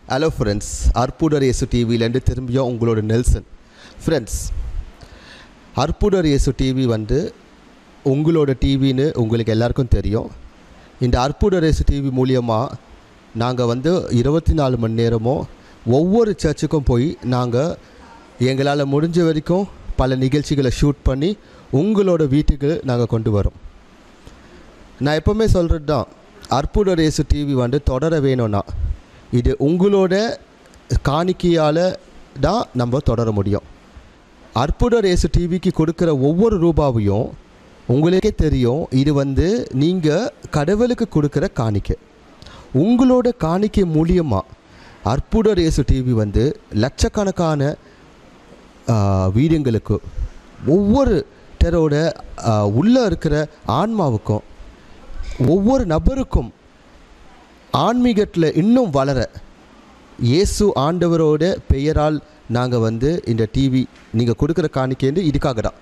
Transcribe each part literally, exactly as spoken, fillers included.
Hello friends, அற்புதர் இயேசு டிவியிலேருந்து திரும்பியும் உங்களோட நெல்சன். ஃப்ரெண்ட்ஸ், அற்புதர் இயேசு டிவி வந்து உங்களோட டிவின்னு உங்களுக்கு எல்லாருக்கும் தெரியும். இந்த அற்புதர் இயேசு டிவி மூலியமாக நாங்கள் வந்து இருபத்தி நாலு மணி நேரமும் ஒவ்வொரு சர்ச்சுக்கும் போய் நாங்கள் எங்களால் முடிஞ்ச வரைக்கும் பல நிகழ்ச்சிகளை ஷூட் பண்ணி உங்களோட வீட்டுக்கு நாங்கள் கொண்டு வரோம். நான் எப்போவுமே சொல்கிறது தான், அற்புதர் இயேசு டிவி வந்து தொடர வேணும்னா இது உங்களோட காணிக்கையால் தான் நம்ம தொடர முடியும். அற்புதர் இயேசு டிவிக்கு கொடுக்குற ஒவ்வொரு ரூபாவையும் உங்களுக்கே தெரியும், இது வந்து நீங்கள் கடவுளுக்கு கொடுக்குற காணிக்கை. உங்களோட காணிக்கை மூலியமாக அற்புதர் இயேசு டிவி வந்து லட்சக்கணக்கான வீடுங்களுக்கு, ஒவ்வொரு டரோட உள்ளே இருக்கிற ஆன்மாவுக்கும், ஒவ்வொரு நபருக்கும் ஆன்மீகத்தில் இன்னும் வளர இயேசு ஆண்டவரோட பெயரால் நாங்கள் வந்து இந்த டிவி நீங்கள் கொடுக்குற காணிக்கைன்னு இதுக்காக தான்.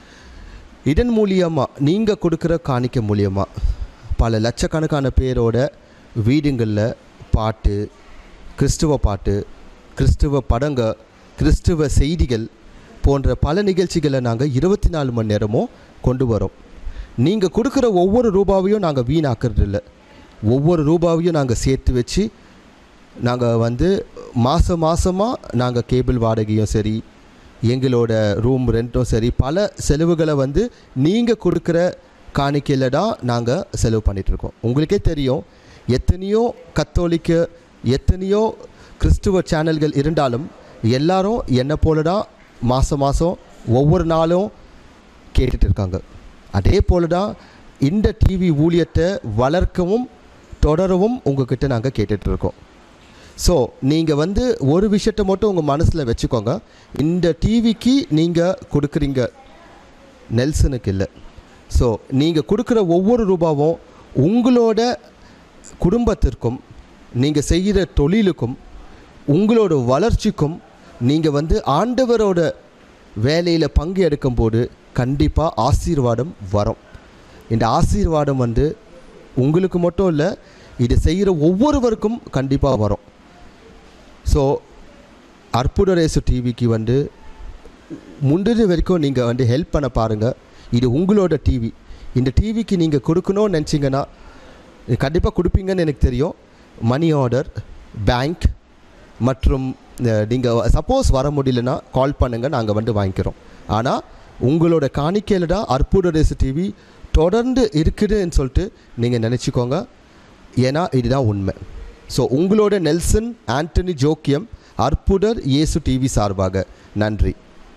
இதன் மூலியமாக நீங்கள் கொடுக்குற காணிக்கை மூலியமாக பல லட்சக்கணக்கான பேரோட வீடுங்களில் பாட்டு, கிறிஸ்துவ பாட்டு, கிறிஸ்துவ படங்க, கிறிஸ்துவ செய்திகள் போன்ற பல நிகழ்ச்சிகளை நாங்கள் இருபத்தி நாலு மணி நேரமும் கொண்டு வரோம். நீங்கள் கொடுக்குற ஒவ்வொரு ரூபாவையும் நாங்கள் வீணாக்குறது இல்லை. ஒவ்வொரு ரூபாவையும் நாங்கள் சேர்த்து வச்சு நாங்கள் வந்து மாதம் மாதமாக நாங்கள் கேபிள் வாடகையும் சரி, எங்களோட ரூம் ரெண்ட்டும் சரி, பல செலவுகளை வந்து நீங்கள் கொடுக்குற காணிக்கையில் தான் நாங்கள் செலவு பண்ணிகிட்ருக்கோம். உங்களுக்கே தெரியும், எத்தனையோ கத்தோலிக்க, எத்தனையோ கிறிஸ்துவ சேனல்கள் இருந்தாலும் எல்லாரும் என்னை போல தான் மாதம் மாதம் ஒவ்வொரு நாளும் கேட்டுட்டு இருக்காங்க. அதே போல தான் இந்த டிவி ஊழியத்தை வளர்க்கவும் தொடரவும் உங்கள்கிட்ட நாங்கள் கேட்டுட்ருக்கோம். ஸோ நீங்கள் வந்து ஒரு விஷயத்தை மட்டும் உங்கள் மனசில் வச்சுக்கோங்க, இந்த டிவிக்கு நீங்கள் கொடுக்குறீங்க, நெல்சனுக்கு இல்லை. ஸோ நீங்கள் கொடுக்குற ஒவ்வொரு ரூபாவும் உங்களோட குடும்பத்திற்கும், நீங்கள் செய்கிற தொழிலுக்கும், உங்களோட வளர்ச்சிக்கும், நீங்கள் வந்து ஆண்டவரோட வேலையில் பங்கு எடுக்கும்போது கண்டிப்பாக ஆசீர்வாதம் வரும். இந்த ஆசீர்வாதம் வந்து உங்களுக்கு மட்டும் இல்லை, இது செய்கிற ஒவ்வொருவருக்கும் கண்டிப்பாக வரும். ஸோ அற்புதர் இயேசு டிவிக்கு வந்து முந்தின வரைக்கும் நீங்கள் வந்து ஹெல்ப் பண்ண பாருங்கள். இது உங்களோட டிவி. இந்த டிவிக்கு நீங்கள் கொடுக்கணும்னு நினச்சிங்கன்னா கண்டிப்பாக கொடுப்பீங்கன்னு எனக்கு தெரியும். மணி ஆர்டர், பேங்க் மற்றும் நீங்கள் சப்போஸ் வர முடியலன்னா கால் பண்ணுங்கள், நாங்கள் வந்து வாங்கிக்கிறோம். ஆனால் உங்களோட காணிக்கையில் தான் அற்புதர் இயேசு டிவி தொடர்ந்து இருக்குதுன்னு சொல்லிட்டு நீங்கள் நினச்சிக்கோங்க. ஏன்னா இதுதான் உண்மை. ஸோ உங்களோட நெல்சன் ஆண்டனி ஜோக்கியம், அற்புதர் இயேசு டிவி சார்பாக நன்றி.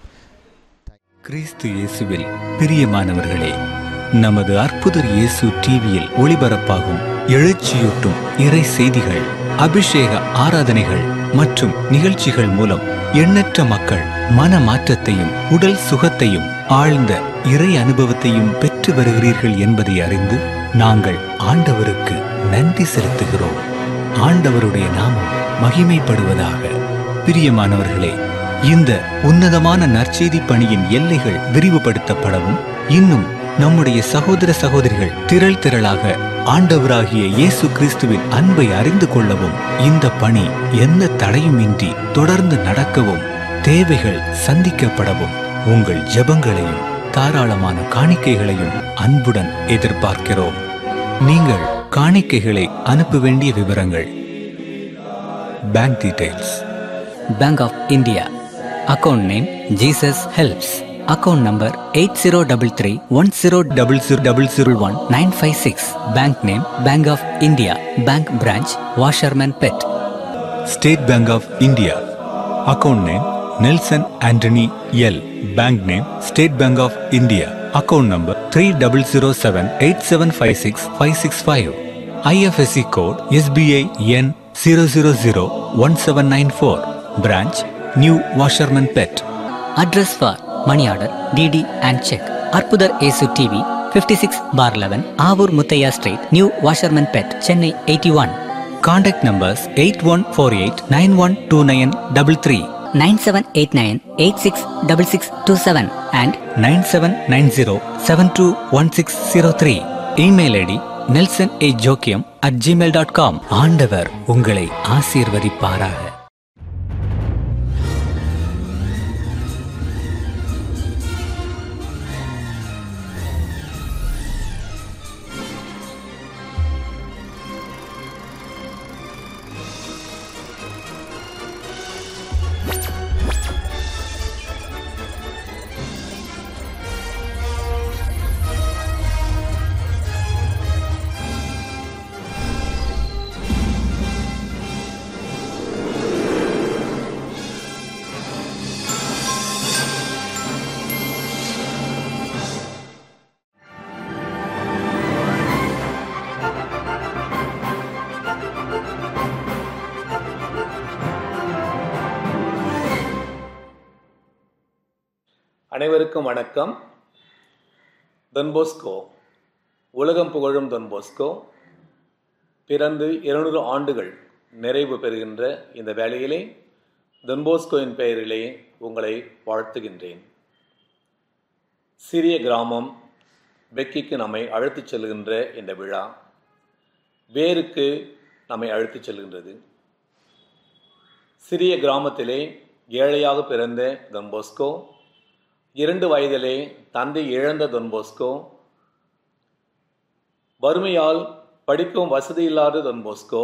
கிறிஸ்து இயேசுவில் பிரியமானவர்களே, நமது அற்புதர் இயேசு டிவியில் ஒளிபரப்பாகும் எழுச்சியூட்டும் இறை செய்திகள், அபிஷேக ஆராதனைகள் மற்றும் நிகழ்ச்சிகள் மூலம் எண்ணற்ற மக்கள் மன மாற்றத்தையும் உடல் சுகத்தையும் ஆழ்ந்த இறை அனுபவத்தையும் பெற்று வருகிறீர்கள் என்பதை அறிந்து நாங்கள் ஆண்டவருக்கு நன்றி செலுத்துகிறோம். ஆண்டவருடைய நாமம் மகிமைப்படுவதாக. பிரியமானவர்களே, இந்த உன்னதமான நற்செய்தி பணியின் எல்லைகள் விரிவுபடுத்தப்படவும், இன்னும் நம்முடைய சகோதர சகோதரிகள் திரள் திரளாக ஆண்டவராகிய இயேசு கிறிஸ்துவின் அன்பை அறிந்து கொள்ளவும், இந்த பணி எந்த தடையுமின்றி தொடர்ந்து நடக்கவும், தேவைகள் சந்திக்கப்படவும் உங்கள் ஜெபங்களையும் தாராளமான காணிக்கைகளையும் அன்புடன் எதிர்பார்க்கிறோம். நீங்கள் காணிக்கைகளை அனுப்ப வேண்டிய விவரங்கள்: bank details, Bank of India, account name Jesus Helps, account number eight zero three three one zero zero zero zero one nine five six, bank name Bank of India, bank branch Washerman Pet. State Bank of India, account name Nelson Anthony L, bank name State Bank of India, account number three zero zero seven eight seven five six five six five, I F S C code S B I N zero zero zero one seven nine four, branch New Washerman Pet. Address for money order, D D and check: Arpudar Yesu T V, fifty-six bar eleven, Avur Muthaiya Street, New Washerman Pet, Chennai eighty-one. Contact numbers eight one four eight nine one two nine three three, nine seven eight nine eight six six six two seven and nine seven nine zero seven two one six zero three. Email I D nelson a jokium at Gmail dot com. ஆண்டவர் உங்களை ஆசீர்வதிப்பாராக. அனைவருக்கும் வணக்கம். Don Bosco, உலகம் புகழும் Don Bosco பிறந்து இருநூறு ஆண்டுகள் நிறைவு பெறுகின்ற இந்த வேளையிலே டொன்போஸ்கோவின் பெயரிலே உங்களை வாழ்த்துகின்றேன். சிறிய கிராமம் பெக்கிக்கு நம்மை அழைத்துச் செல்கின்ற இந்த விழா வேருக்கு நம்மை அழைத்துச் செல்கின்றது. சிறிய கிராமத்திலே ஏழையாக பிறந்த டொன்போஸ்கோ, இரண்டு வயதிலே தந்தை இழந்த டொன்போஸ்கோ, வறுமையால் படிக்கும் வசதி இல்லாத டொன்போஸ்கோ,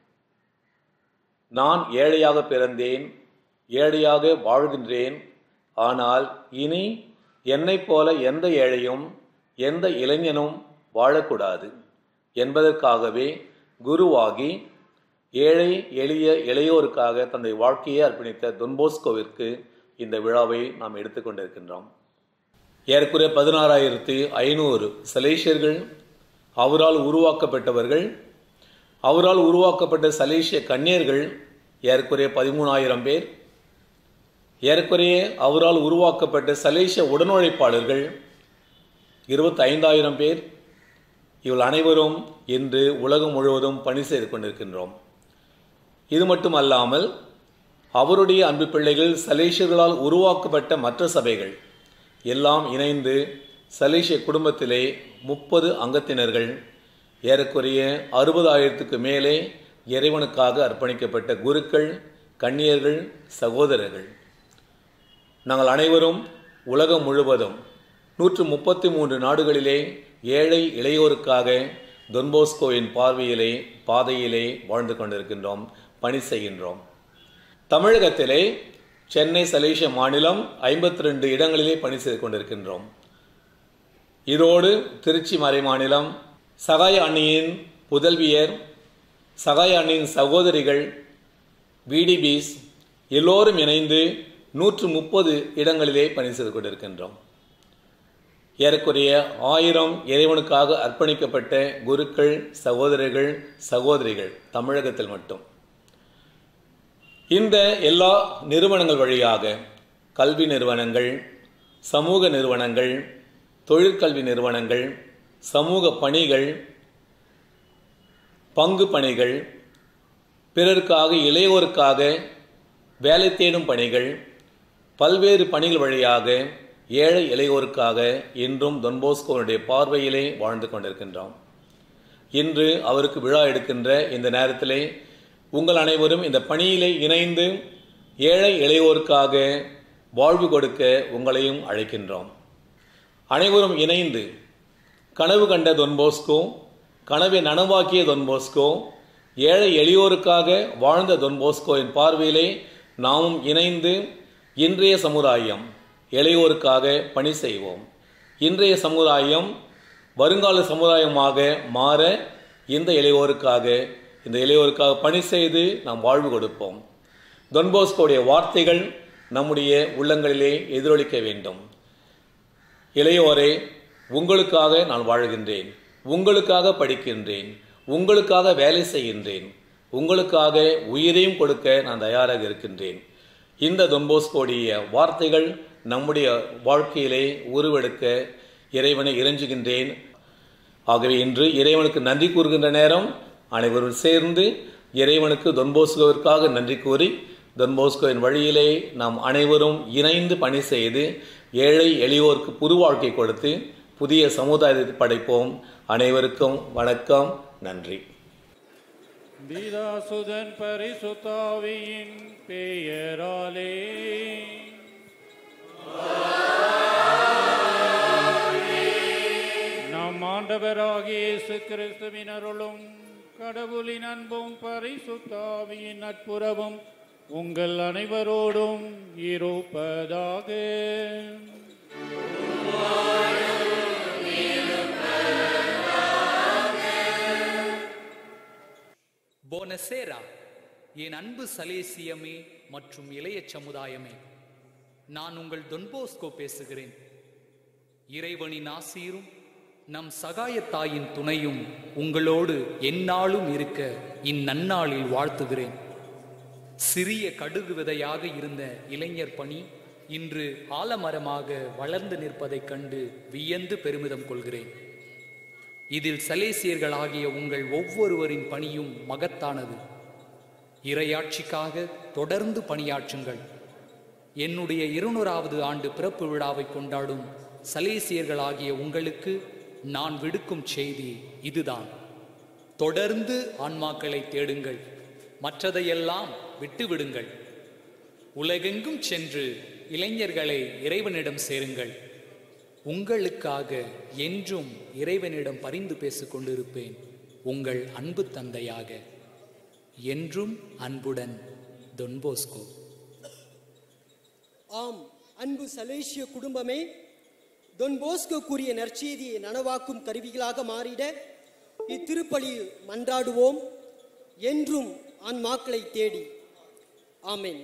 நான் ஏழையாக பிறந்தேன், ஏழையாக வாழ்கின்றேன், ஆனால் இனி என்னைப் போல எந்த ஏழையும் எந்த இளைஞனும் வாழக்கூடாது என்பதற்காகவே குருவாகி ஏழை எளிய இளையோருக்காக தன்னுடைய வாழ்க்கையை அர்ப்பணித்த டொன்போஸ்கோவிற்கு இந்த விழாவை நாம் எடுத்துக்கொண்டிருக்கின்றோம். ஏறக்குறைய பதினாறாயிரத்தி ஐநூறு சலேசியர்கள் அவரால் உருவாக்கப்பட்டவர்கள். அவரால் உருவாக்கப்பட்ட சலேசிய கன்னியர்கள் ஏறக்குறைய பதிமூணாயிரம் பேர். ஏறக்குறைய அவரால் உருவாக்கப்பட்ட சலேசிய உடனுழைப்பாளர்கள் இருபத்தி ஐந்தாயிரம் பேர். இவள் அனைவரும் இன்று உலகம் முழுவதும் பணி செய்து கொண்டிருக்கின்றோம். இது மட்டுமல்லாமல் அவருடைய அன்பு பிள்ளைகள் சலேசியர்களால் உருவாக்கப்பட்ட மற்ற சபைகள் எல்லாம் இணைந்து சலேசிய குடும்பத்திலே முப்பது அங்கத்தினர்கள், ஏறக்குறைய அறுபதாயிரத்துக்கு மேலே இறைவனுக்காக அர்ப்பணிக்கப்பட்ட குருக்கள், கன்னியர்கள், சகோதரர்கள். நாங்கள் அனைவரும் உலகம் முழுவதும் நூற்று முப்பத்தி மூன்று நாடுகளிலே ஏழை இளையோருக்காக டொன்போஸ்கோவின் பார்வையிலே பாதையிலே வாழ்ந்து கொண்டிருக்கின்றோம், பணி செய்கின்றோம். தமிழகத்திலே சென்னை சலேசிய மாநிலம் ஐம்பத்தி ரெண்டு இடங்களிலே பணி செய்து கொண்டிருக்கின்றோம். இதோடு திருச்சி மறை மாநிலம் சகாய அன்னியின் புதல்வியர், சகாய அன்னியின் சகோதரிகள், விடிபிஸ் எல்லோரும் இணைந்து நூற்று முப்பது இடங்களிலே பணி செய்து கொண்டிருக்கின்றோம். ஏறக்குறைய ஆயிரம் இறைவனுக்காக அர்ப்பணிக்கப்பட்ட குருக்கள், சகோதரர்கள், சகோதரிகள் தமிழகத்தில் மட்டும். இந்த எல்லா நிறுவனங்கள் வழியாக கல்வி நிறுவனங்கள், சமூக நிறுவனங்கள், தொழிற்கல்வி நிறுவனங்கள், சமூக பணிகள், பங்கு பணிகள், பிறருக்காக இளையோருக்காக வேலை தேடும் பணிகள், பல்வேறு பணிகள் வழியாக ஏழை இளையோருக்காக இன்றும் டொன்போஸ்கோனுடைய பார்வையிலே வாழ்ந்து கொண்டிருக்கின்றோம். இன்று அவருக்கு விழா எடுக்கின்ற இந்த நேரத்திலே உங்கள் அனைவரும் இந்த பணியிலே இணைந்து ஏழை இளையோருக்காக வாழ்வு கொடுக்க உங்களையும் அழைக்கின்றோம். அனைவரும் இணைந்து கனவு கண்ட டொன்போஸ்கோ, கனவை நனவாக்கிய டொன்போஸ்கோ, ஏழை எளியோருக்காக வாழ்ந்த டொன்போஸ்கோவின் பார்வையிலே நாமும் இணைந்து இன்றைய சமுதாயம் இளையோருக்காக பணி செய்வோம். இன்றைய சமுதாயம் வருங்கால சமுதாயமாக மாற இந்த இளையோருக்காக இந்த இளையோருக்காக பணி செய்து நாம் வாழ்வு கொடுப்போம். டொன்போஸ்கோவுடைய வார்த்தைகள் நம்முடைய உள்ளங்களிலே எதிரொலிக்க வேண்டும். இளையோரே, உங்களுக்காக நான் வாழ்கின்றேன், உங்களுக்காக படிக்கின்றேன், உங்களுக்காக வேலை செய்கின்றேன், உங்களுக்காக உயிரையும் கொடுக்க நான் தயாராக இருக்கின்றேன். இந்த டொன்போஸ்கோவுடைய வார்த்தைகள் நம்முடைய வாழ்க்கையிலே உருவெடுக்க இறைவனை இறைஞ்சுகின்றேன். ஆகவே இன்று இறைவனுக்கு நன்றி கூறுகின்ற நேரம். அனைவரும் சேர்ந்து இறைவனுக்கு டொன்போஸ்கோவிற்காக நன்றி கூறி டொன்போஸ்கோவின் வழியிலே நாம் அனைவரும் இணைந்து பணி செய்து ஏழை எளியோருக்கு புது வாழ்க்கை கொடுத்து புதிய சமுதாயத்தை படைப்போம். அனைவருக்கும் வணக்கம், நன்றி. பிதாசுதன் பரிசுத்தாவியின் பெயராலே. நம் ஆண்டவராகிய இயேசு கிறிஸ்துவின் அருளும் கடவுளின் அன்பும் பரிசுத்தாவியின் நட்புறவும் உங்கள் அனைவரோடும் இருப்பதாக. போனசேரா, என் அன்பு சலேசியமே மற்றும் இளைய சமுதாயமே, நான் உங்கள் தொன்போஸ்கோ பேசுகிறேன். இறைவனின் ஆசீரும் நம் சகாயத்தாயின் துணையும் உங்களோடு எந்நாளும் இருக்க இந்நன்னாளில் வாழ்த்துகிறேன். சிறிய கடுகு விதையாக இருந்த இளைஞர் பணி இன்று ஆலமரமாக வளர்ந்து நிற்பதைக் கண்டு வியந்து பெருமிதம் கொள்கிறேன். இதில் சலேசியர்களாகிய உங்கள் ஒவ்வொருவரின் பணியும் மகத்தானது. இறையாட்சிக்காக தொடர்ந்து பணியாற்றுங்கள். என்னுடைய இருநூறாவது ஆண்டு பிறப்பு விழாவை கொண்டாடும் சலேசியர்களாகிய உங்களுக்கு நான் விடுக்கும் செய்தி இதுதான். தொடர்ந்து ஆன்மாக்களை தேடுங்கள், மற்றதையெல்லாம் விட்டுவிடுங்கள். உலகெங்கும் சென்று இளைஞர்களை இறைவனிடம் சேருங்கள். உங்களுக்காக என்றும் இறைவனிடம் பரிந்து பேசிக் கொண்டிருப்பேன். உங்கள் அன்பு தந்தையாக என்றும் அன்புடன் தொன்போஸ்கோ. ஆம், அன்பு சலேசிய குடும்பமே, தொன்போஸ்கோ கூறிய நற்செய்தியை நனவாக்கும் கருவிகளாக மாறிட இத்திருப்பலியில் மன்றாடுவோம். என்றும் ஆன்மாக்களை தேடி. ஆமென்.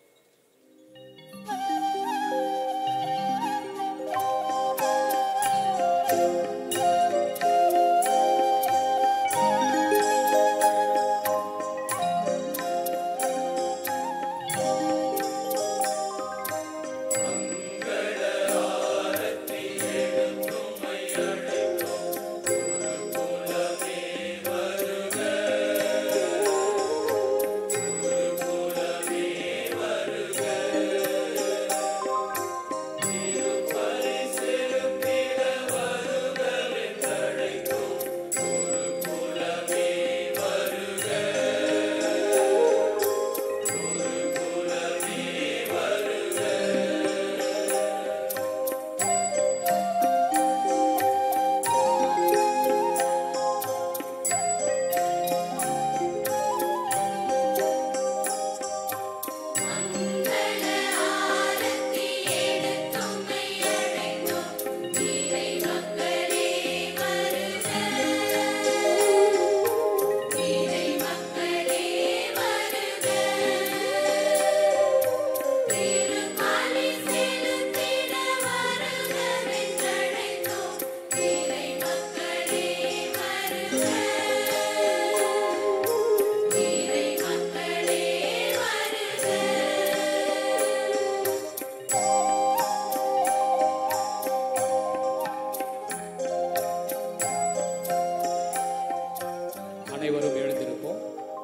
அனைவரும் எழுந்திருப்போம்.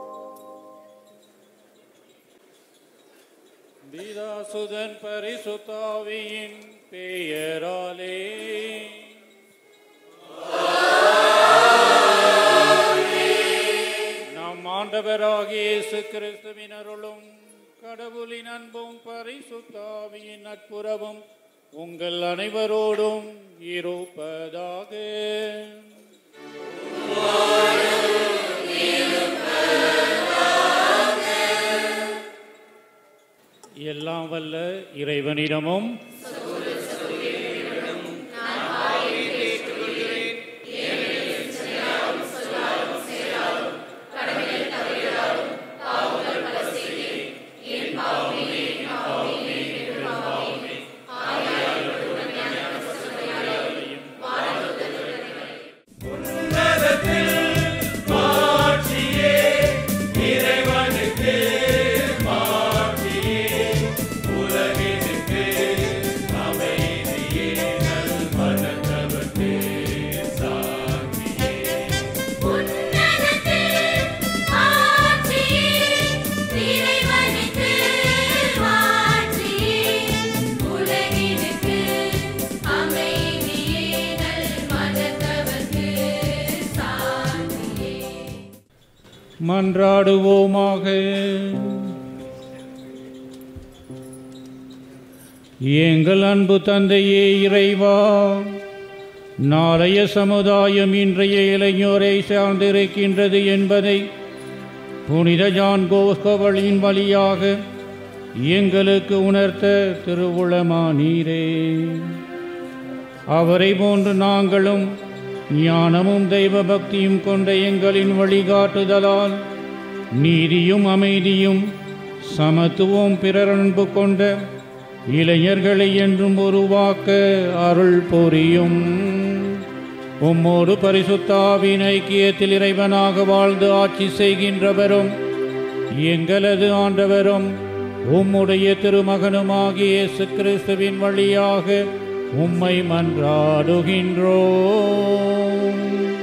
பிதாசுதன் பரிசுத்தாவியின் பெயராலே. நம் ஆண்டவராகிய இயேசு கிறிஸ்துவின் அருளும் கடவுளின் அன்பும் பரிசுத்தாவியின் நட்புறவும் உங்கள் அனைவரோடும் இருப்பதாக. எல்லாம் வல்ல இறைவனிடமும் மன்றாடுவோமாக. எங்கள் அன்பு தந்தையே இறைவா, நாளைய சமுதாயம் இன்றைய இளைஞரை சார்ந்திருக்கின்றது என்பதை புனித ஜான் போஸ்கோவின் வழியாக எங்களுக்கு உணர்த்த திருவுளமானீரே. அவரை போன்று நாங்களும் ஞானமும் தெய்வ பக்தியும் கொண்ட எங்களின் வழிகாட்டுதலால் நீதியும் அமைதியும் சமத்துவம் பிறர் அன்பு கொண்ட இளைஞர்களை என்றும் உருவாக்க அருள் புரியும். உம்மோடு பரிசுத்த ஆவியின் ஐக்கியத்தில் இறைவனாக வாழ்ந்து ஆட்சி செய்கின்றவரும் எங்களது ஆண்டவரும் உம்முடைய திருமகனுமாகிய இயேசு கிறிஸ்துவின் வழியாக உம்மை மன்றாடுகின்றோம்.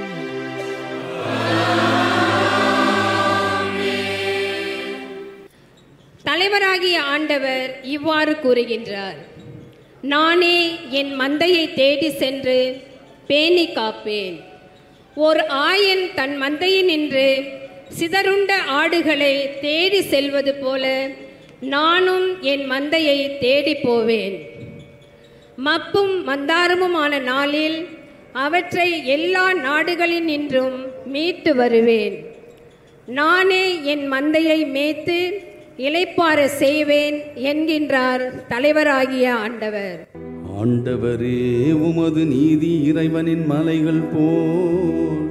தலைவராகிய ஆண்டவர் இவ்வாறு கூறுகின்றார்: நானே என் மந்தையை தேடி சென்று பேணி காப்பேன். ஓர் ஆயன் தன் மந்தையினின்று சிதறுண்ட ஆடுகளை தேடி செல்வது போல நானும் என் மந்தையை தேடி போவேன். மப்பும் மந்தாரமுமான நாளில் அவற்றை எல்லா நாடுகளினின்றும் மீட்டு வருவேன். நானே என் மந்தையை மேய்த்து இளைப்பாற செய்வேன் என்கின்றார் தலைவராகிய ஆண்டவர். ஆண்டவரே, உமது நீதி இறைவனின் மலைகள் போல்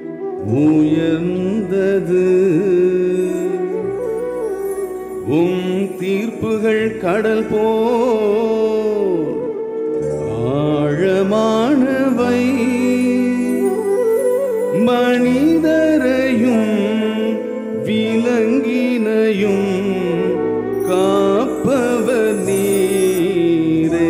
உயர்ந்தது. உம் தீர்ப்புகள் கடல் போல் ஆழமானவை. மனிதரையும் விலங்கினையும் காப்பவர் நீரே.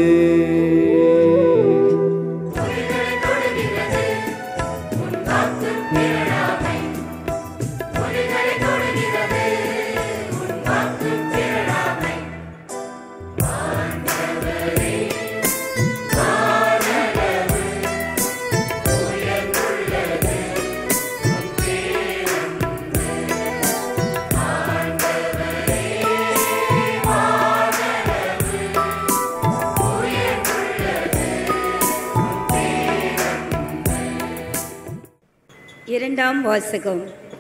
இரண்டாம் வாசகம்.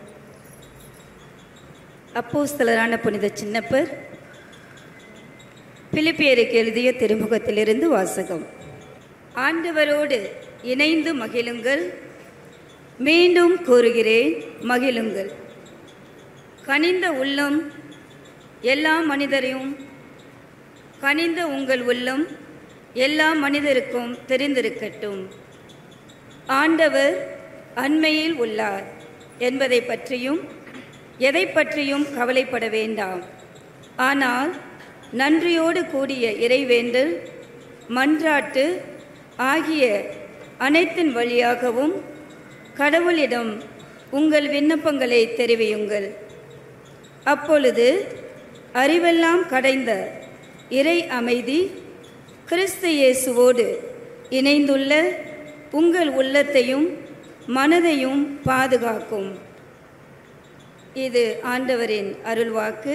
அப்போஸ்தலரான புனித சின்னப்பர் பிலிப்பியருக்கு எழுதிய திருமுகத்திலிருந்து வாசகம். ஆண்டவரோடு இணைந்து மகிழுங்கள். மீண்டும் கூறுகிறேன், மகிழுங்கள். கனிந்த உள்ளம் எல்லா மனிதரையும் கனிந்த உங்கள் உள்ளம் எல்லா மனிதருக்கும் தெரிந்திருக்கட்டும். ஆண்டவர் அண்மையில் உள்ளார் என்பதை பற்றியும் எதை பற்றியும் கவலைப்பட வேண்டாம். ஆனால் நன்றியோடு கூடிய இறைவேண்டல், மன்றாட்டு ஆகிய அனைத்தின் வழியாகவும் கடவுளிடம் உங்கள் விண்ணப்பங்களை தெரிவியுங்கள். அப்பொழுது அறிவெல்லாம் கடைந்த இறை அமைதி கிறிஸ்து இயேசுவோடு இணைந்துள்ள உங்கள் உள்ளத்தையும் மனதையும் பாதுகாக்கும். இது ஆண்டவரின் அருள்வாக்கு.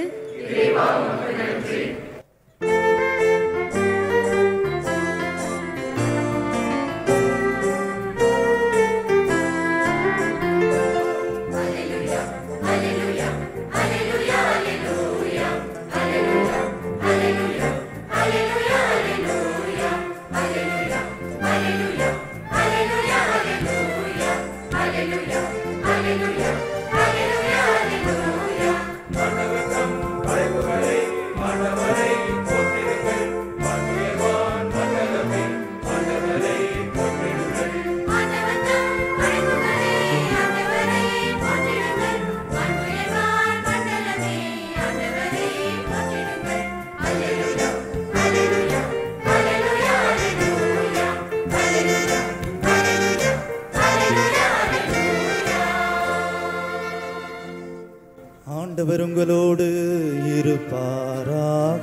ஆண்டவர் உங்களோடு இருப்பாராக.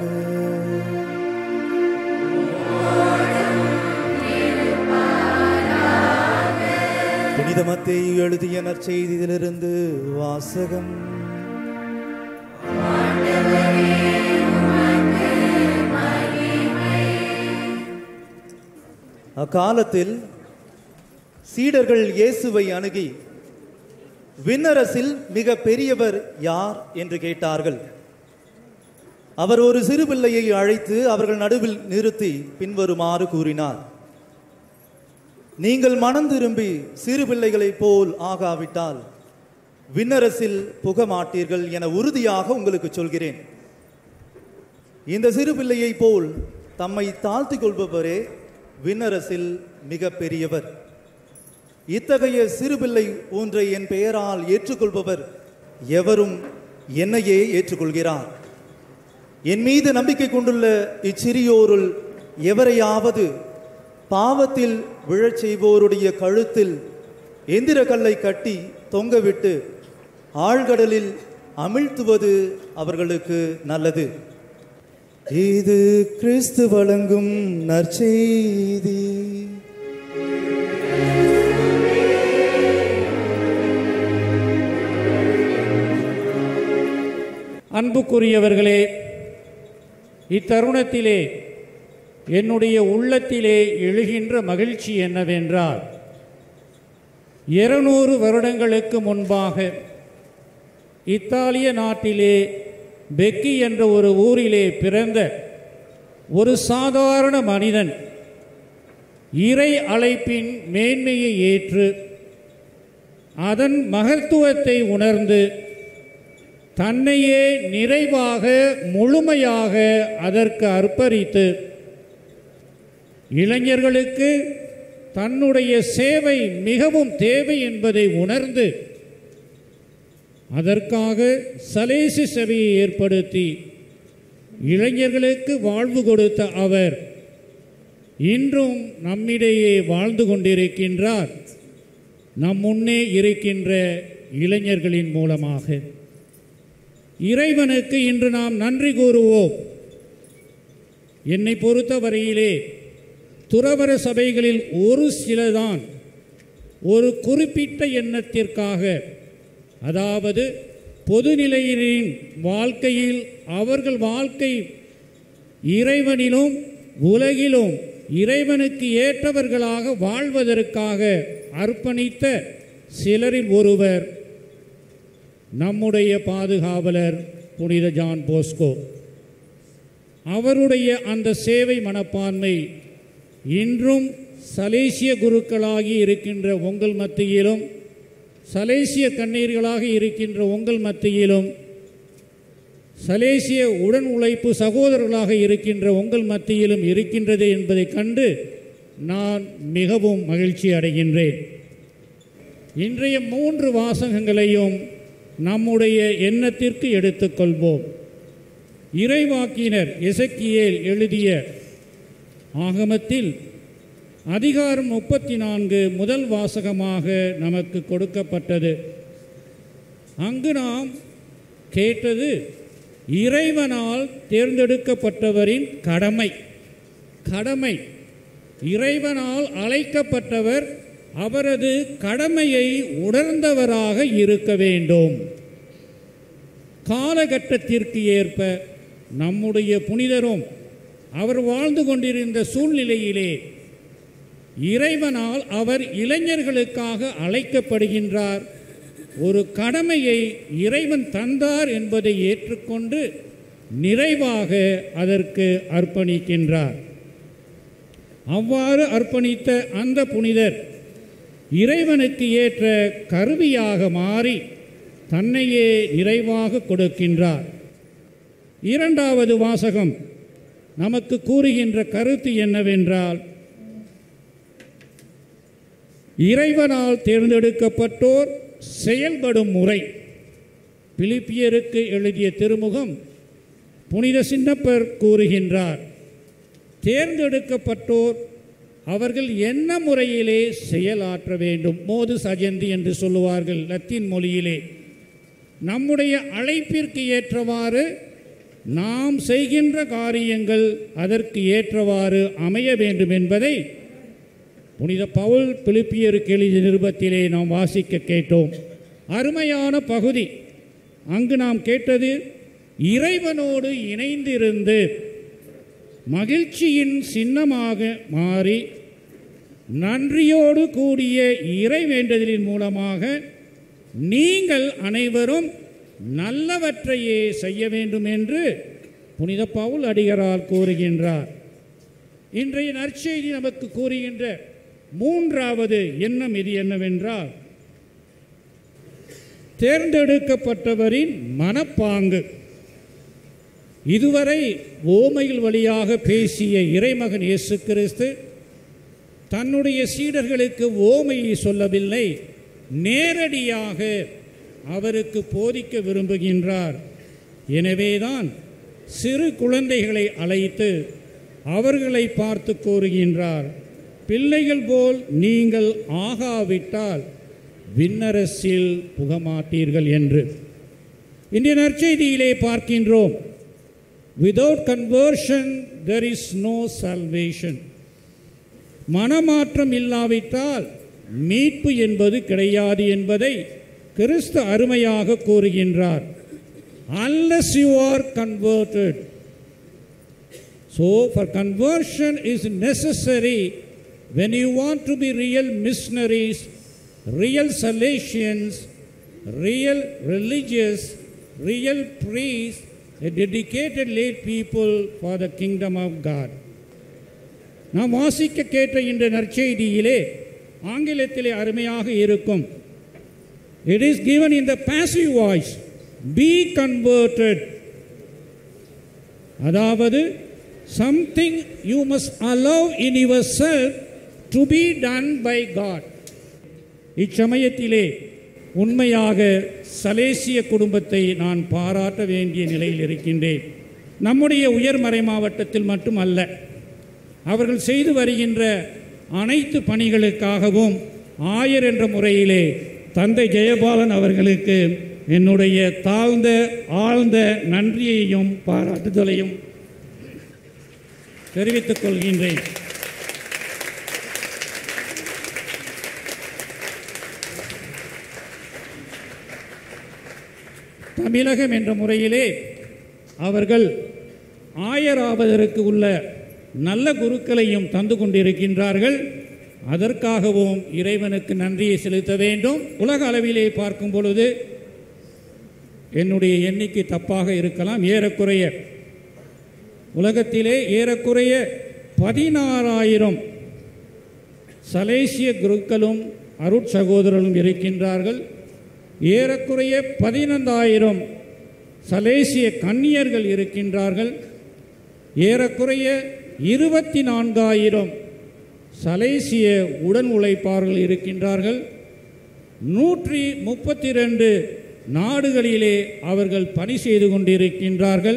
புனித புனித மத்தேயு எழுதிய நற்செய்தியிலிருந்து வாசகம். அக்காலத்தில் சீடர்கள் இயேசுவை அணுகி, விண்ணரசில் மிக பெரியவர் யார் என்று கேட்டார்கள். அவர் ஒரு சிறு பிள்ளையை அழைத்து அவர்கள் நடுவில் நிறுத்தி பின்வருமாறு கூறினார்: நீங்கள் மனம் திரும்பி சிறு பிள்ளைகளைப் போல் ஆகாவிட்டால் விண்ணரசில் புக மாட்டீர்கள் என உறுதியாக உங்களுக்கு சொல்கிறேன். இந்த சிறு பிள்ளையைப் போல் தம்மை தாழ்த்தி கொள்பவரே விண்ணரசில் மிக பெரியவர். இத்தகைய சிறுபிள்ளை ஒன்றை என் பெயரால் ஏற்றுக்கொள்பவர் எவரும் என்னையே ஏற்றுக்கொள்கிறார். என் மீது நம்பிக்கை கொண்டுள்ள இச்சிறியோருள் எவரையாவது பாவத்தில் விழச் செய்வோருடைய கழுத்தில் எந்திர கல்லை கட்டி தொங்கவிட்டு ஆழ்கடலில் அமிழ்த்துவது அவர்களுக்கு நல்லது. இது கிறிஸ்து வழங்கும் நற்செய்தி. அன்புக்குரியவர்களே, இத்தருணத்திலே என்னுடைய உள்ளத்திலே எழுகின்ற மகிழ்ச்சி என்னவென்றால், இருநூறு வருடங்களுக்கு முன்பாக இத்தாலிய நாட்டிலே பெக்கி என்ற ஒரு ஊரிலே பிறந்த ஒரு சாதாரண மனிதன் இறை அழைப்பின் மேன்மையை ஏற்று அதன் மகத்துவத்தை உணர்ந்து தன்னையே நிறைவாக முழுமையாக அதற்கு அர்ப்பணித்து இளைஞர்களுக்கு தன்னுடைய சேவை மிகவும் தேவை என்பதை உணர்ந்து அதற்காக சலேசி சபையை ஏற்படுத்தி இளைஞர்களுக்கு வாழ்வு கொடுத்த அவர் இன்றும் நம்மிடையே வாழ்ந்து கொண்டிருக்கின்றார், நம் முன்னே இருக்கின்ற இளைஞர்களின் மூலமாக. இறைவனுக்கு இன்று நாம் நன்றி கூறுவோம். என்னை பொறுத்தவரையிலே துறவற சபைகளில் ஒரு சிலதான் ஒரு குறிப்பிட்ட எண்ணத்திற்காக, அதாவது பொதுநிலையினரின் வாழ்க்கையில் அவர்கள் வாழ்க்கை இறைவனிலும் உலகிலும் இறைவனுக்கு ஏற்றவர்களாக வாழ்வதற்காக அர்ப்பணித்த சிலரில் ஒருவர் நம்முடைய பாதுகாவலர் புனித ஜான் போஸ்கோ. அவருடைய அந்த சேவை மனப்பான்மை இன்றும் சலேசிய குருக்களாகி இருக்கின்ற உங்கள் மத்தியிலும், சலேசிய கண்ணீர்களாக இருக்கின்ற உங்கள் மத்தியிலும், சலேசிய உடன் உழைப்பு சகோதரர்களாக இருக்கின்ற உங்கள் மத்தியிலும் இருக்கின்றது என்பதை கண்டு நான் மிகவும் மகிழ்ச்சி அடைகின்றேன். இன்றைய மூன்று வாசகங்களையும் நம்முடைய எண்ணத்திற்கு எடுத்துக்கொள்வோம். இறைவாக்கினர் எசேக்கியேல் எழுதிய ஆகமத்தில் அதிகாரம் முப்பத்தி நான்கு முதல் வாசகமாக நமக்கு கொடுக்கப்பட்டது. அங்கு நாம் கேட்டது இறைவனால் தேர்ந்தெடுக்கப்பட்டவரின் கடமை. கடமை இறைவனால் அழைக்கப்பட்டவர் அவரது கடமையை உணர்ந்தவராக இருக்க வேண்டும். காலகட்டத்திற்கு ஏற்ப நம்முடைய புனிதரும் அவர் வாழ்ந்து கொண்டிருந்த சூழ்நிலையிலே இறைவனால் அவர் இளைஞர்களுக்காக அழைக்கப்படுகின்றார். ஒரு கடமையை இறைவன் தந்தார் என்பதை ஏற்றுக்கொண்டு நிறைவாக அதற்கு அர்ப்பணிக்கின்றார். அவ்வாறு அர்ப்பணித்த அந்த புனிதர் இறைவனுக்கு ஏற்ற கருவியாக மாறி தன்னையே நிறைவாக கொடுக்கின்றார். இரண்டாவது வாசகம் நமக்கு கூறுகின்ற கருத்து என்னவென்றால், இறைவனால் தேர்ந்தெடுக்கப்பட்டோர் செயல்படும் முறை. பிலிப்பியருக்கு எழுதிய திருமுகம் புனித சின்னப்பர் கூறுகின்றார், தேர்ந்தெடுக்கப்பட்டோர் அவர்கள் என்ன முறையிலே செயலாற்ற வேண்டும். மோது சஜந்தி என்று சொல்லுவார்கள் லத்தீன் மொழியிலே. நம்முடைய அழைப்பிற்கு ஏற்றவாறு நாம் செய்கின்ற காரியங்கள் அதற்கு ஏற்றவாறு அமைய வேண்டும் என்பதை புனித பவுல் பிலிப்பியருக்கு எழுதிய நிருபத்திலே நாம் வாசிக்க கேட்டோம். அருமையான பகுதி. அங்கு நாம் கேட்டது, இறைவனோடு இணைந்திருந்து மகிழ்ச்சியின் சின்னமாக மாறி நன்றியோடு கூடிய இறை வேண்டுதலின் மூலமாக நீங்கள் அனைவரும் நல்லவற்றையே செய்ய வேண்டும் என்று புனித பவுல் அடிகளார் கூறுகின்றார். இன்றைய நற்செய்தி நமக்கு கூறுகின்ற மூன்றாவது எண்ணம் இது என்னவென்றால், தேர்ந்தெடுக்கப்பட்டவரின் மனப்பாங்கு. இதுவரை ஓமைகள் வழியாக பேசிய இறைமகன் இயேசு கிறிஸ்து தன்னுடைய சீடர்களுக்கு ஓமையை சொல்லவில்லை, நேரடியாக அவருக்கு போதிக்க விரும்புகின்றார். எனவேதான் சிறு குழந்தைகளை அழைத்து அவர்களை பார்த்து கூறுகின்றார், பிள்ளைகள் போல் நீங்கள் ஆகாவிட்டால் விண்ணரசில் புகமாட்டீர்கள் என்று. இன்றைய நற்செய்தியிலே பார்க்கின்றோம், without conversion there is no salvation. மனமாற்றம் இல்லாவிட்டால் மீட்பு என்பது கிடையாது என்பதை கிறிஸ்து அருமையாக கூறுகின்றார். Unless you are converted. So for conversion is necessary when you want to be real missionaries, real Salesians, real religious, real priests, a dedicated lay people for the kingdom of God. நாம் வாசிக்க கேட்ட இந்த நற்செய்தியிலே ஆங்கிலத்திலே அருமையாக இருக்கும். It is given in the passive voice, be converted. அதாவது something you must allow in yourself to be done by God. இச்சமயத்திலே உண்மையாக சலேசிய குடும்பத்தை நான் பாராட்ட வேண்டிய நிலையில் இருக்கின்றேன். நம்முடைய உயர்மறை மாவட்டத்தில் மட்டுமல்ல, அவர்கள் செய்து வருகின்ற அனைத்து பணிகளுக்காகவும் ஆயர் என்ற முறையிலே தந்தை ஜெயபாலன் அவர்களுக்கு என்னுடைய தாழ்ந்த ஆழ்ந்த நன்றியையும் பாராட்டுதலையும் தெரிவித்துக் கொள்கின்றேன். தமிழகம் என்ற முறையிலே அவர்கள் ஆயராவதற்கு உள்ள நல்ல குருக்களையும் தந்து கொண்டிருக்கின்றார்கள். அதற்காகவும் இறைவனுக்கு நன்றியை செலுத்த வேண்டும். உலக அளவிலே பார்க்கும் பொழுது என்னுடைய எண்ணிக்கை தப்பாக இருக்கலாம், ஏறக்குறைய உலகத்திலே ஏறக்குறைய பதினாறாயிரம் சலேசிய குருக்களும் அருட்சகோதரர்களும் இருக்கின்றார்கள். ஏறக்குறைய பதினைந்தாயிரம் சலேசிய கன்னியர்கள் இருக்கின்றார்கள். ஏறக்குறைய இருபத்தி நான்காயிரம் சலேசிய உடன் உழைப்பாளர்கள் இருக்கின்றார்கள். நூற்றி முப்பத்தி ரெண்டு நாடுகளிலே அவர்கள் பணி செய்து கொண்டிருக்கின்றார்கள்.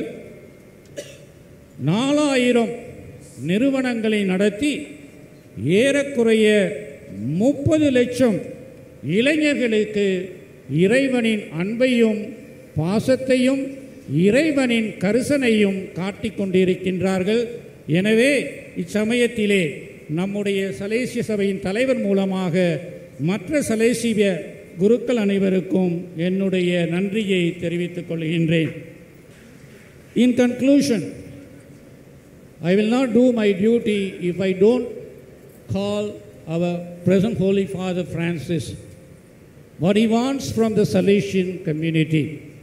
நாலாயிரம் நிறுவனங்களை நடத்தி ஏறக்குறைய முப்பது லட்சம் இளைஞர்களுக்கு இறைவனின் அன்பையும் பாசத்தையும் இறைவனின் கரிசனையும் காட்டிக் கொண்டிருக்கின்றார்கள். எனவே இச்சமயத்திலே நம்முடைய சலேசிய சபையின் தலைவர் மூலமாக மற்ற சலேசிய குருக்கள் அனைவருக்கும் என்னுடைய நன்றியை தெரிவித்துக் கொள்கின்றேன். In conclusion, I will not do my duty if I don't call our present Holy Father Francis what he wants from the Salesian community.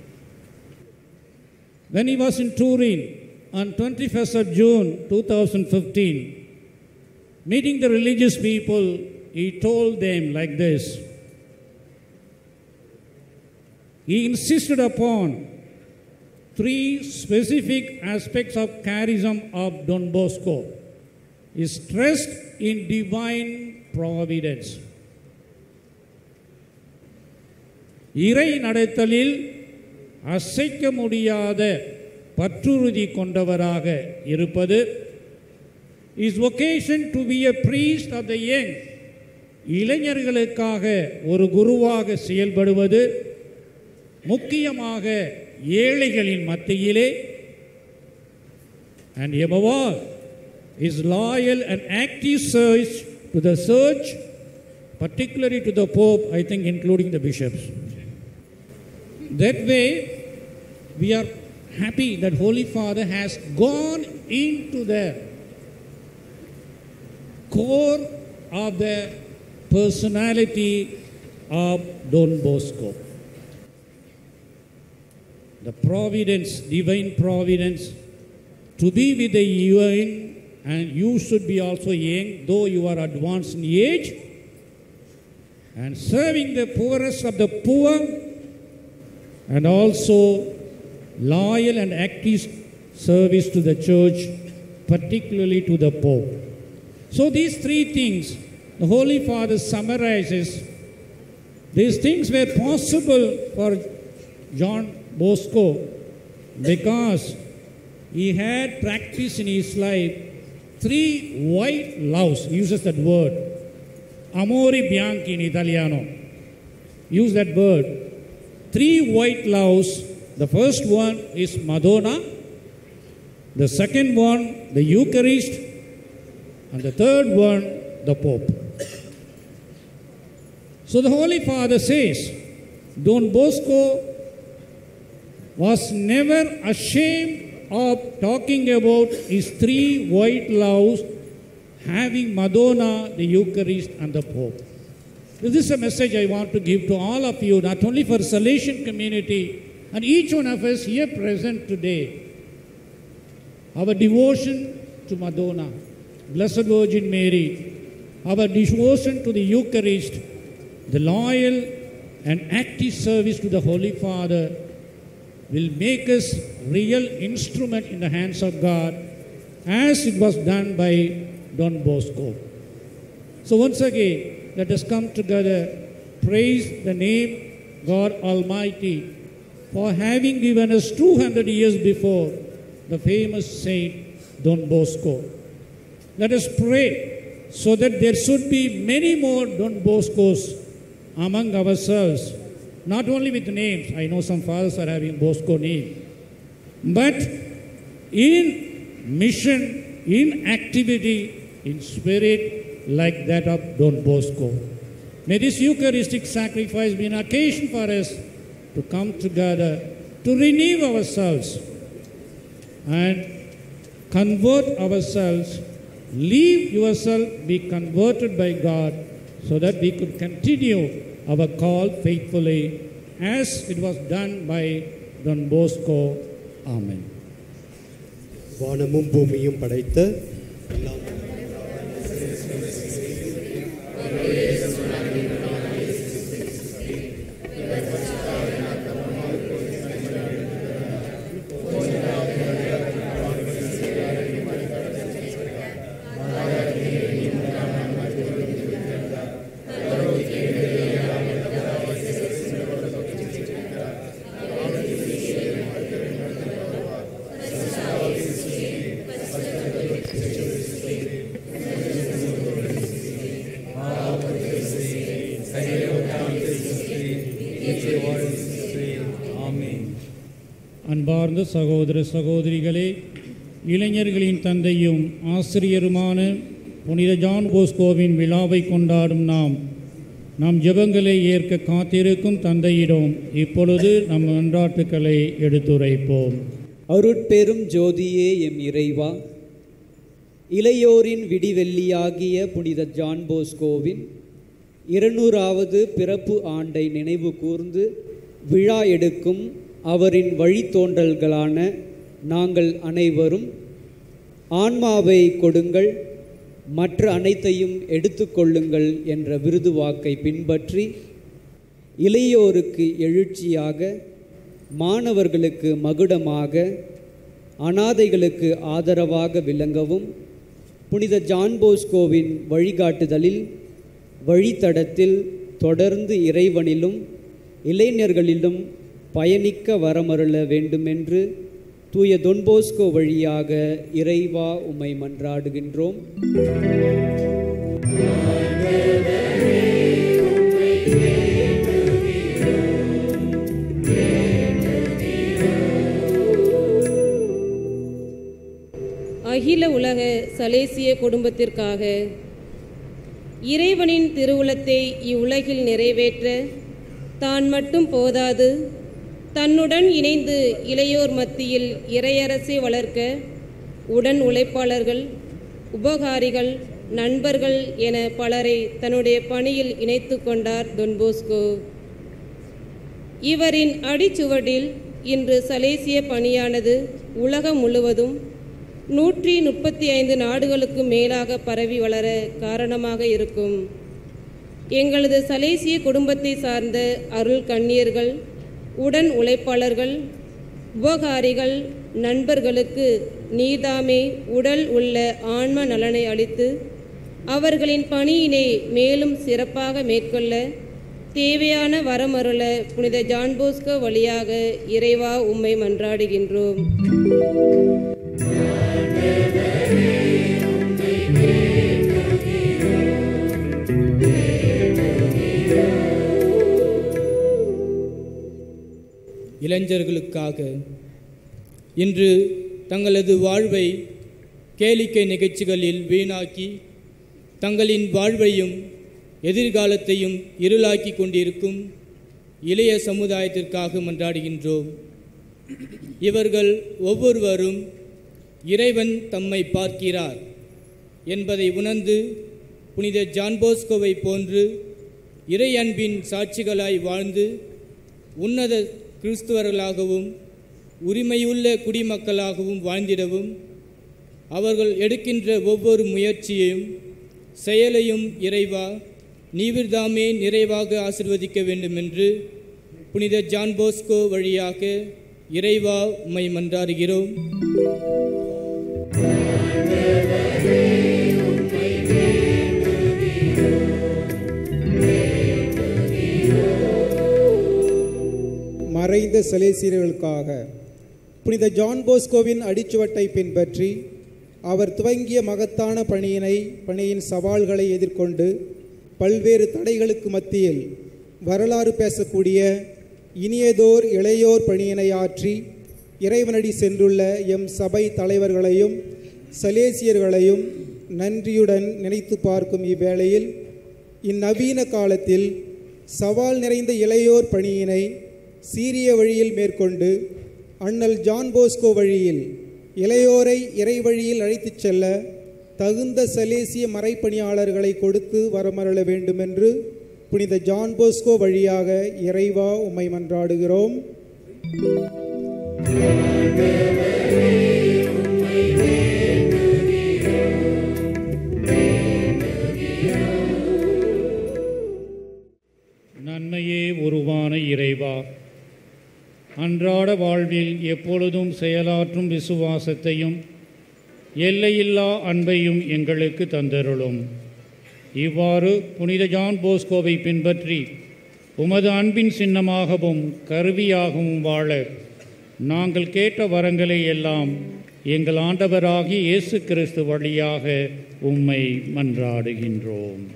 When he was in Turin on twenty-first of June two thousand fifteen, meeting the religious people, he told them like this. He insisted upon three specific aspects of charism of Don Bosco. He stressed in divine providence. இறை நடத்தலில் அசைக்க முடியாத பற்றுறுதி கொண்டவராக இருப்பது, his vocation to be a priest of the young, இளைஞர்களுக்காக ஒரு குருவாக செயல்படுவது, முக்கியமாக ஏழைகளின் மத்தியிலே, and above all, his loyal and active service to the church, particularly to the Pope, I think including the bishops. That way, we are happy that Holy Father has gone into the core of the personality of Don Bosco. The providence, divine providence, to be with the young, and you should be also young, though you are advanced in age, and serving the poorest of the poor, and also loyal and active service to the church, particularly to the Pope. So these three things, the Holy Father summarizes. These things were possible for John Bosco because he had practiced in his life three white loves. He uses that word, amore bianchi in Italiano. Use that word. Three white loves. The first one is Madonna, the second one the Eucharist, and the third one the Pope. So the Holy Father says, Don Bosco was never ashamed of talking about his three white loves, having Madonna, the Eucharist, and the Pope. This is a message I want to give to all of you, not only for Salesian community, and each one of us here present today. Our devotion to Madonna, Blessed Virgin Mary, our devotion to the Eucharist, the loyal and active service to the Holy Father will make us real instrument in the hands of God, as it was done by Don Bosco. So once again, let us come together, praise the name God Almighty for having given us two hundred years before the famous saint Don Bosco. Let us pray so that there should be many more Don Boscos among ourselves, not only with names. I know some fathers are having Bosco name, but in mission, in activity, in spirit like that of Don Bosco. May this Eucharistic sacrifice be an occasion for us to come together, to renew ourselves and convert ourselves. Leave yourself, be converted by God, so that we could continue our call faithfully as it was done by Don Bosco. Amen. வானமும் பூமியும் படைத்த எல்லாம் அன்பார்ந்த சகோதர சகோதரிகளே, இளைஞர்களின் தந்தையும் ஆசிரியருமான புனித ஜான் போஸ்கோவின் விழாவை கொண்டாடும் நாம் நம் ஜெபங்களை ஏற்க காத்திருக்கும் தந்தையிடம் இப்பொழுது நம் மன்றாட்டுக்களை எடுத்துரைப்போம். அருட்பெரும் ஜோதியே எம் இறைவா, இளையோரின் விடிவெள்ளியாகிய புனித ஜான் போஸ்கோவின் இருநூறாவது பிறப்பு ஆண்டை நினைவு கூர்ந்து விழா எடுக்கும் அவரின் வழித்தோன்றல்களான நாங்கள் அனைவரும் ஆன்மாவை கொடுங்கள், மற்ற அனைத்தையும் எடுத்துக்கொள்ளுங்கள் என்ற விருது வாக்கை பின்பற்றி இளையோருக்கு எழுச்சியாக, மாணவர்களுக்கு மகுடமாக, அனாதைகளுக்கு ஆதரவாக விளங்கவும் புனித ஜான் போஸ்கோவின் வழிகாட்டுதலில் வழித்தடத்தில் தொடர்ந்து இறைவனிலும் இளைஞர்களிலும் பயணிக்க வரமருள வேண்டுமென்று தூய தொன் போஸ்கோ வழியாக இறைவா உம்மை மன்றாடுகின்றோம். அகில உலக சலேசிய குடும்பத்திற்காக இறைவனின் திருவுளத்தை இவ்வுலகில் நிறைவேற்ற தான் மட்டும் போதாது, தன்னுடன் இணைந்து இளையோர் மத்தியில் இறையரசை வளர்க்க உடன் உழைப்பாளர்கள், உபகாரிகள், நண்பர்கள் என பலரை தன்னுடைய பணியில் இணைத்து கொண்டார் டொன் போஸ்கோ. இவரின் அடிச்சுவடில் இன்று சலேசிய பணியானது உலகம் முழுவதும் நூற்றி முப்பத்தி ஐந்து நாடுகளுக்கு மேலாக பரவி வளர காரணமாக இருக்கும். எங்களது சலேசிய குடும்பத்தை சார்ந்த அருள் கண்ணியர்கள், உடன் உழைப்பாளர்கள், உபகாரிகள், நண்பர்களுக்கு நீதாமே உடல் உள்ள ஆன்ம நலனை அளித்து அவர்களின் பணியினை மேலும் சிறப்பாக மேற்கொள்ள தேவையான வரமருள புனித ஜான் போஸ்கோ வழியாக இறைவா உம்மை மன்றாடுகின்றோம். இளைஞர்களுக்காக இன்று தங்களது வாழ்வை கேளிக்கை நிகழ்ச்சிகளில் வீணாக்கி தங்களின் வாழ்வையும் எதிர்காலத்தையும் இருளாக்கி கொண்டிருக்கும் இளைய சமுதாயத்திற்காக மன்றாடுகின்றோம். இவர்கள் ஒவ்வொருவரும் இறைவன் தம்மை பார்க்கிறார் என்பதை உணர்ந்து புனித ஜான் போஸ்கோவை போன்று இறை அன்பின் சாட்சிகளாய் வாழ்ந்து உன்னத கிறிஸ்துவர்களாகவும் உரிமையுள்ள குடிமக்களாகவும் வாழ்ந்திடவும் அவர்கள் எடுக்கின்ற ஒவ்வொரு முயற்சியையும் செயலையும் இறைவா நீவிர்தாமே நிறைவாக ஆசிர்வதிக்க வேண்டும் என்று புனித ஜான் போஸ்கோ வழியாக இறைவா உம்மை மன்றாடுகிறோம். மறைந்த சலேசியர்களுக்காக புனித ஜான் போஸ்கோவின் அடிச்சுவட்டை பின்பற்றி அவர் துவங்கிய மகத்தான பணியினை பணியின் சவால்களை எதிர்கொண்டு பல்வேறு தடைகளுக்கு மத்தியில் வரலாறு பேசக்கூடிய இனியதோர் இளையோர் பணியினை ஆற்றி இறைவனடி சென்றுள்ள எம் சபை தலைவர்களையும் சலேசியர்களையும் நன்றியுடன் நினைத்து பார்க்கும் இவ்வேளையில் இந்நவீன காலத்தில் சவால் நிறைந்த இளையோர் பணியினை சீரிய வழியில் மேற்கொண்டு அண்ணல் ஜான் போஸ்கோ வழியில் இளையோரை இறை வழியில் அழைத்துச் செல்ல தகுந்த சலேசிய மறைப்பணியாளர்களை கொடுத்து வரமருள வேண்டுமென்று புனித ஜான் போஸ்கோ வழியாக இறைவா உம்மை மன்றாடுகிறோம். நன்மையே உருவான இறைவா, அன்றாட வாழ்வில் எப்பொழுதும் செயலாற்றும் விசுவாசத்தையும் எல்லையில்லா அன்பையும் எங்களுக்கு தந்தருளும். இவ்வாறு புனித ஜான் போஸ்கோவை பின்பற்றி உமது அன்பின் சின்னமாகவும் கருவியாகவும் வாழ நாங்கள் கேட்ட வரங்களை எல்லாம் எங்கள் ஆண்டவராகிய இயேசு கிறிஸ்து வழியாக உம்மை மன்றாடுகின்றோம்.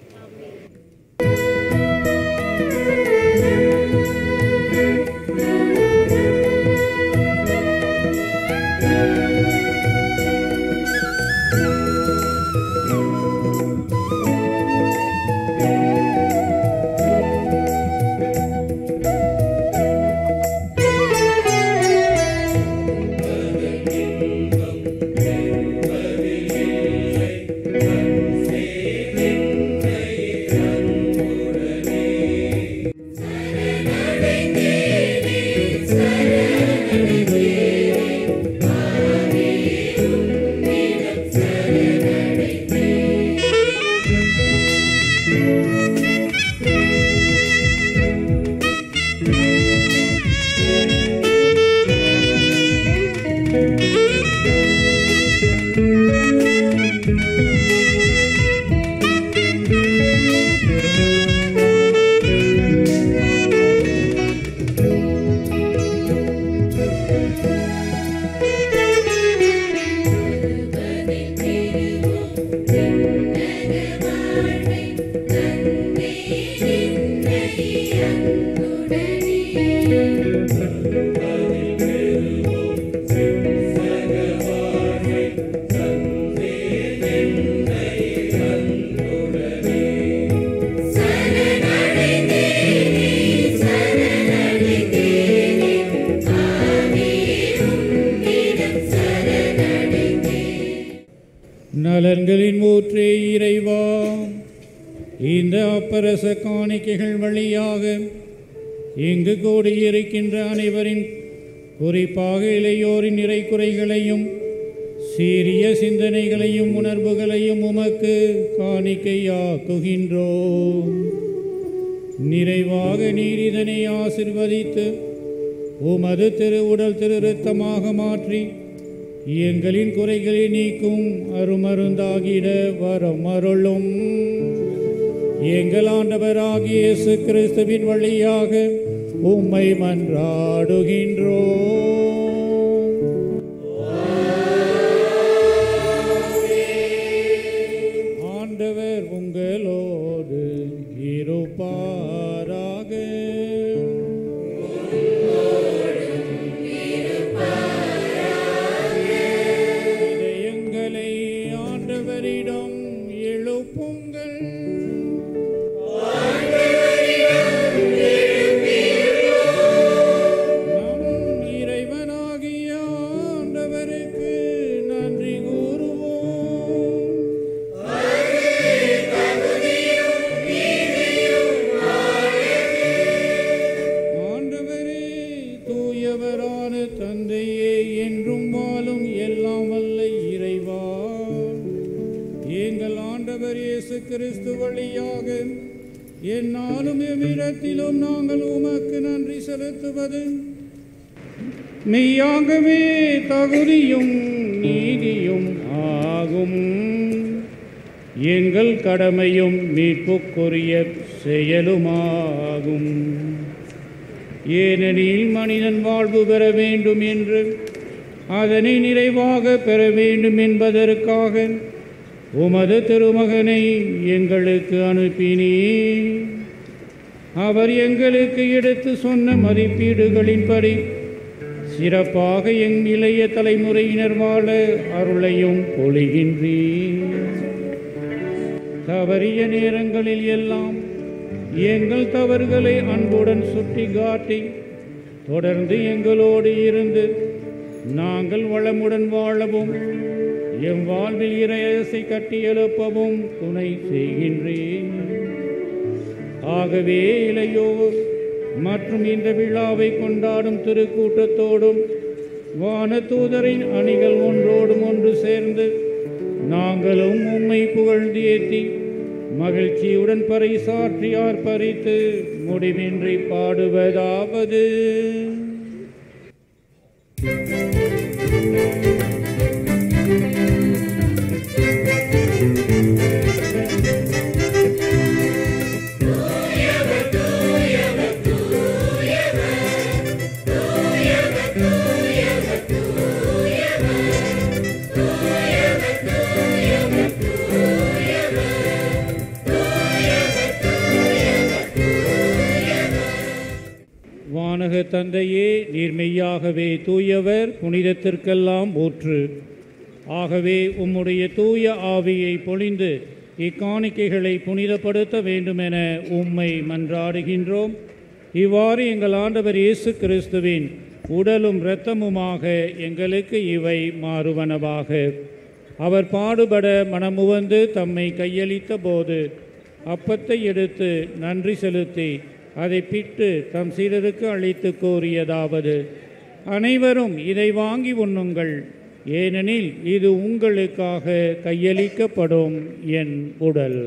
நலன்களின் ஊற்றே இறைவா, இந்த அப்பரச காணிக்கைகள் வழியாக இங்கு கூடியிருக்கின்ற அனைவரின், குறிப்பாக இளையோரின் நிறை குறைகளையும் சீரிய சிந்தனைகளையும் உணர்வுகளையும் உமக்கு காணிக்கையாக்குகின்றோம். நிறைவாக நீர் இதனை ஆசிர்வதித்து உமது திரு உடல் திரு இரத்தமாக மாற்றி எங்களின் குறைகளை நீக்கும் அருமருந்தாகிட வரம் அருளும். எங்கள் ஆண்டவராகிய இயேசு கிறிஸ்துவின் வழியாக உம்மை மன்றாடுகின்றோம். ஆண்டவர் உங்களோடு இருப்பாராக. இதயங்களை ஆண்டவரிடம் எழுப்புங்கள். நம் இறைவனாகிய ஆண்டவருக்கு நன்றி கூறுவோம். ஆண்டவரே, தூயவரான தந்தையே, என்றும் வாழும் எல்லாம் வல்ல இறைவா, எங்கள் ஆண்டவர் இயேசு கிறிஸ்து வழியாக எந்நாளும் எவ்விடத்திலும் நாங்கள் உமக்கு நன்றி செலுத்துவது மெய்யாகவே தகுதியும் நீதியும் ஆகும். எங்கள் கடமையும் மீட்புக்குரிய செயலுமாகும். ஏனெனில் மனிதன் வாழ்வு பெற வேண்டும் என்று, அதனை நிறைவாக பெற வேண்டும் என்பதற்காக உமது திருமகனை எங்களுக்கு அனுப்பினீர். அவர் எங்களுக்கு எடுத்து சொன்ன மதிப்பீடுகளின்படி சிறப்பாக எங் இளைய தலைமுறையினர் வாழ அருளையும் பொழிகின்றீர். தவறிய நேரங்களில் எல்லாம் எங்கள் தவறுகளை அன்புடன் சுட்டி காட்டி தொடர்ந்து எங்களோடு இருந்து நாங்கள் வளமுடன் வாழவும் எம் வாழ்வில் இறையரசை கட்டி எழுப்பவும் துணை செய்கின்றேன். ஆகவே இளையோர் மற்றும் இந்த விழாவை கொண்டாடும் திருக்கூட்டத்தோடும் வானதூதரின் அணிகள் ஒன்றோடும் ஒன்று சேர்ந்து நாங்களும் உம்மை புகழ்ந்து ஏற்றி மகிழ்ச்சியுடன் பறைசாற்றி ஆர்ப்பரித்து முடிவின்றி பாடுவதாவது: வானக தந்தையே, நீர் மெய்யாகவே தூயவர், புனிதத்திற்கெல்லாம் ஊற்று. ஆகவே உம்முடைய தூய ஆவியை பொழிந்து இக்காணிக்கைகளை புனிதப்படுத்த வேண்டுமென உம்மை மன்றாடுகின்றோம். இவ்வாறு எங்கள் ஆண்டவர் இயேசு கிறிஸ்துவின் உடலும் இரத்தமுமாக எங்களுக்கு இவை மாறுவனவாக. அவர் பாடுபட மனமுவந்து தம்மை கையளித்த போது அப்பத்தை எடுத்து நன்றி செலுத்தி அதை பிட்டு தம் சீடருக்கு அளித்து கூறியதாவது: அனைவரும் இதை வாங்கி உண்ணுங்கள், ஏனெனில் இது உங்களுக்காக கையளிக்கப்படும் என் உடல்.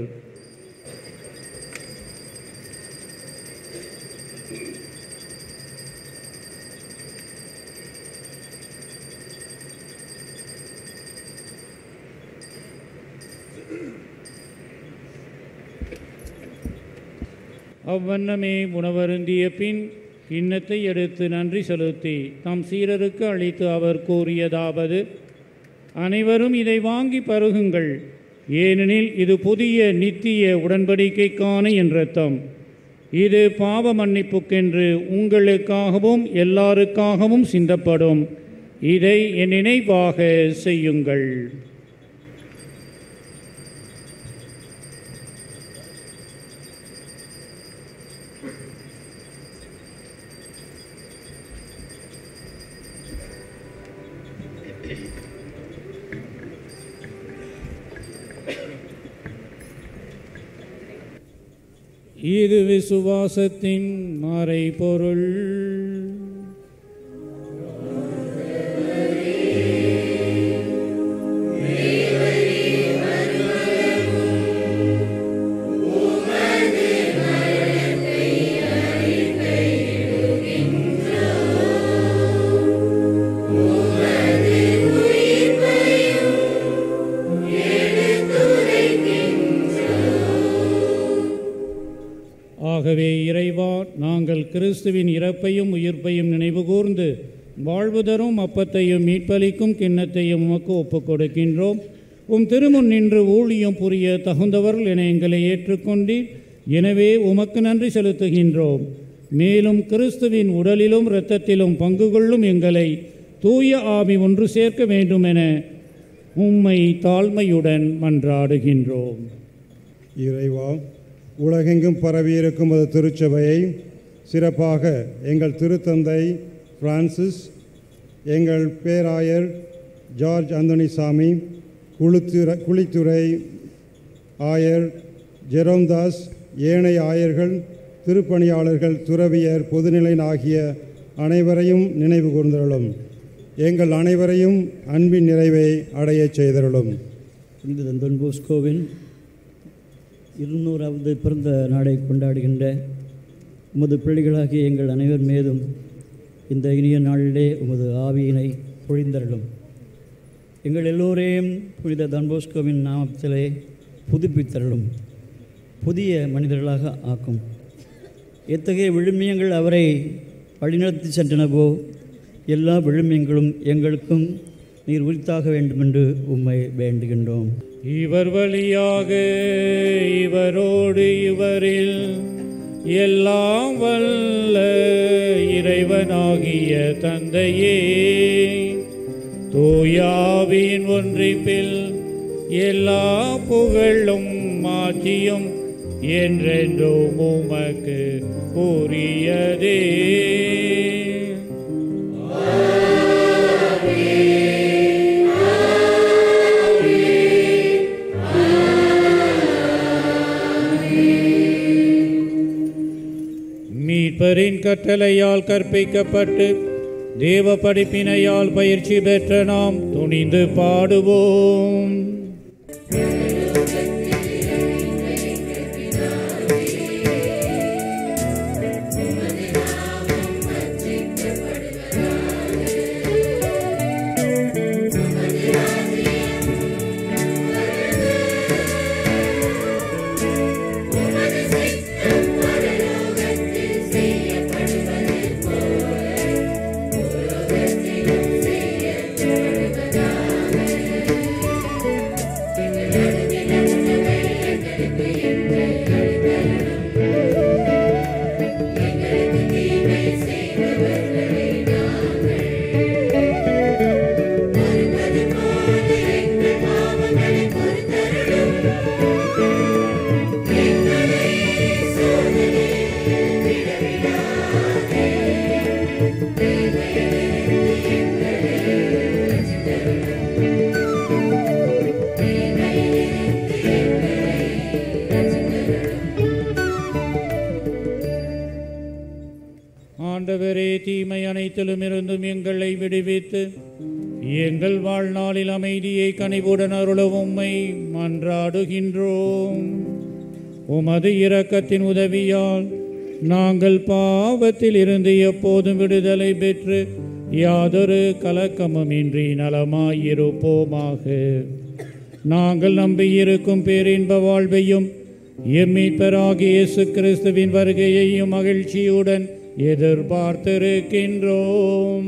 அவ்வண்ணமே உணவருந்திய பின் கிண்ணத்தை எடுத்து நன்றி செலுத்தி தம் சீடருக்கு அளித்து அவர் கூறியதாவது: அனைவரும் இதை வாங்கி பருகுங்கள், ஏனெனில் இது புதிய நித்திய உடன்படிக்கைக்கான என் இரத்தம். இது பாவ மன்னிப்புக்கென்று உங்களுக்காகவும் எல்லாருக்காகவும் சிந்தப்படும். இதை என் நினைவாக செய்யுங்கள். இது விசுவாசத்தின் மறைபொருள். ஆகவே இறைவா, நாங்கள் கிறிஸ்துவின் இறப்பையும் உயிர்ப்பையும் நினைவு கூர்ந்து வாழ்வு தரும் அப்பத்தையும் மீட்பளிக்கும் கிண்ணத்தையும் உமக்கு ஒப்புக் கொடுக்கின்றோம். உம் திருமுன் நின்று ஊழியம் புரிய தகுந்தவர்கள் என எங்களை ஏற்றுக்கொண்டீர். எனவே உமக்கு நன்றி செலுத்துகின்றோம். மேலும் கிறிஸ்துவின் உடலிலும் இரத்தத்திலும் பங்கு கொள்ளும் எங்களை தூய ஆவி ஒன்று சேர்க்க வேண்டுமென உம்மை தாழ்மையுடன் மன்றாடுகின்றோம். இறைவா, உலகெங்கும் பரவியிருக்கும் அது திருச்சபையை, சிறப்பாக எங்கள் திருத்தந்தை பிரான்சிஸ், எங்கள் பேராயர் ஜார்ஜ் அந்தோனிசாமி, குளித்துறை குளித்துறை ஆயர் ஜெரோம்தாஸ், ஏனைய ஆயர்கள், திருப்பணியாளர்கள், துறவியர், பொதுநிலைன் ஆகிய அனைவரையும் நினைவு கூர்ந்தருளும். எங்கள் அனைவரையும் அன்பின் நிறைவை அடையச் செய்தருளும். புனித தொன் போஸ்கோவின் இருநூறாவது பிறந்த நாளை கொண்டாடுகின்ற உமது பிள்ளைகளாகிய எங்கள் அனைவர் மீதும் இந்த இனிய நாளிலே உமது ஆவியினை பொழிந்தருளும். எங்கள் எல்லோரையும் புனித தொன் போஸ்கோவின் நாமத்திலே புதுப்பித்தருளும். புதிய மனிதர்களாக ஆக்கும். எத்தகைய விழுமியங்கள் அவரை வழிநடத்தி சென்றனவோ எல்லா விழுமியங்களும் எங்களுக்கும் நீர் உரித்தாக வேண்டுமென்று உம்மை வேண்டுகின்றோம். இவர் வழியாக, இவரோடு, இவரில் எல்லாம் வல்ல இறைவனாகிய தந்தையே, தூயாவின் ஒன்றிப்பில் எல்லா புகழும் மாற்றியும் என்றென்றும் உமக்கு உரியதே. மீட்பரின் கட்டளையால் கற்பிக்கப்பட்டு தேவ படிப்பினையால் பயிற்சி பெற்ற நாம் துணிந்து பாடுவோம். ஆண்டவரே, தீமை அனைத்திலும் இருந்தும் எங்களை விடுவித்து எங்கள் வாழ்நாளில் அமைதியை கனிவுடன் அருள உம்மை மன்றாடுகின்றோம். உமது இரக்கத்தின் உதவியால் நாங்கள் பாவத்தில் இருந்து எப்போதும் விடுதலை பெற்று யாதொரு கலக்கமுமின்றி நலமாயிருப்போமாக. நாங்கள் நம்பியிருக்கும் பேரின்ப வாழ்வையும் எம்மீட்பராகிய இயேசு கிறிஸ்துவின் வருகையையும் மகிழ்ச்சியுடன் எதிர்பார்த்திருக்கின்றோம்.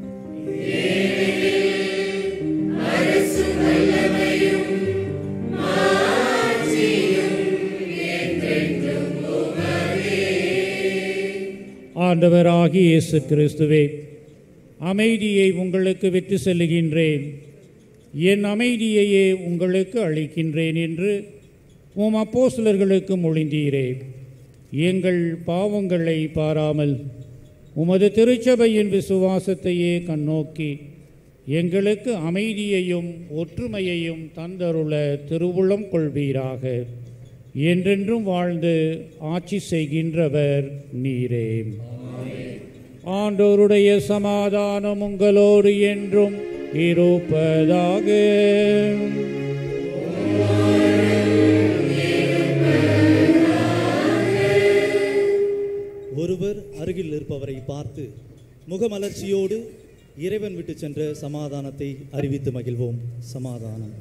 ஆண்டவராகிய இயேசு கிறிஸ்துவே, அமைதியை உங்களுக்கு விட்டு செல்லுகின்றேன், என் அமைதியையே உங்களுக்கு அளிக்கின்றேன் என்று உம் அப்போஸ்தலர்களுக்கு மொழிந்தீரே. எங்கள் பாவங்களை பாராமல் உமது திருச்சபையின் விசுவாசத்தையே கண்ணோக்கி எங்களுக்கு அமைதியையும் ஒற்றுமையையும் தந்தருள திருவுளம் கொள்வீராக. என்றென்றும் வாழ்ந்து ஆட்சி செய்கின்றவர் நீரே. ஆண்டோருடைய சமாதானம் உங்களோடு என்றும் இருப்பதாக. ஒருவர் அருகில் இருப்பவரை பார்த்து முகமலர்ச்சியோடு இறைவன் விட்டு சென்ற சமாதானத்தை அறிவித்து மகிழ்வோம். சமாதானம்.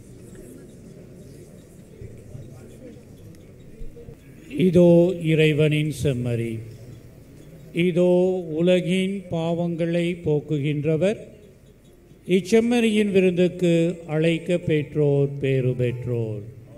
இதோ இறைவனின் செம்மறி, இதோ உலகின் பாவங்களை போக்குகின்றவர். இச்செம்மறியின் விருந்துக்கு அழைக்க பெற்றோர் பேறு பெற்றோர்.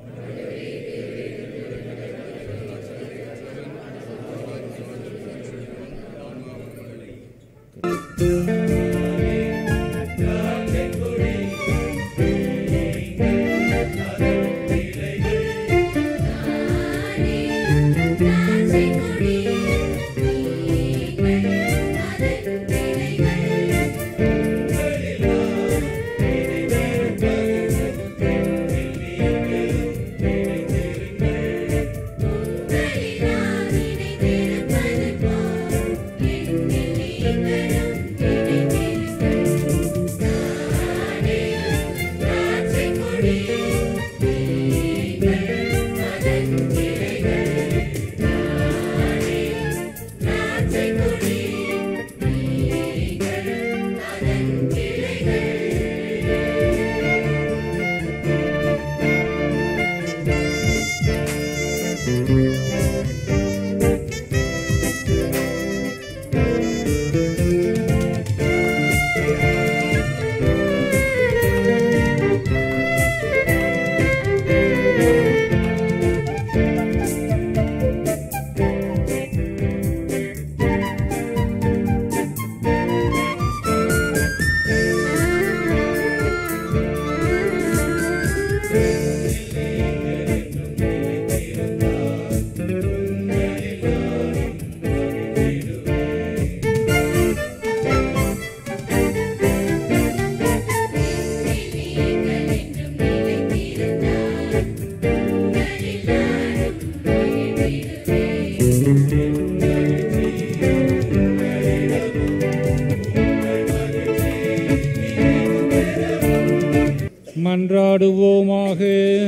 மன்றாடுவோமாக.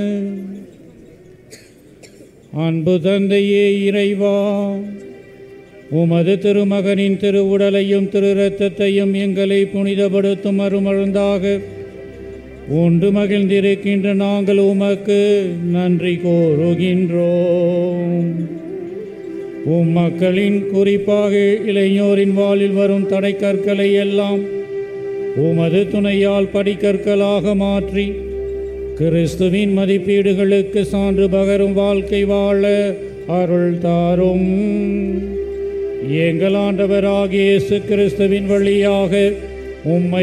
அன்பு தந்தையே இறைவா, உமது திருமகனின் திருவுடலையும் திரு இரத்தத்தையும் எங்களை புனிதப்படுத்தும் அருமருந்தாக ஒன்று மகிழ்ந்திருக்கின்ற நாங்கள் உமக்கு நன்றி கோருகின்றோம். உம் மக்களின் குறிப்பாக இளைஞரின் வாளில் வரும் தடைக்கற்களை எல்லாம் உமது துணையால் படிக்கற்களாக மாற்றி கிறிஸ்துவின் மதிப்பீடுகளுக்கு சான்று பகரும் வாழ்க்கை வாழ அருள் தாரும். எங்கள் ஆண்டவராகிய இயேசு கிறிஸ்துவின் வழியாக உம்மை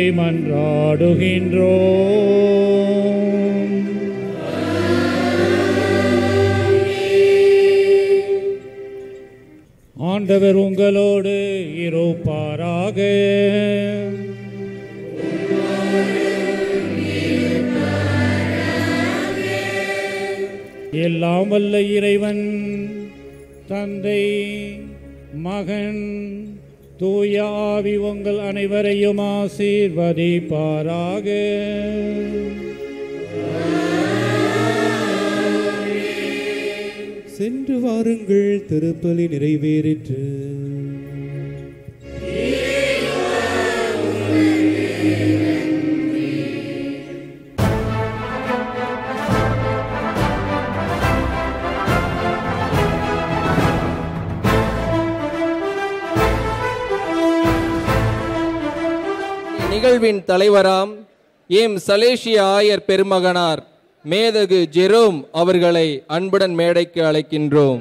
மன்றாடுகின்றோம். ஆண்டவர் உங்களோடு இருப்பாராக. எல்லாம் வல்ல இறைவன் தந்தை, மகன், தூய ஆவி உங்கள் அனைவரையும் ஆசீர்வதிப்பாராக. சென்று வாருங்கள், திருப்பலி நிறைவேறிற்று. நிகழ்வின் தலைவராம் எம் சலேசிய ஆயர் பெருமகனார் மேதகு ஜெரோம் அவர்களை அன்புடன் மேடைக்கு அழைக்கின்றோம்.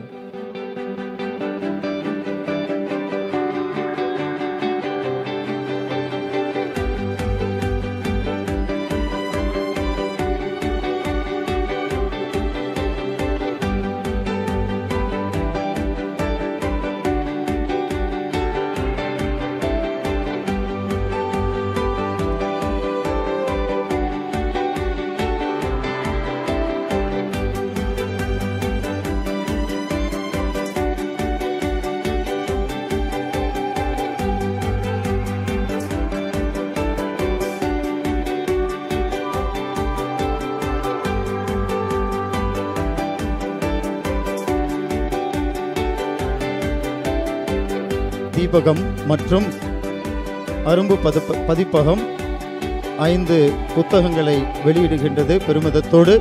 தீபகம் மற்றும் அரும்பு பதிப்ப பதிப்பகம் ஐந்து புத்தகங்களை வெளியிடுகின்றது பெருமிதத்தோடு.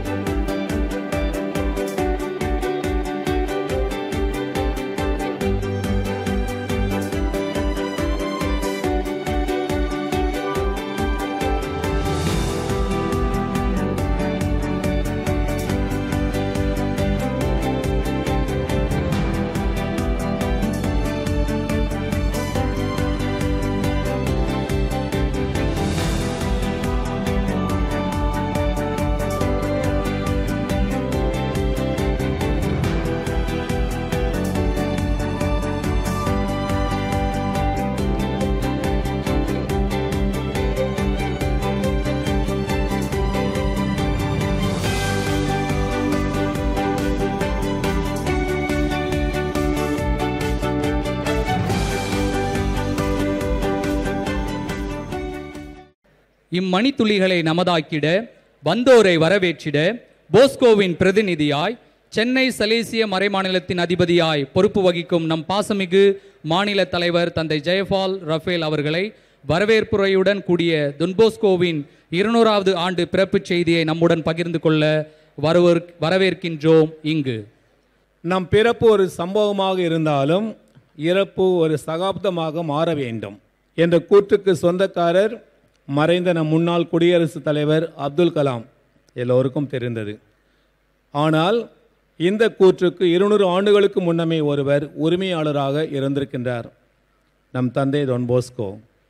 இம்மணித்துளிகளை நமதாக்கிட வந்தோரை வரவேற்றிட போஸ்கோவின் பிரதிநிதியாய் சென்னை சலேசிய மறைமாநிலத்தின் அதிபதியாய் பொறுப்பு வகிக்கும் நம் பாசமிகு மாநில தலைவர் தந்தை ஜெயபால் ரஃபேல் அவர்களை வரவேற்புரையுடன் கூடிய தொன்போஸ்கோவின் இருநூறாவது ஆண்டு பிறப்புச் செய்தியை நம்முடன் பகிர்ந்து கொள்ள வரவேற் வரவேற்கின்றோம். இங்கு நம் பிறப்பு ஒரு சம்பவமாக இருந்தாலும் இறப்பு ஒரு சகாப்தமாக மாற வேண்டும் என்ற கூற்றுக்கு சொந்தக்காரர் மறைந்த நம் முன்னாள் குடியரசுத் தலைவர் அப்துல் கலாம் எல்லோருக்கும் தெரிந்தது. ஆனால் இந்த கூற்றுக்கு இருநூறு ஆண்டுகளுக்கு முன்னமே ஒருவர் உரிமையாளராக இருந்திருக்கின்றார், நம் தந்தை டொன் போஸ்கோ.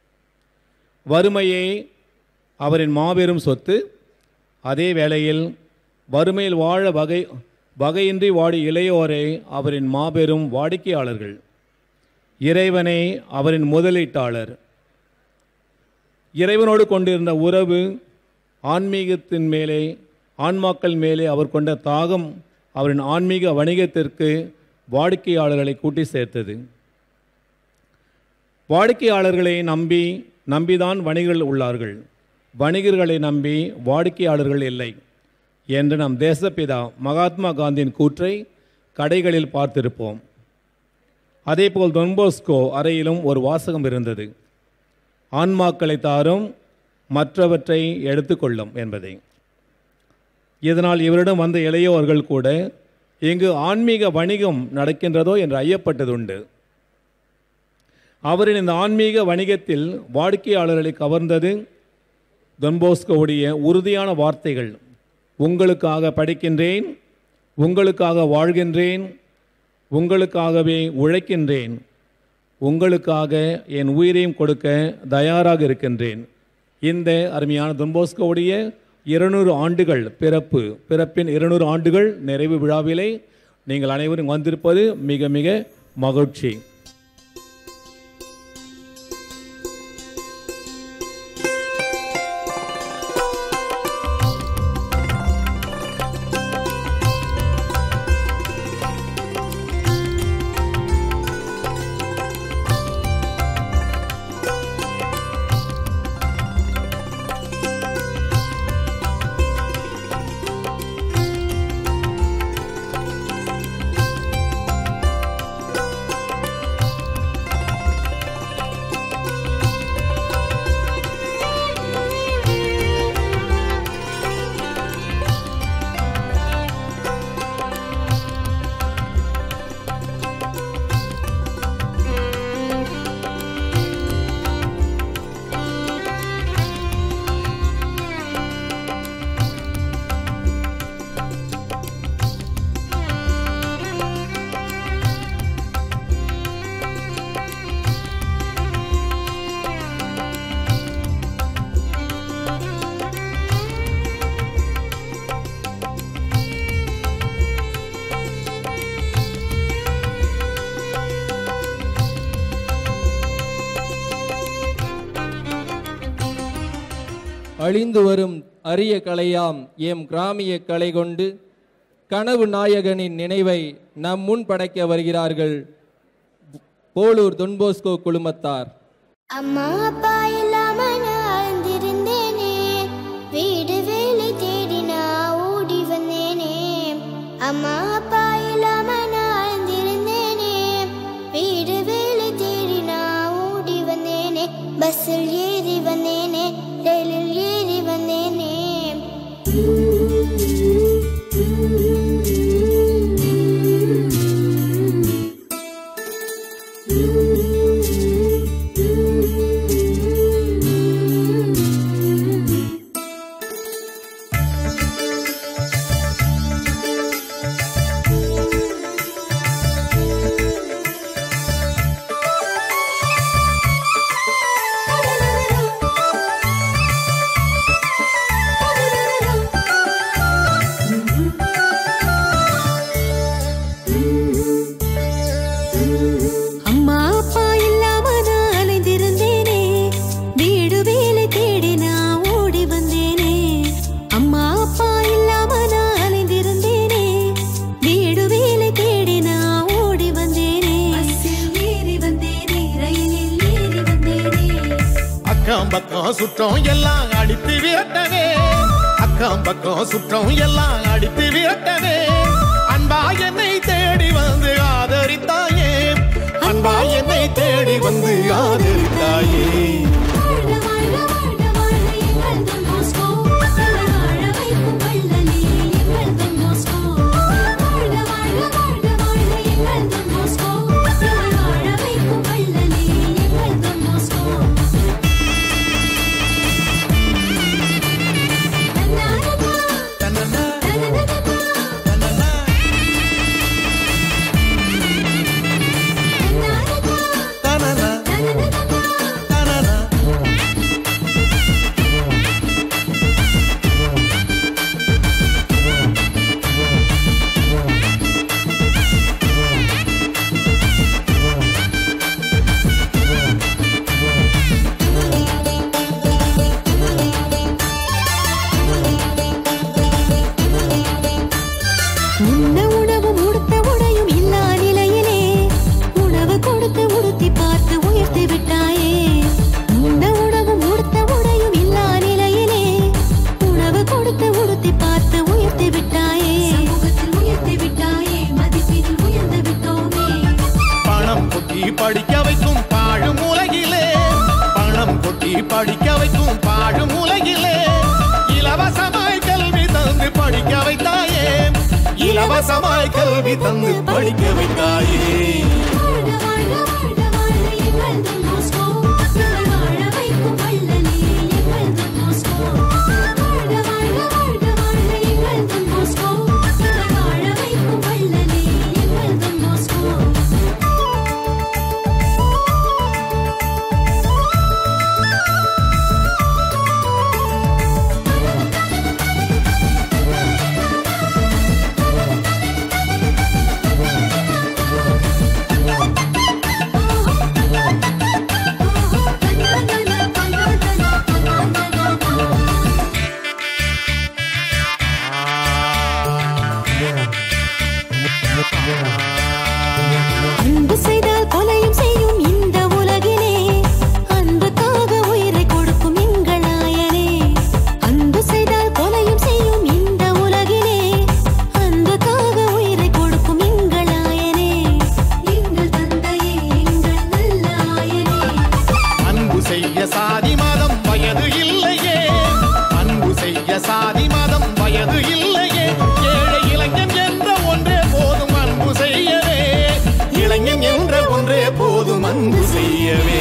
வறுமையே அவரின் மாபெரும் சொத்து. அதே வேளையில் வறுமையில் வாழ வகை வகையின்றி வாடி இளையோரே அவரின் மாபெரும் வாடிக்கையாளர்கள். இறைவனே அவரின் முதலீட்டாளர். இறைவனோடு கொண்டிருந்த உறவு, ஆன்மீகத்தின் மேலே ஆன்மாக்கள் மேலே அவர் கொண்ட தாகம் அவரின் ஆன்மீக வணிகத்திற்கு வாடிக்கையாளர்களை கூட்டி சேர்த்தது. வாடிக்கையாளர்களை நம்பி நம்பிதான் வணிகர்கள் உள்ளார்கள், வணிகர்களை நம்பி வாடிக்கையாளர்கள் இல்லை என்று நம் தேசப்பிதா மகாத்மா காந்தியின் கூற்றை கடைகளில் பார்த்திருப்போம். அதேபோல் தொன்போஸ்கோ அறையிலும் ஒரு வாசகம் இருந்தது, ஆன்மாக்களை தாரும் மற்றவற்றை எடுத்துக்கொள்ளும் என்பதை. இதனால் இவரிடம் வந்த இளையோர்கள் கூட இங்கு ஆன்மீக வணிகம் நடக்கின்றதோ என்று ஐயப்பட்டதுண்டு. அவரின் இந்த ஆன்மீக வணிகத்தில் வாடிக்கையாளர்களை கவர்ந்தது தொன்போஸ்கோவுடைய உறுதியான வார்த்தைகள். உங்களுக்காக படிக்கின்றேன், உங்களுக்காக வாழ்கின்றேன், உங்களுக்காகவே உழைக்கின்றேன், உங்களுக்காக என் உயிரையும் கொடுக்க தயாராக இருக்கின்றேன். இந்த அருமையான தொன்போஸ்கோவுடைய இருநூறு ஆண்டுகள் பிறப்பு பிறப்பின் இருநூறு ஆண்டுகள் நிறைவு விழாவிலே நீங்கள் அனைவரும் வந்திருப்பது மிக மிக மகிழ்ச்சி. அழிந்து வரும் அரிய கலையாம் எம் கிராமிய கலை கொண்டு கனவு நாயகனின் நினைவை நம் முன் படைக்க வருகிறார்கள் போலூர் தொன்போஸ்கோ குழுமத்தார். அம்மா அப்பா இல்லாம நான் அழுந்திருந்தேனே, வீடு வேலை தேடி நான் ஓடி வந்தேனே. அம்மா அப்பா இல்லாம நான் அழுந்திருந்தேனே, வீடு வேலை தேடி நான் பக்கம் சுற்றம் எல்லாம் அடித்து விரட்டவே, அக்கம் பக்கம் சுற்றம் எல்லாம் அடித்து விரட்டவே, அன்பா என்னை தேடி வந்து ஆதரித்தாயே, அன்பா என்னை தேடி வந்து ஆதரித்தாயே. படிக்க வைக்கும் பாழும் உலகிலே, பணம் கொட்டி படிக்க வைக்கும் பாழும் உலகிலே, இலவசமாய் கல்வி தந்து படிக்க வைத்தாயே, இலவசமாய் கல்வி தந்து படிக்க வைத்தாயே. அன்பு செய்தால் கொலையும் செய்யும் இந்த உலகிலே, அன்புக்காக உயிரை கொடுக்கும் எங்கள் நாயனே. அன்பு செய்தால் கொலையும் செய்யும் இந்த உலகிலே, அன்புக்காக உயிரை கொடுக்கும் எங்கள் நாயனே. எங்கள் தந்தையே, எங்கள் நல்ல நாயனே. அன்பு செய்ய சாதி மதம் வயது இல்லையே, அன்பு செய்ய சாதி மதம் வயது இல்லையே, ஏழை இளைஞன் என்ற ஒன்றே போதும் அன்பு செய்யவே, இளைஞன் என்ற ஒன்றே போதும் அன்பு செய்யவே.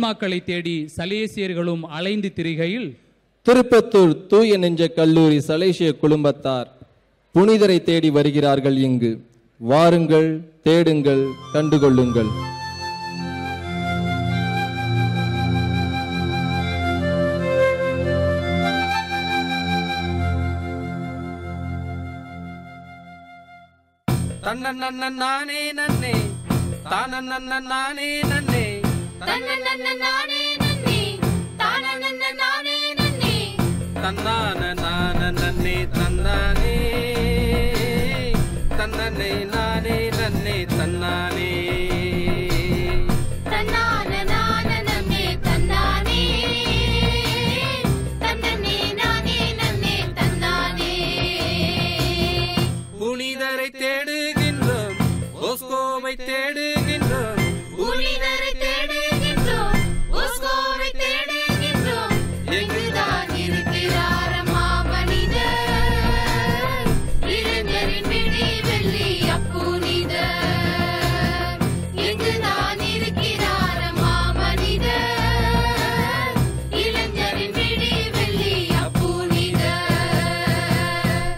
ஆன்மாக்களை தேடி சலேசியர்களும் அலைந்து திரிகையில் திருப்பத்தூர் தூய நெஞ்ச கல்லூரி சலேசிய குடும்பத்தார் புனிதரை தேடி வருகிறார்கள். இங்கு வாருங்கள், தேடுங்கள், கண்டுகொள்ளுங்கள். தன்னே நன்னே தானே நானே நன்னே தன்னே நானே நன்னே தானே நானே நன்னே தன்னான நான நன்னே தன்னானே தன்னே நானே நன்னே தன்னானே தன்னான நான நன்னே தன்னானே தன்னே நானே நன்னே தன்னானே புனிதரை தேடுகின்றோம், போஸ்கோவை தேடுகின்றோம், புனிதரை தேடுகின்றோம், போஸ்கோவை தேடுகின்றோம். எங்குதான் இருக்கிறார் மாமனிதர், இளைஞரின் விழி வெள்ளி அப்புனிதர். எங்குதான் இருக்கிறார் மாமனிதர், இளைஞரின் விழி வெள்ளி அப்புனிதர்.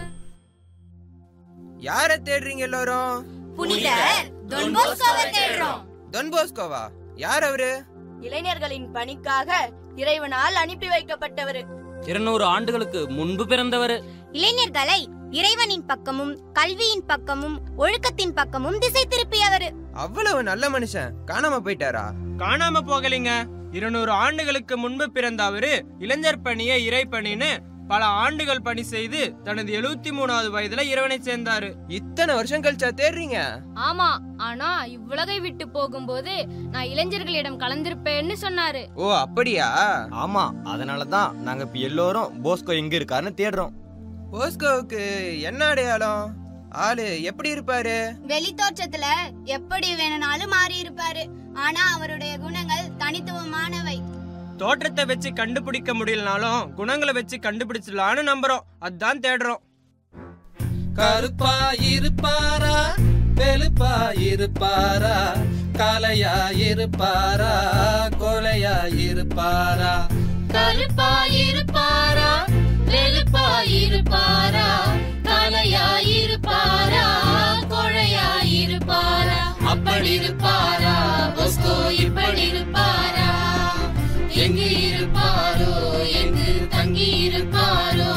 யாரை தேடுறீங்க எல்லாரும்? புனிதர் டொன் போஸ்கோவை தேடுறோம். டொன் போஸ்கோவா? யார் அவரு? இளைஞர்களின் பணிக்காக இறைவனால் அனுப்பி வைக்கப்பட்டவர். இருநூறு ஆண்டுகளுக்கு முன்பு பிறந்தவர். இளைஞர்களை இறைவனின் பக்கமும் கல்வியின் பக்கமும் ஒழுக்கத்தின் பக்கமும் திசை திருப்பியவர். அவ்வளவு நல்ல மனுஷன் காணாம போயிட்டாரா? காணாம போகலைங்க. இருநூறு ஆண்டுகளுக்கு முன்பு பிறந்த அவரு இளைஞர் பணியை இறை பணின்னு பல ஆண்டுகள் பணி செய்து தனது எழுபத்தி மூணாவது வயதுல இறைவனை சேர்ந்தாரு. இத்தனை வருஷம் கழிச்சா தேடுறீங்க? ஆமா, ஆனா இவ்வுலகை விட்டு போகும்போது நான் இளைஞர்களிடம் கலந்திருப்பேன்னு சொன்னாரு. ஓ அப்படியா? ஆமா, அதனாலதான் நாங்க இப்ப எல்லோரும் போஸ்கோ எங்க இருக்காருன்னு தேடுறோம். போஸ்கோவுக்கு என்ன அடையாளம்? ஆளு எப்படி இருப்பாரு? வெளி தோற்றத்துல எப்படி வேணும்னாலும் மாறி இருப்பாரு, ஆனா அவருடைய குணங்கள் தனித்துவமானவை. தோற்றத்தை வச்சு கண்டுபிடிக்க முடியலனாலும் குணங்களை வச்சு கண்டுபிடிச்சிடலான்னு நம்புறோம். அதான் தேடுறோம். கருப்பா இருப்பாரா, வெளுப்பா இருப்பாரா, காலையா இருப்பாரா, கொலையா இருப்பாரா? கருப்பா இருப்பாரா, வெளுப்பா இருப்பாரா, காலையா இருப்பாரா, கொழையா இருப்பாரா? அப்படி இருப்பாரா போஸ்கோ, இப்படி இருப்பாரா? எங்கு இருப்பாரோ, எங்கு தங்கி இருப்பாரோ?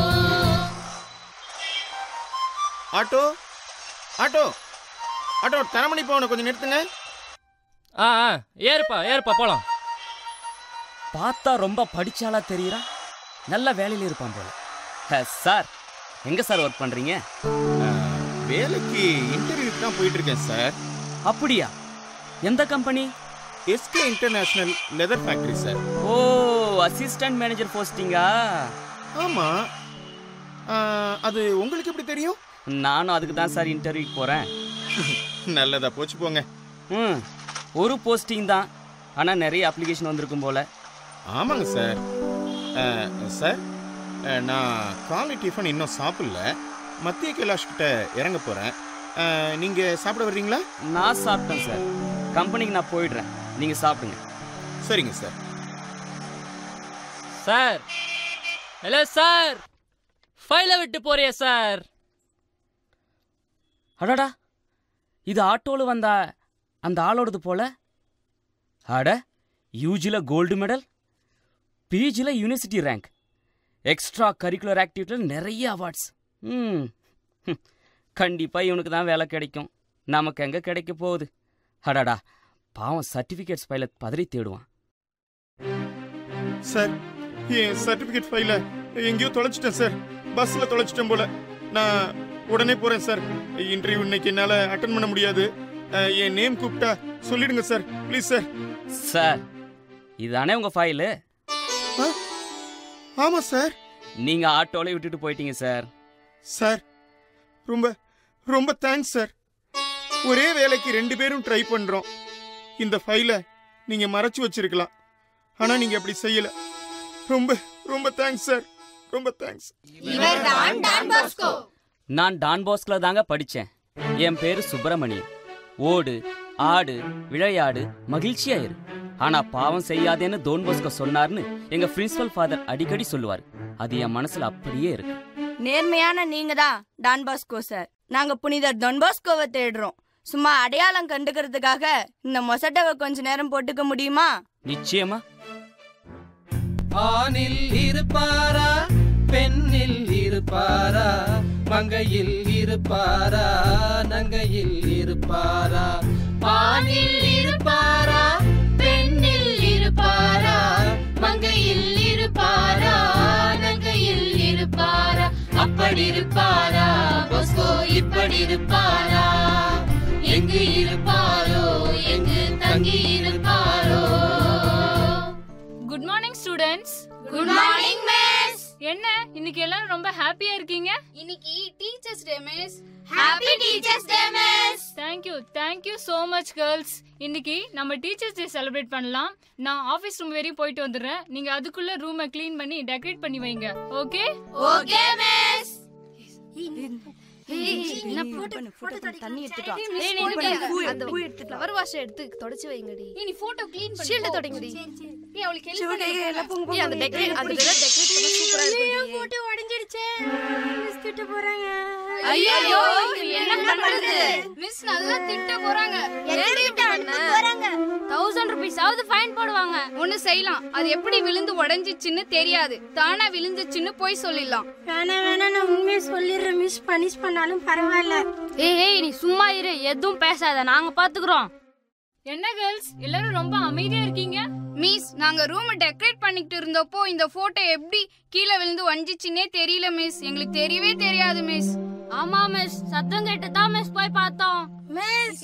ஆட்டோ ஆட்டோ ஆட்டோ தரமணி போன கொஞ்சம் நிறுத்துங்க. ஆ ஏறுப்பா ஏறுப்பா போலாம். பார்த்தா ரொம்ப படிச்சாலா தெரியறா, நல்ல வேலையில இருப்பான் போல. சார், எங்க சார் ஒர்க் பண்றீங்க? வேலைக்கு இன்டர்வியூக்கு தான் போயிட்டு இருக்கேன் சார். அப்படியா? எந்த company? SK international leather factory sir. Oh, assistant manager போஸ்டிங்கா? ஆமா. அது உங்களுக்கு எப்படி தெரியும்? நானும் அதுக்கு தான் சார் இன்டர்வியூக்கு போறேன். நல்லதா போச்சு போங்க. ம், ஒரு போஸ்டிங் தான், ஆனா நிறைய அப்ளிகேஷன் வந்திருக்கும் போல. ஆமாங்க சார். சார், நான் காலை டிஃபன் இன்னும் சாப்பிடல. மத்திய கைலாஷ் கிட்ட இறங்க போறேன். நீங்க சாப்பிட வர்றீங்களா? நான் சாப்பிட்டேன் சார். கம்பெனிக்கு நான் போயிடுறேன், நீங்க சாப்பிடுங்க. சரிங்க சார். சார், ஹலோ சார், ஃபைலை விட்டு போறியா சார்? அடடா, இது ஆட்டோல வந்தா அந்த ஆளோடது போல. அட, யூஜில கோல்டு மெடல், பிஜில யூனிவர்சிட்டி ரேங்க், எக்ஸ்ட்ரா கரிக்குலர் ஆக்டிவிட்டியில் நிறைய அவார்ட்ஸ். ம், கண்டிப்பா இவனுக்கு தான் வேலை கிடைக்கும், நமக்கு எங்க கிடைக்க போகுது? அடடா, பாவம் சர்டிபிகேட்ஸ் ஃபைல பதறி தேடுவான். சார், என் சர்டிபிகேட் ஃபைல எங்கேயோ தொலைச்சிட்டேன் சார். பஸ்ல தொலைச்சிட்டேன் போல. நான் உடனே போறேன் சார். இன்டர்வியூ இன்னைக்கு என்னால அட்டெண்ட் பண்ண முடியாது. என் நேம் கூப்பிட்டா சொல்லிடுங்க சார், ப்ளீஸ் சார். சார், இதுதானே உங்க ஃபைலு? ஆமா சார். நீங்க ஆட்டோல விட்டுட்டு போயிட்டீங்க சார். சார், ரொம்ப ரொம்ப தேங்க்ஸ் சார். ஒரே வேலைக்கு ரெண்டு பேரும் ட்ரை பண்றோம். இந்த ஃபைல நீங்க மறைச்சு வச்சிருக்கலாம், ஆனா நீங்க அப்படி செய்யல. ரொம்ப ரொம்ப தேங்க்ஸ் சார், ரொம்ப தேங்க்ஸ். இவர்தான் டான் போஸ்கோ. நான் டான் போஸ்கோல தாங்க படிச்சேன். என் பேரு சுப்பிரமணியன். ஓடு, ஆடு, விளையாடு, மகிழ்ச்சியா இரு. ஆனா பாவம் செய்யாதேன்னு டோன் பாஸ்கோ சொன்னார்னு எங்க பிரின்சிபல் ஃபாதர் அடிக்கடி சொல்லுவார். அது என் மனசுல அப்படியே இருக்கு. நேர்மையான நீங்க தான் டான் பாஸ்கோ சார். நாங்க புனிதர் டொன் பாஸ்கோவை தேடுறோம். சும்மா அடையாளம் கண்டுக்கிறதுக்காக இந்த மொசட்டவை கொஞ்ச நேரம் போட்டுக்க முடியுமா? நிச்சயமா. ஆணில் இருப்பாரா, பெண்ணில் இருப்பாரா, மங்கையில் இருப்பாரா, நங்கையில் இருப்பாரா? ஆணில் இருப்பாரா, பெண்ணில் இருப்பாரா, மங்கையில் இருப்பாரா, நங்கையில் இருப்பாரா? அப்படி இருப்பாரா பாஸ்கோ, இப்படி இருப்பாரா? எங்கு இருப்பாரோ, எங்கு தங்கி இருப்பாரோ? Good morning students. Good morning miss. என்ன இன்னைக்கு எல்லாரும் ரொம்ப ஹாப்பியா இருக்கீங்க? இன்னைக்கு teachers day miss. Happy teachers day miss. Thank you. Thank you so much girls. இன்னைக்கு நம்ம டீச்சர்ஸ் டே செலிப்ரேட் பண்ணலாம். நான் ஆபீஸ் ரூம் வரையும் போயிட்டு வந்துடுறேன். நீங்க அதுக்குள்ள ரூமை க்ளீன் பண்ணி டெக்கரேட் பண்ணி வைங்க. ஓகே? Okay miss. என்ன போட்டோ போட்டோ தண்ணி எடுத்துட்டு வா. ஏய் நீ அந்த பூ எடுத்து ஃப்ளவர் வாஷ் எடுத்து தொடச்சு வைங்கடி. நீ போட்டோ க்ளீன் பண்ணி ஷீல்ட் தொடங்கடி. நீ அவளுக்கு ஹெல்ப் பண்ணு. நீ அந்த டெக்கரேட் அந்த டெக்கரேட் பண்ண சூப்பரா இருக்கு. போட்டோ உடைஞ்சிடுச்சே. மிஸ் திட்ட போறாங்க. ஐயோ என்ன பண்றது? மிஸ் நல்லா திட்ட போறாங்க. எப்படி திட்ட போறாங்க? தௌசண்ட் ருபீஸ் ஆவது ஃபைன் போடுவாங்க. ஒன்னு செய்யலாம். அது எப்படி விழுந்து உடைஞ்சிச்சுன்னு தெரியாது. தானா விழுந்துச்சுன்னு போய் சொல்லிடலாம். வேணா வேணா நான் உண்மையை சொல்லிடுறேன். மிஸ் பனிஷ் பண்ணாலும் பரவாயில்ல. ஏய் ஏய் நீ சும்மா இரு, எதுவும் பேசாத, நாங்க பாத்துக்கிறோம். என்ன கேர்ள்ஸ் எல்லாரும் ரொம்ப அமைதியா இருக்கீங்க? மிஸ் நாங்க ரூம் டெக்கரேட் பண்ணிட்டு இருந்தப்போ இந்த போட்டோ எப்படி கீழே விழுந்து வஞ்சிச்சுன்னே தெரியல மிஸ். எங்களுக்கு தெரியவே தெரியாது மிஸ். ஆமா மிஸ், சத்தம் கேட்டு தான் மிஸ் போய் பார்த்தோம். Miss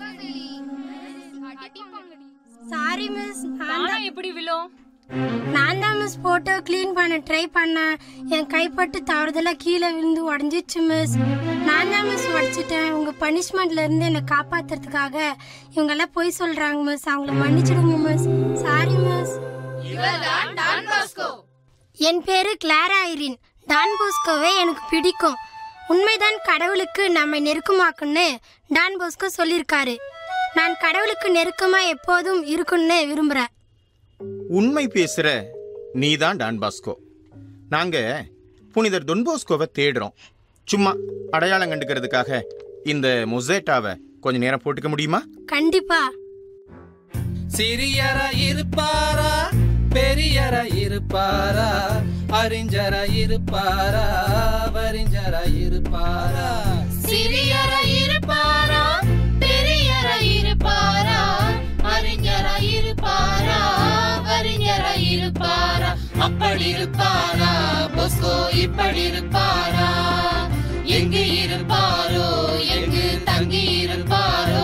sorry miss. தானா எப்படி விழும்? நான் தான் மிஸ் போட்டோ க்ளீன் பண்ண ட்ரை பண்ணேன். என் கைப்பட்டு தவறுதலா கீழே விழுந்து உடஞ்சிச்சு மிஸ். நான் தான் மிஸ் உடச்சிட்டேன். உங்க பனிஷ்மெண்ட்ல இருந்து என்னை காப்பாத்துறதுக்காக இவங்க எல்லாம் போய் சொல்றாங்க மிஸ். அவங்கள மன்னிச்சிடுங்க மிஸ். Sorry miss. இவர்தான் டான் பாஸ்கோ. என் பேரு கிளாரா ஐரின். டான் பாஸ்கோவை எனக்கு பிடிக்கும். உண்மைதான் கடவுளுக்கு நம்மை நெருக்கமாக்குன்னு டான் பாஸ்கோ சொல்லியிருக்காரு. நான் கடவுளுக்கு நெருக்கமா எப்போதும் இருக்குன்னு விரும்புறேன். உண்மை பேசுற நீதான் டான் பாஸ்கோ. நாங்க புனிதர் டொன் பாஸ்கோவை தேடுறோம். சும்மா அடையாளம் கண்டுக்கிறதுக்காக இந்த மொசேட்டாவை கொஞ்ச நேரம் போட்டுக்க முடியுமா? கண்டிப்பா. சிறியரா இருப்பாரா, பெரியரா இருப்பாரா, அறிஞரா இருப்பாரா, வரிஞரா இருப்பாரா? சிறியரா இருப்பாரா, பெரியரா இருப்பாரா, அறிஞரா இருப்பாரா, வரிஞரா இருப்பாரா? அப்படி இருப்பாரா பாஸ்கோ, இப்படி இருப்பாரா? எங்கு இருப்பாரோ, எங்கு தங்கி இருப்பாரோ?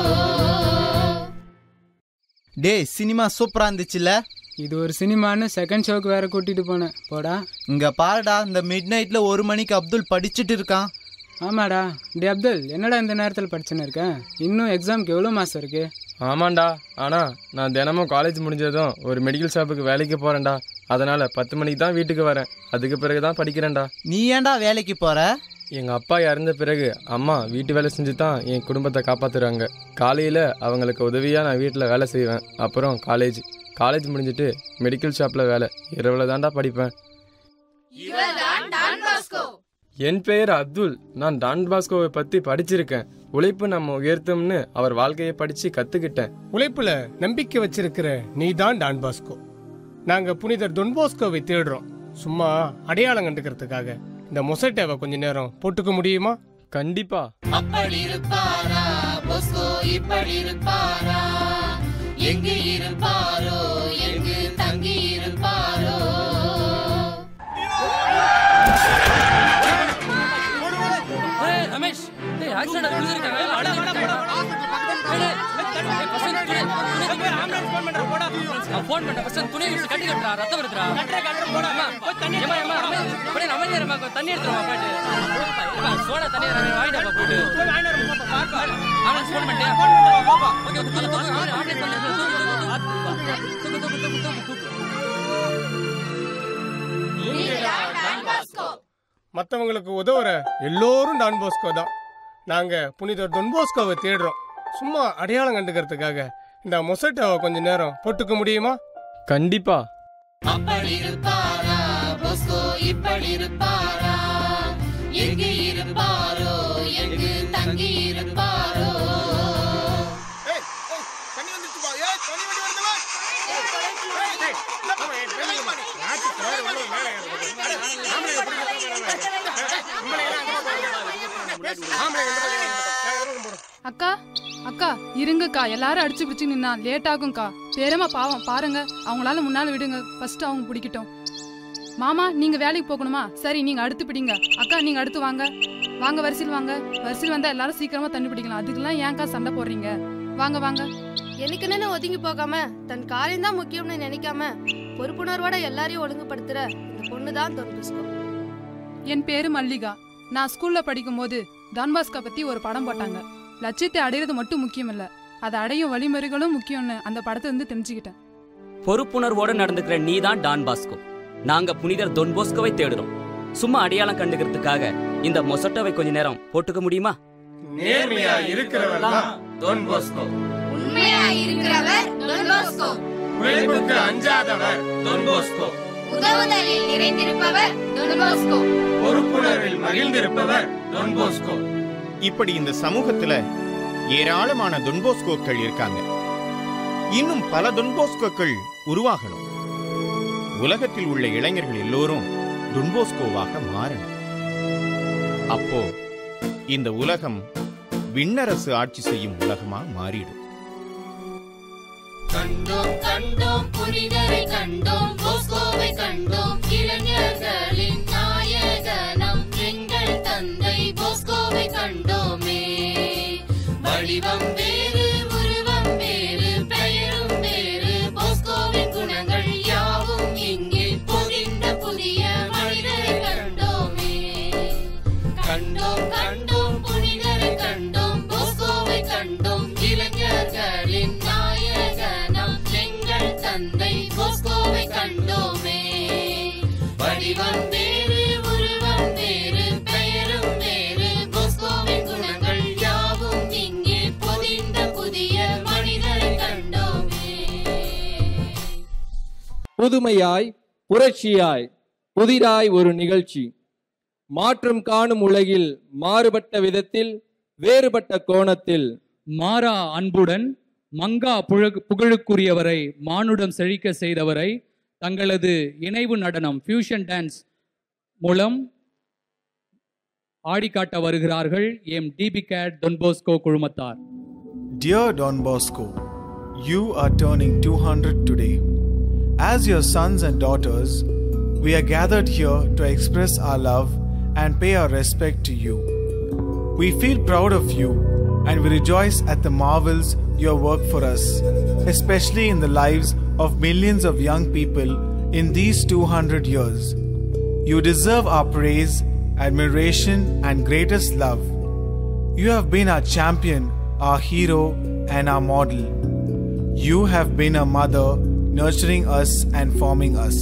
டே சினிமா சூப்பரா இருந்துச்சுல. இது ஒரு சினிமான்னு செகண்ட் ஷோக்கு வேற கூட்டிட்டு போனேன். போடா இங்க பாருடா, இந்த மிட் நைட்ல ஒரு மணிக்கு அப்துல் படிச்சுட்டு இருக்கான். ஆமாடா. டே அப்துல், என்னடா இந்த நேரத்தில் படிச்சுன்னு இருக்கேன்? இன்னும் எக்ஸாமுக்கு எவ்வளோ மாதம் இருக்கு? ஆமாண்டா, ஆனால் நான் தினமும் காலேஜ் முடிஞ்சதும் ஒரு மெடிக்கல் ஷாப்புக்கு வேலைக்கு போகிறேன்டா. அதனால் பத்து மணிக்கு தான் வீட்டுக்கு வரேன். அதுக்கு பிறகு தான் படிக்கிறேன்டா. நீ ஏன்டா வேலைக்கு போகிற? எங்கள் அப்பா இறந்த பிறகு அம்மா வீட்டு வேலை செஞ்சு தான் என் குடும்பத்தை காப்பாற்றுறாங்க. காலையில் அவங்களுக்கு உதவியாக நான் வீட்டில் வேலை செய்வேன். அப்புறம் காலேஜ் காலேஜ் முடிஞ்சிட்டு மெடிக்கல் ஷாப்பில் வேலை. இரவில் தான்டா படிப்பேன். என் பெயர் அப்துல். நான் டான் பாஸ்கோவை பற்றி படிச்சிருக்கேன். உழைப்பு நம்ம உயர்த்தும்னு அவர் வாழ்க்கையை படித்து கற்றுக்கிட்டேன். உழைப்புல நம்பிக்கை வச்சிருக்கிற நீ தான் டான் பாஸ்கோ. நாங்க புனிதர் டொன் பாஸ்கோவை தேடுறோம். சும்மா அடையாளம் கண்டுக்கிறதுக்காக இந்த மொசட்டேவை கொஞ்ச நேரம் போட்டுக்க முடியுமா? கண்டிப்பா. அப்படி இருப்பாரா பாஸ்கோ, இப்படி இருப்பாரா? எங்கு இருப்பாரோ, எங்கு தங்கி இருப்பாரோ? ரமேஷ், டேய் ஆக்சிடென்ட் விழுந்திருக்காங்க. அட அட அட. நான் ஃபோன் பண்ண பசங்க துணி வச்சு கட்டி கட்டறா, ரத்தம் வருதுடா. கட்டற கட்டற போடா. போய் தண்ணி ஏமா ஏமா அப்படியே அமைதியா இருமா, தண்ணி எடுத்துறமா போய்ட்டு. ஏமா சோடா தண்ணி வாங்கிட்டு வா போய்ட்டு. போய் வாங்கிட்டு வர பாப்பா, பாப்பா. ஆம்புலன்ஸ் ஃபோன் பண்ணிட்டியா? பாப்பா. ஓகே ஓகே தூக்கு தூக்கு. ஆம்புலன்ஸ் பண்ணு. தூக்கு தூக்கு தூக்கு தூக்கு. மற்றவங்களுக்கு உதவுற எல்லோரும் டான் பாஸ்கோ தான். நாங்க புனிதர் டொன் பாஸ்கோவை தேடுறோம். சும்மா அடையாளம் கண்டுக்கிறதுக்காக இந்த மொசட்டோவை கொஞ்ச நேரம் போட்டுக்க முடியுமா? கண்டிப்பா. அப்படி இருப்பாரா போஸ்கோ இப்படி இருப்பாரா எங்கு இருப்பாரோ எங்கு தங்கி இருப்பாரோ அக்கா அக்கா இருங்கக்கா, எல்லாரும் அடிச்சு பிடிச்சு நின்னா லேட் ஆகும்க்கா. பெருமா பாவம் பாருங்க, அவங்களால முன்னால விடுங்க, ஃபர்ஸ்ட் அவங்க பிடிக்கட்டும். மாமா நீங்க வேலைக்கு போகணுமா? சரி நீங்க அடுத்து பிடிங்க. அக்கா நீங்க அடுத்து வாங்க வாங்க வரிசையில் வாங்க. வரிசையில் வந்தா எல்லாரும் சீக்கிரமா தண்ணி பிடிக்கலாம். அதுக்கெல்லாம் ஏன்க்கா சண்டை போடுறீங்க? வாங்க வாங்க. எனக்குன்னு ஒதுங்கி போகாம தன் காரியம் தான் முக்கியம்னு நினைக்காம பொறுப்புணர்வோட எல்லாரையும் ஒழுங்குபடுத்துற இந்த பொண்ணுதான் டான் பாஸ்கோ. என் பேரு மல்லிகா. நான் ஸ்கூல்ல படிக்கும் போது டான் பாஸ்கோ பத்தி ஒரு படம் போட்டாங்க. லட்சியத்தை அடையிறது மட்டும் முக்கியம் இல்ல, அதை அடையும் வழிமுறைகளும் முக்கியம்னு அந்த படத்தை வந்து தெரிஞ்சுக்கிட்டேன். பொறுப்புணர்வோட நடந்துக்கிற நீ தான் டான் பாஸ்கோ. நாங்க புனிதர் டொன் போஸ்கோவை தேடுறோம். சும்மா அடையாளம் கண்டுக்கிறதுக்காக இந்த மொசட்டோவை கொஞ்ச நேரம் போட்டுக்க முடியுமா? நேர்மையா இருக்கிறவர் தான் டொன் போஸ்கோ. உண்மையா இருக்கிறவர் டொன் போஸ்கோ. உழைப்புக்கு அஞ்சாதவர் டொன் போஸ்கோ. உதவுதலில் நிறைந்திருப்பவர் டொன் போஸ்கோ. பொறுப்புணர்வில் மகிழ்ந்திருப்பவர் டொன் போஸ்கோ. இப்படி இந்த சமூகத்துல ஏராளமான டொன்போஸ்கோக்கள் இருக்காங்க. இன்னும் பல டொன்போஸ்கோக்கள் உருவாகணும். உலகத்தில் உள்ள இளைஞர்கள் எல்லோரும் டொன்போஸ்கோவாக மாறணும். அப்போ இந்த உலகம் விண்ணரசு ஆட்சி செய்யும் உலகமா மாறிடும். கண்டோம் கண்டோம் புனிதரை கண்டோம் போஸ்கோவை கண்டோம் இளைஞர்களின் நாயகனம் எங்கள் தந்தை போஸ்கோவை கண்டோமே. வடிவம் வேறு உருவம் வேறு பெயரும் வேறு போஸ்கோவின் குணங்கள் யாவும் இங்கே பொதிந்த புதிய மனிதரை கண்டோமே. கண்டோம் கண்டோம் புனிதரை கண்டோம் போஸ்கோவை கண்டோம் இளைஞர்களின் நாயகனம் எங்கள் தந்தை போஸ்கோவை கண்டோமே. வடிவம் வேறு உருவம் வேறு பெயரும் வேறு போஸ்கோவின் குணங்கள் யாவும் இங்கே பொதிந்த புதிய மனிதரை கண்டோமே. புதுமையாய் புரட்சியாய் புதிராய் ஒரு நிகழ்ச்சி. மாற்றம் காணும் உலகில் மாறுபட்ட விதத்தில் வேறுபட்ட கோணத்தில் மாறா அன்புடன் மங்கா புழு- புகழுக்குரியவரை மானுடம் செழிக்க செய்தவரை தங்களது இணைவு நடனம் ஃபியூஷன் டான்ஸ் மூலம் ஆடிக்காட்ட வருகிறார்கள் எம் டிபி கேட் டொன் போஸ்கோ குழுமத்தார். Dear Don Bosco, you are turning two hundred today. As your sons and daughters, we are gathered here to express our love and pay our respect to you. We feel proud of you and we rejoice at the marvels you have worked for us, especially in the lives of millions of young people in these two hundred years. You deserve our praise, admiration, and greatest love. You have been our champion, our hero, and our model. You have been a mother, nurturing us and forming us.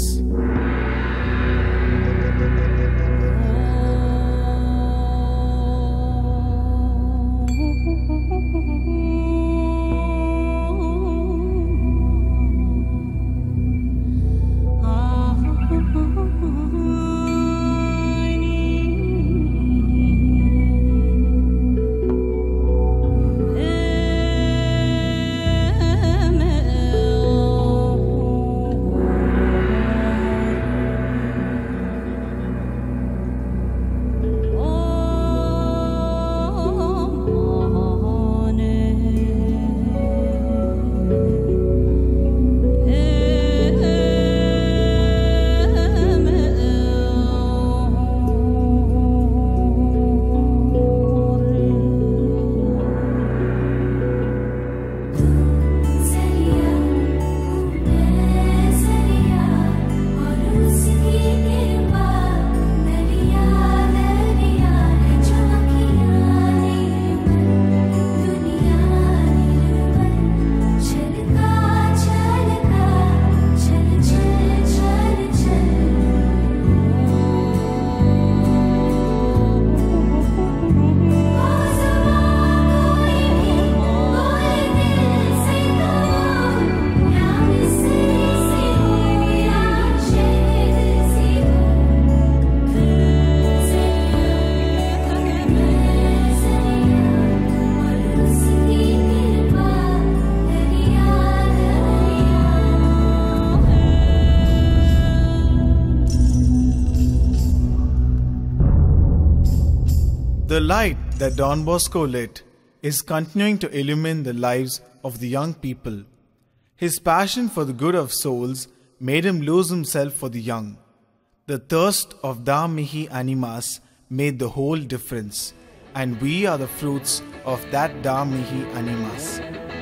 The light that Don Bosco lit is continuing to illumine the lives of the young people. His passion for the good of souls made him lose himself for the young. The thirst of Da Mihi Animas made the whole difference, and we are the fruits of that Da Mihi Animas.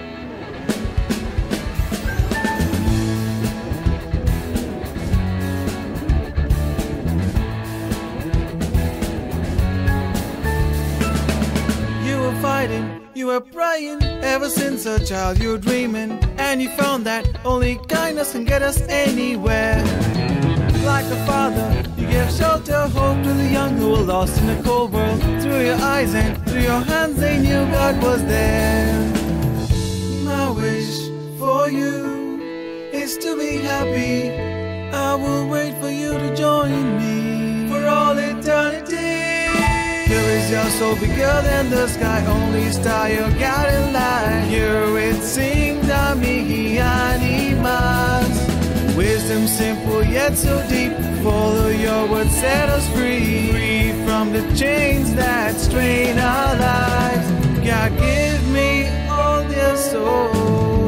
You were fighting, you were praying, ever since a child you were dreaming, and you found that only kindness can get us anywhere. Like a father, you gave shelter, hope to the young who were lost in a cold world. Through your eyes and through your hands they knew God was there. My wish for you is to be happy. I will wait for you to join me for all eternity. Here is your soul bigger than the sky, only star your guiding light. Hear it sing, Da Mihi Animas. Wisdom simple yet so deep, follow your words, set us free. Free from the chains that strain our lives. God give me all their soul.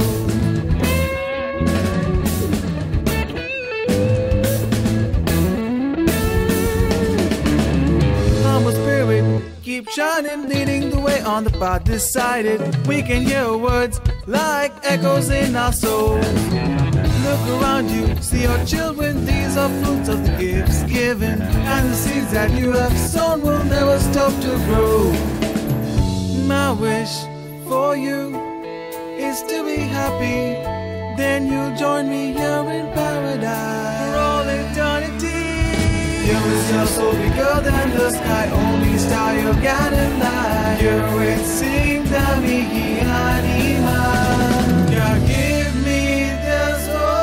Humble spirit, keep shining, leading the way on the path decided. We can hear words like echoes in our souls. Look around you, see your children, these are fruits of the gifts given. And the seeds that you have sown will never stop to grow. My wish for you is to be happy. Then you'll join me here in paradise for all eternity. Here is your soul bigger than the sky, only star your guiding light. Hear it sing, Da Mihi Animas. God give me the soul.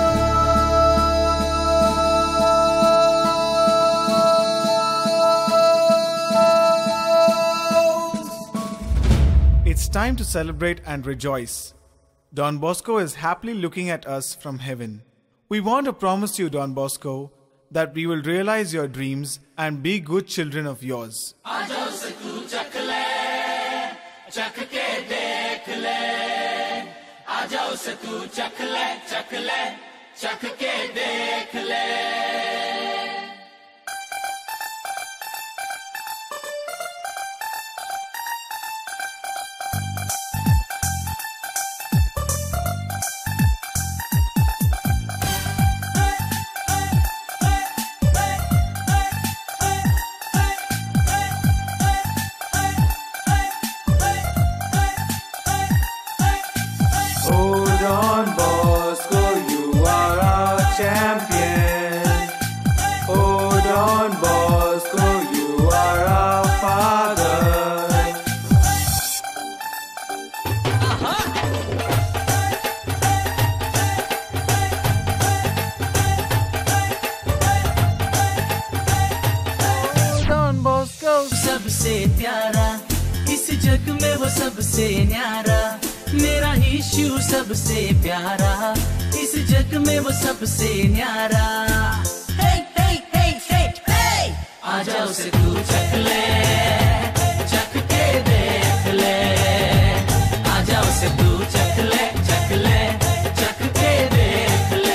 It's time to celebrate and rejoice. Don Bosco is happily looking at us from heaven. We want to promise you, Don Bosco, that we will realize your dreams and be good children of yours. Oh Don Bosco, you are our champion. Oh Don Bosco, you are our father. Oh Don Bosco, सबसे प्यारा इस जग में वो सबसे न्यारा, मेरा यीशु सबसे प्यारा इस जग में वो सबसे न्यारा। हे हे हे हे हे आ जाओ से तू चख ले, चख के देख ले, आ जाओ से तू चख ले, चख ले, चख के देख ले।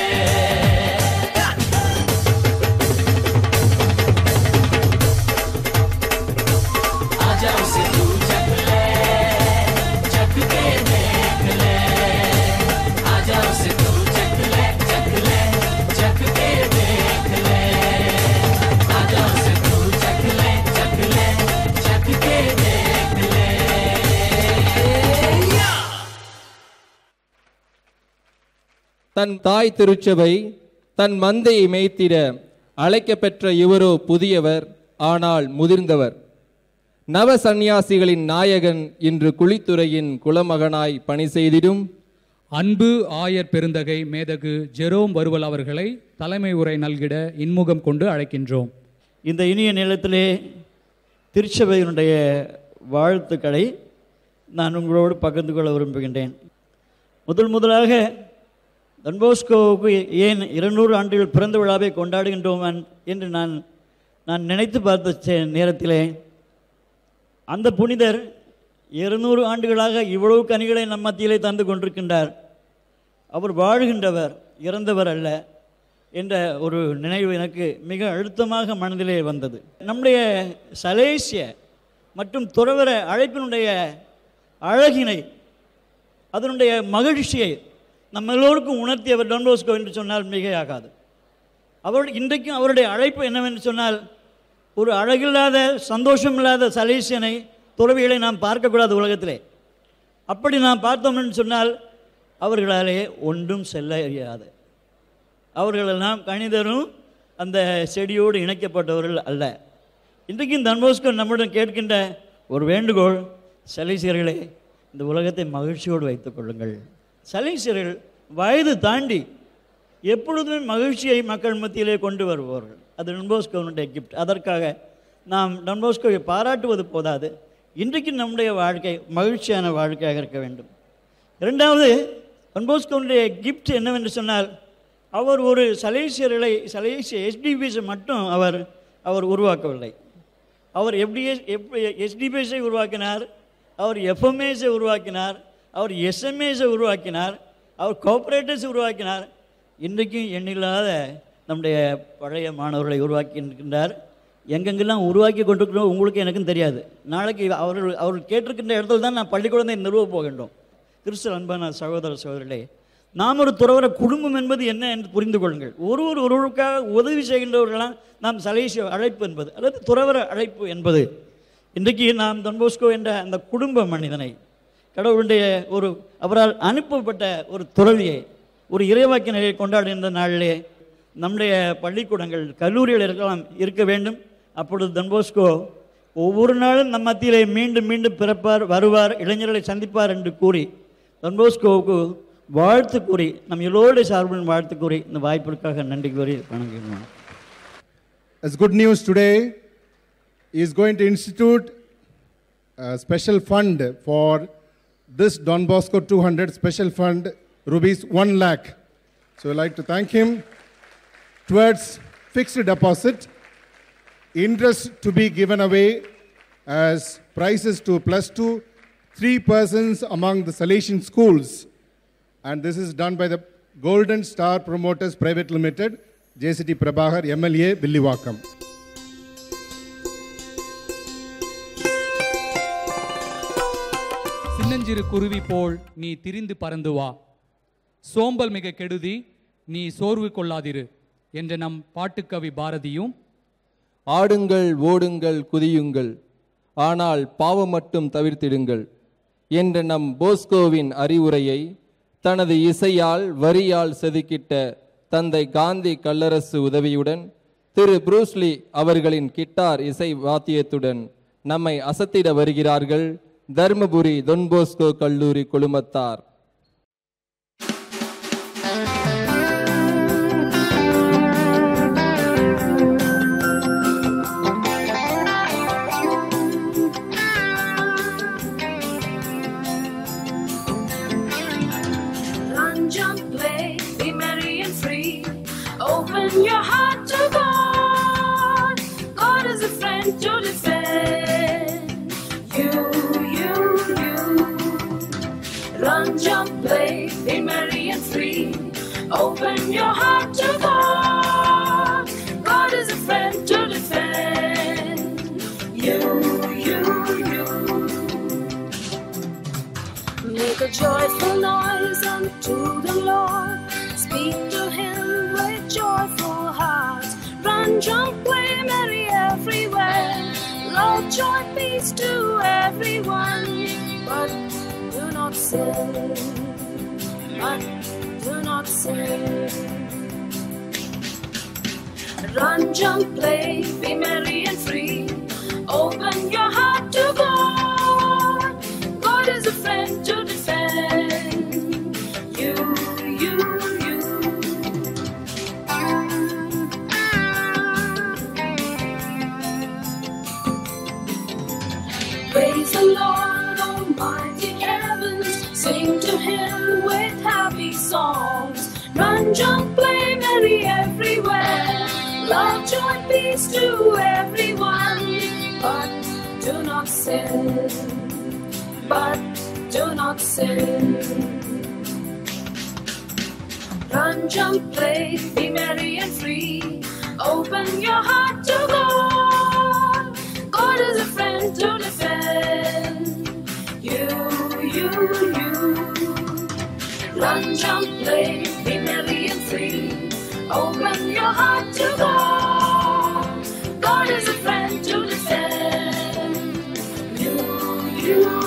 आ जाओ से तू चख ले, चख के देख ले, आ जाओ से तू चख ले, चख ले, चख के देख ले, आ जाओ से तू चख ले, चख ले, चख के देख ले। தன் தாய் திருச்சபை தன் மந்தையை மேய்த்திட அழைக்கப்பெற்ற இவரோ புதியவர், ஆனால் முதிர்ந்தவர். நவ சந்நியாசிகளின் நாயகன் இன்று குளித்துறையின் குலமகனாய் பணி செய்திடும் அன்பு ஆயர் பெருந்தகை மேதகு ஜெரோம் வருவல் அவர்களை தலைமை உரை நல்கிட இன்முகம் கொண்டு அழைக்கின்றோம். இந்த இனிய நிலத்திலே திருச்சபையினுடைய வாழ்த்துக்களை நான் உங்களோடு பகிர்ந்து கொள்ள விரும்புகின்றேன். முதல் முதலாக டன்போஸ்கோவுக்கு ஏன் இருநூறு ஆண்டுகள் பிறந்த விழாவை கொண்டாடுகின்றோம் என்று நான் நான் நினைத்து பார்த்த நேரத்திலே அந்த புனிதர் இருநூறு ஆண்டுகளாக இவ்வளவு கனிகளை நம் மத்தியிலே தந்து கொண்டிருக்கின்றார். அவர் வாழ்கின்றவர், இறந்தவர் அல்ல என்ற ஒரு நினைவு எனக்கு மிக அழுத்தமாக மனதிலே வந்தது. நம்முடைய சலேசிய மற்றும் துறவர அழைப்பினுடைய அழகினை, அதனுடைய மகிழ்ச்சியை நம்ம எல்லோருக்கும் உணர்த்தியவர் டான் பாஸ்கோ என்று சொன்னால் மிகையாகாது. அவர் இன்றைக்கும் அவருடைய அழைப்பு என்னவென்று சொன்னால், ஒரு அழகில்லாத சந்தோஷமில்லாத சலேசியனை துறவிகளை நாம் பார்க்கக்கூடாது உலகத்திலே. அப்படி நாம் பார்த்தோம் என்று சொன்னால் அவர்களாலே ஒன்றும் செல்ல இயலாது. அவர்களெல்லாம் கணிதரும் அந்த செடியோடு இணைக்கப்பட்டவர்கள் அல்ல. இன்றைக்கும் டான் பாஸ்கோ நம்முடன் கேட்கின்ற ஒரு வேண்டுகோள், சலேசியர்களே இந்த உலகத்தை மகிழ்ச்சியோடு வைத்துக் கொள்ளுங்கள். சலேசியர்கள் வயது தாண்டி எப்பொழுதுமே மகிழ்ச்சியை மக்கள் மத்தியிலே கொண்டு வருபவர்கள். அது டான் பாஸ்கோனுடைய கிஃப்ட். அதற்காக நாம் டான் பாஸ்கோவை பாராட்டுவது போதாது, இன்றைக்கு நம்முடைய வாழ்க்கை மகிழ்ச்சியான வாழ்க்கையாக இருக்க வேண்டும். இரண்டாவது, டான் பாஸ்கோனுடைய கிஃப்ட் என்னவென்று சொன்னால், அவர் ஒரு சலேசியர்களை சலேசிய எஸ்டிபிஎஸை மட்டும் அவர் அவர் உருவாக்கவில்லை. அவர் எஃப்டிஎஸ் எஃப் எஸ்டிபிஎஸை உருவாக்கினார், அவர் எஃப்எம்ஏஸை உருவாக்கினார், அவர் எஸ்எம்ஏஸை உருவாக்கினார், அவர் கோஆப்ரேட்டிவ்ஸ் உருவாக்கினார். இன்றைக்கும் எண்ணில்லாத நம்முடைய பழைய மாணவர்களை உருவாக்கி இருக்கின்றார். எங்கெங்கெல்லாம் உருவாக்கி கொண்டிருக்கிறோம் உங்களுக்கு எனக்கும் தெரியாது. நாளைக்கு அவர்கள் அவர்கள் கேட்டிருக்கின்ற இடத்துல தான் நான் பள்ளிக்கூடத்தை நிறுவ போகின்றோம். கிறிஸ்து அன்பான சகோதர சகோதரர்களே, நாம் ஒரு துறவர குடும்பம் என்பது என்ன என்று புரிந்து கொள்ளுங்கள். ஒருவர் ஒருவருக்காக உதவி செய்கின்றவர்களாம் நாம் சலேசிய அழைப்பு என்பது, அல்லது துறவர அழைப்பு என்பது. இன்றைக்கு நாம் டான் பாஸ்கோ என்ற அந்த குடும்ப மனிதனை, கடவுளுடைய ஒரு அவரால் அனுப்பப்பட்ட ஒரு துறவியை, ஒரு இறைவாக்கினரை கொண்டாடுகின்ற நாளிலே நம்முடைய பள்ளிக்கூடங்கள் கல்லூரிகள் இருக்கலாம் இருக்க வேண்டும். அப்பொழுது டான் பாஸ்கோ ஒவ்வொரு நாளும் நம் மத்தியிலே மீண்டும் மீண்டும் பிறப்பார், வருவார், இளைஞர்களை சந்திப்பார் என்று கூறி டான் பாஸ்கோவுக்கு வாழ்த்து கூறி, நம் எல்லோருடைய சார்பில் வாழ்த்து கூறி இந்த வாய்ப்பிற்காக நன்றி கூறி வணங்குகிறோம். As good news today, he is going to institute a special fund for this Don Bosco two hundred special fund, rupees one lakh. So I'd like to thank him towards fixed deposit, interest to be given away as prizes to plus two, three persons among the Salesian schools. And this is done by the Golden Star Promoters Private Limited, J C T Prabhakar, M L A, Villivakkam. சின்னஞ்சிறு குருவி போல் நீ திரிந்து பறந்து வா, சோம்பல் மிக கெடுதி நீ சோர்வு கொள்ளாதிரு என்ற நம் பாட்டுக்கவி பாரதியும், ஆடுங்கள் ஓடுங்கள் குதியுங்கள் ஆனால் பாவம் மட்டும் தவிர்த்திடுங்கள் என்ற நம் போஸ்கோவின் அறிவுரையை தனது இசையால் வரியால் செதுக்கிட்ட தந்தை காந்தி கல்லரசு உதவியுடன் திரு புரூஸ்லி அவர்களின் கிட்டார் இசை வாத்தியத்துடன் நம்மை அசத்திட வருகிறார்கள் தர்மபுரி டொன் போஸ்கோ கல்லூரி குழுமத்தார். Open your heart to God. God is a friend to defend you, you, you. Run, jump, play, be merry and free. Open your heart to God. God is a friend to defend you, you, you. Make a joyful noise unto the Lord. Speak to Him with joyful hearts. Run, jump, play, merry everywhere. Love, joy, peace to everyone. But do not sin. But do not sin. Run, jump, play, be merry and free. Open your heart to God. God is a friend to defend you, you, you. Praise the Lord, almighty heavens. Sing to Him with happy songs. Run, jump, play, merry everywhere. Love, joy, peace to everyone. But do not sin. sin. Run, jump, play, be merry and free. Open your heart to God. God is a friend to defend you, you, you. Run, jump, play, be merry and free. Open your heart to God. God is a friend to defend you, you, you.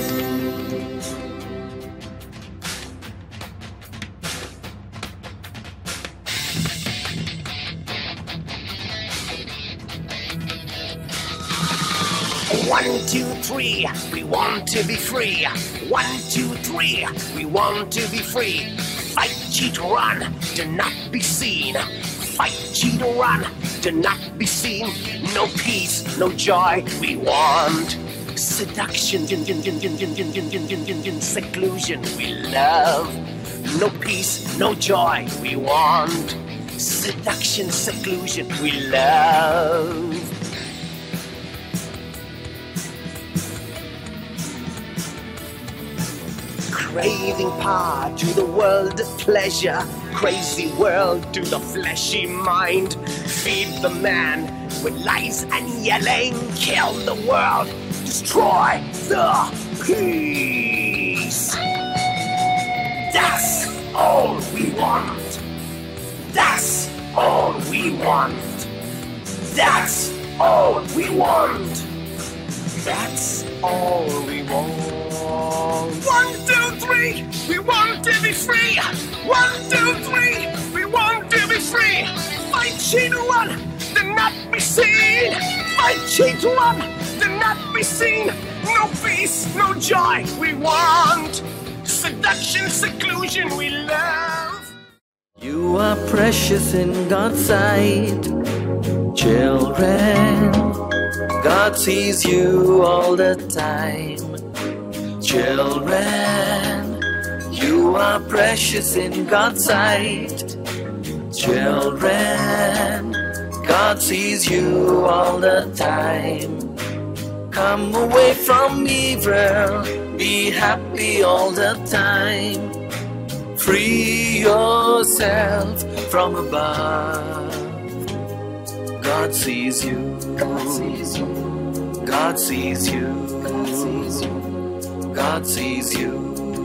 One, two, three, we want to be free. One, two, three, we want to be free. Fight, cheat, run, do not be seen. Fight, cheat, run, do not be seen. No peace, no joy, we want seduction, seclusion, we love. No peace, no joy, we want seduction, seclusion, we love. Craving power to the world of pleasure, crazy world to the fleshy mind. Feed the man with lies and yelling, kill the world, destroy the peace. That's all we want. That's all we want. That's all we want. That's all we want. One, two, three, we want to be free. One, two, three, we want to be free. Fight, cheat, run, do not be seen. Fight, cheat, run, do not be seen. No peace, no joy, we want seduction, seclusion, we love. You are precious in God's sight, children. God sees you all the time. Children, you are precious in God's sight. Children, God sees you all the time. Come away from evil, be happy all the time. Free yourself from above. God sees you. God sees you. God sees you. God sees you. God sees you.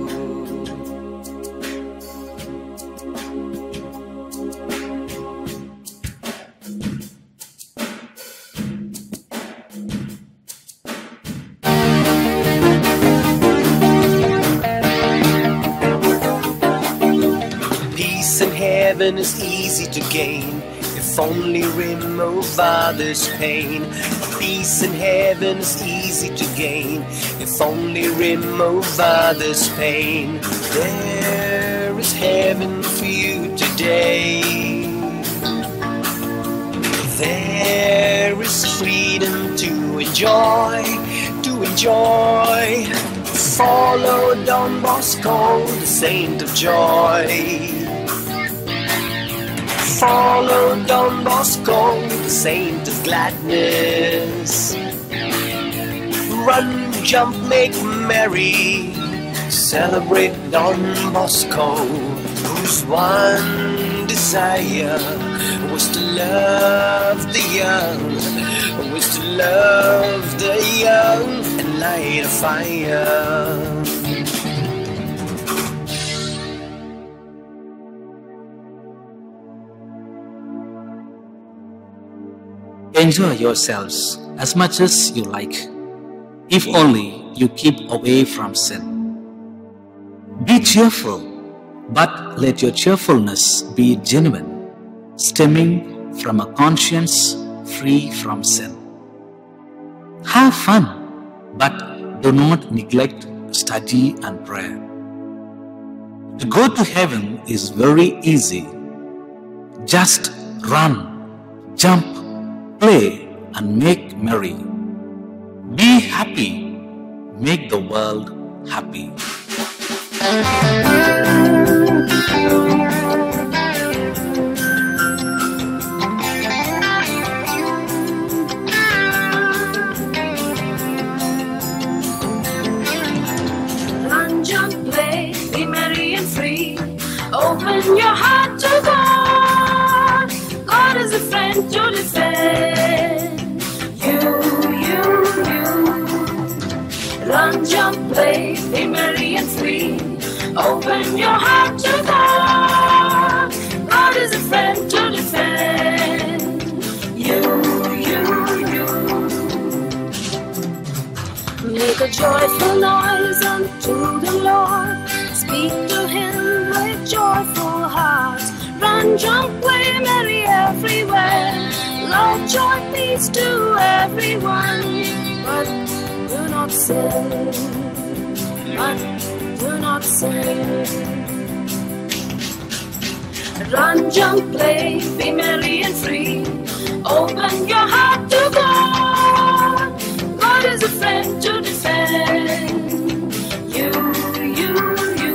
Peace in heaven is easy to gain if only remove others' pain. Peace in heaven is easy to gain if only remove others' pain. There is heaven for you today. There is freedom to enjoy, to enjoy. Follow Don Bosco, the saint of joy. Follow Don Bosco, the saint of gladness. Run, jump, make merry, celebrate Don Bosco, whose one desire was to love the young, was to love the young and light a fire. Enjoy yourselves as much as you like, if only you keep away from sin. Be cheerful, but let your cheerfulness be genuine, stemming from a conscience free from sin. Have fun, but do not neglect study and prayer. To go to heaven is very easy. Just run, jump, play and make merry. Be happy, make the world happy. Run, jump, Open your heart to God. God is a friend to defend you, you, you. Make a joyful noise unto the Lord. Speak to Him with joyful hearts. Run, jump, play, merry everywhere. Love, joy, peace to everyone. But do not sin. But do not sin. Run, jump, play, be merry and free. Open your heart to God. God is a friend to defend you, you, you.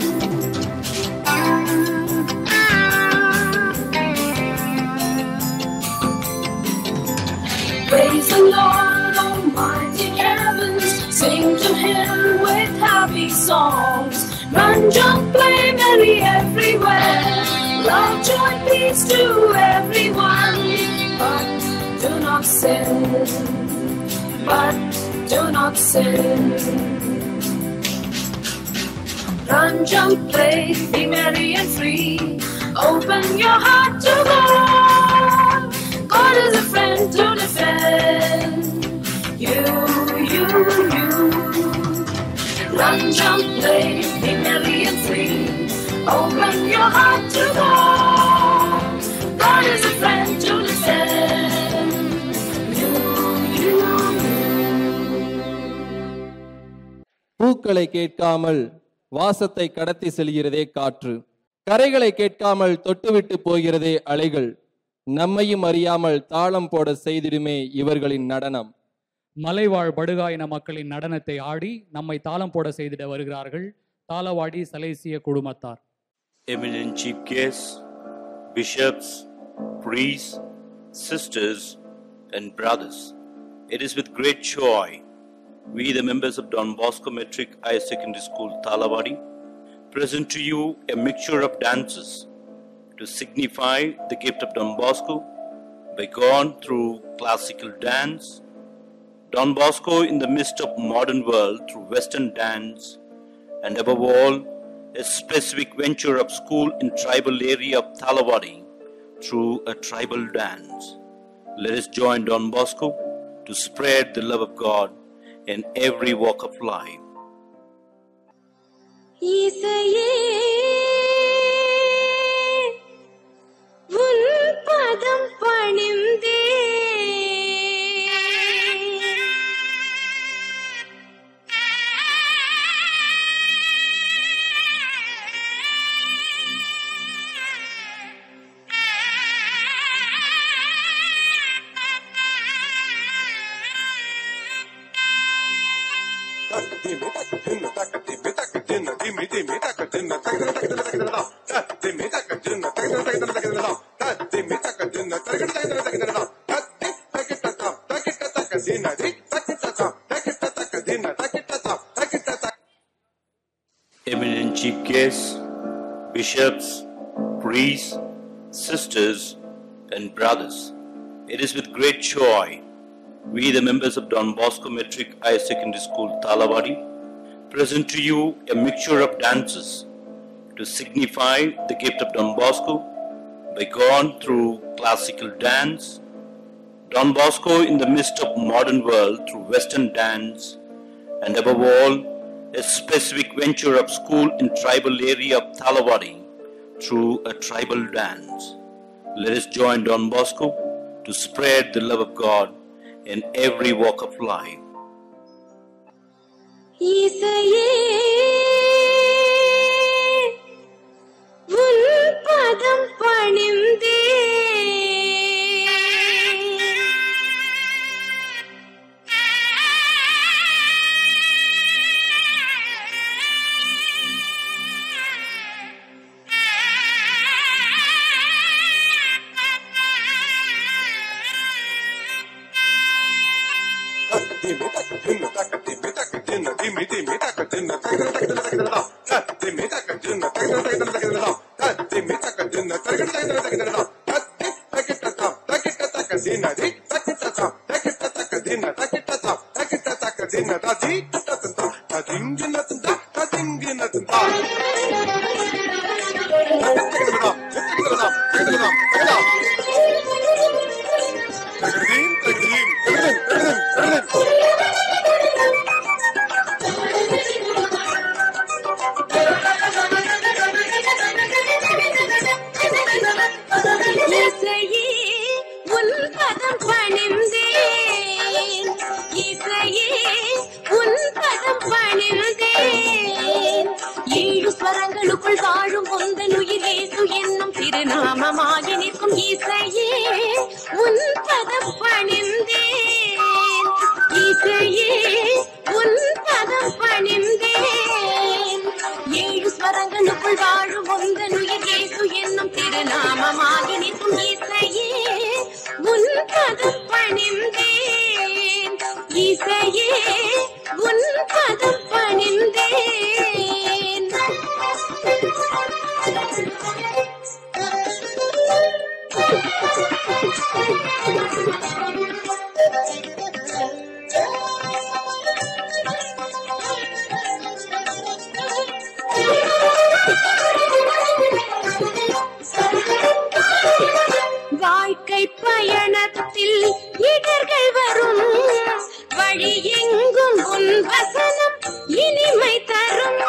Praise the Lord, almighty heavens. Sing to Him with happy songs. Run, jump, play, merry everywhere. Love, joy, peace to everyone. But do not sin. But do not sin. Run, jump, play, be merry and free. Open your heart to God. God is a friend to defend you, you, you. Run, jump, play, be merry and free. Open your heart to God. God is a friend to defend you, you, you. பூக்களை கேட்காமல் வாசத்தை கடத்தி செல்கிறதே காற்று, கரைகளை கேட்காமல் தொட்டுவிட்டு போகிறதே அலைகள், நம்மையும் அறியாமல் தாளம் போட செய்திடுமே இவர்களின் நடனம். மலைவாழ் படுகாயின மக்களின் நடனத்தை ஆடி நம்மை தாளம் போட செய்திட வருகிறார்கள் Thalavadi சலேசிய குழுமத்தார். Eminent chief guests, bishops, priests, sisters and brothers, it is with great joy we, the members of Don Bosco Metric Higher Secondary School, Thalawadi, present to you a mixture of dances to signify the gift of Don Bosco by gone through classical dance, Don Bosco in the midst of modern world through Western dance, and above all, a specific venture of school in tribal area of Thalawadi through a tribal dance. Let us join Don Bosco to spread the love of God in every walk of life. இசையே உன் பதம் பணிந்தே Eminent chief guests, bishops, priests, sisters and brothers, it is with great joy we, the members of Don Bosco Metric Higher Secondary School, Thalawadi, present to you a mixture of dances to signify the gift of Don Bosco by gone through classical dance, Don Bosco in the midst of modern world through Western dance, and above all, a specific venture of school in tribal area of Thalawadi through a tribal dance. Let us join Don Bosco to spread the love of God in every walk of life. இசையே உன் பதம் பணிந்தே Nothing, nothing, nothing, nothing, nothing, nothing. திருநாமமாகி நிற்கும் இசையே உன் பதம் பணிந்தேன், இசையே உன் பதம் பணிந்தேன். ஏழு ஸ்வரங்களுக்குள் வாழும் உந்தன் உயிர் இயேசு என்னும் திருநாமமாகி நிற்கும் இசையே உன் பதம் பணிந்தேன், இசையே உன் பதம் பணிந்தேன். வாழ்க்கை பயணத்தில் இடர்கள் வரும், வழி எங்கும் உன் வசனம் இனிமை தரும்.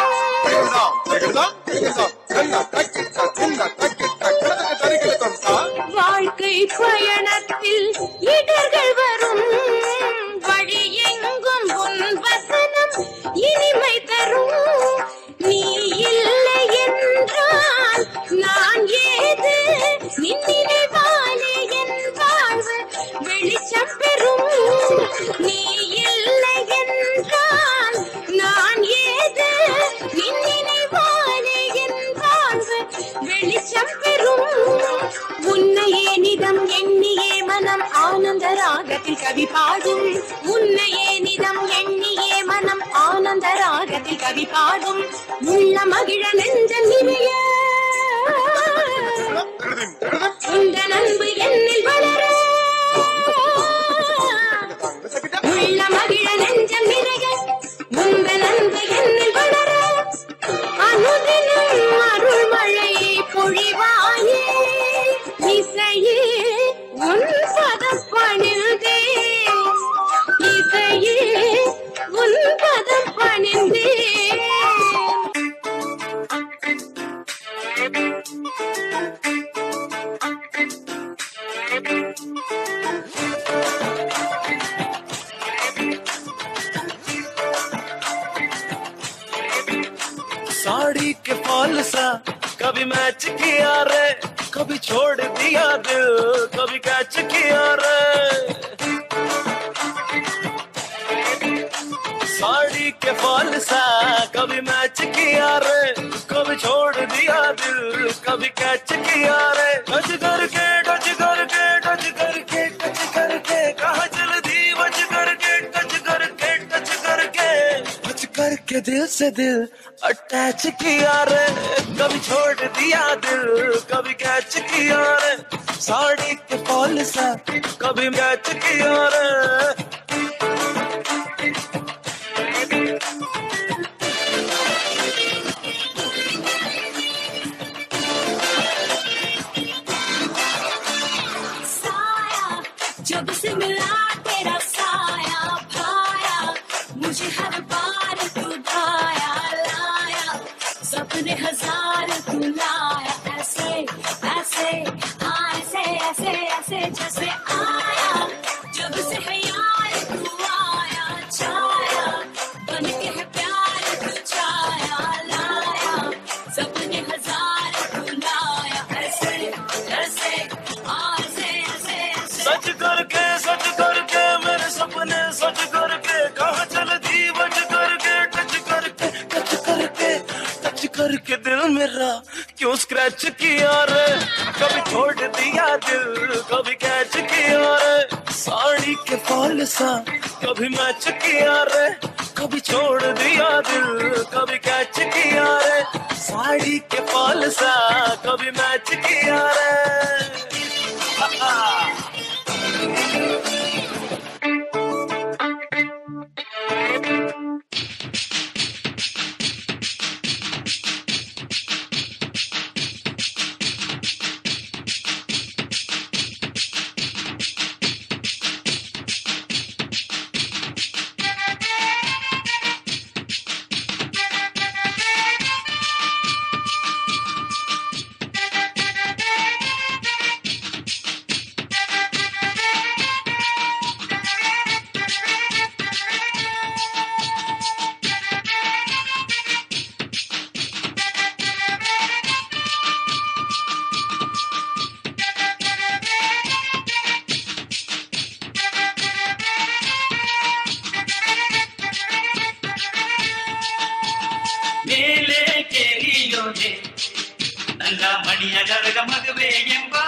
வாழ்க்கை பயணத்தில் இடர்கள் வரும், வழி எங்கும் உன் வசனம் இனிமை தரும். நீ இல்லை என்றால் நான் ஏது, நின் நினைவாலே என் வாழ்வு வெளிச்சம் பெறும். நீ இல்லை என்றால் நான் ஏது, நின் நினைவாலே என் வாழ்வு வெளிச்சம் பெறும். உன்னையே நிதம் எண்ணியே மனம் ஆனந்த ராகத்தில் கவி பாடும், உன்னையே நிதம் எண்ணியே மனம் ஆனந்த ராகத்தில் கவி பாடும். உள்ள மகிழ நெஞ்ச நிறைய உந்தன் அன்பு என்னில் வளர, உள்ள மகிழ நெஞ்சம் நிறைய உந்தன் அன்பு என்னில் வளர. அனுதினம் அருள் மழை பொழிவாயே, இசையே உன் பதம் பணிந்தேன், இசையே உன் பதம் பணிந்தேன். साड़ी के फॉल सा कभी मैच किया रे, कभी छोड़ दिया दिल, कभी कैच किया रे. साड़ी के फॉल सा कभी मैच किया रे, कभी छोड़ दिया दिल, कभी कैच किया रे. टच करके टच करके टच करके टच करके कहाँ चल दी, बच करके टच करके टच करके टच करके दिल से दिल अटैच किया रे. कभी छोड़ दिया दिल, कभी कैच किया रे. साड़ी के फॉल सा कभी कैच किया रे. साया जब से मिला तेरा साया भाया, मुझे हर बार तू भाया लाया, सपने हजार तू लाया. ऐसे ऐसे हाँ ऐसे ऐसे ऐसे जैसे आया, जब से है यार तू आया छाया, बन के है प्यार तू छाया लाया, सपने हजार तू लाया. ऐसे ऐसे हाँ ऐसे ऐसे सच करके सच करके मेरे सपने सच करके कहाँ चल दी, बच करके टच करके टच करके टच करके दिल मेरा क्यों स्क्रैच किया रे. कभी छोड़ दिया दिल, कभी कैच किया रे. साड़ी के फॉल सा कभी मैच किया रे, कभी छोड़ दिया दिल, कभी कैच किया रे. साड़ी के फॉल सा कभी मैच किया रे. மணிய கரக மதுவே என்பா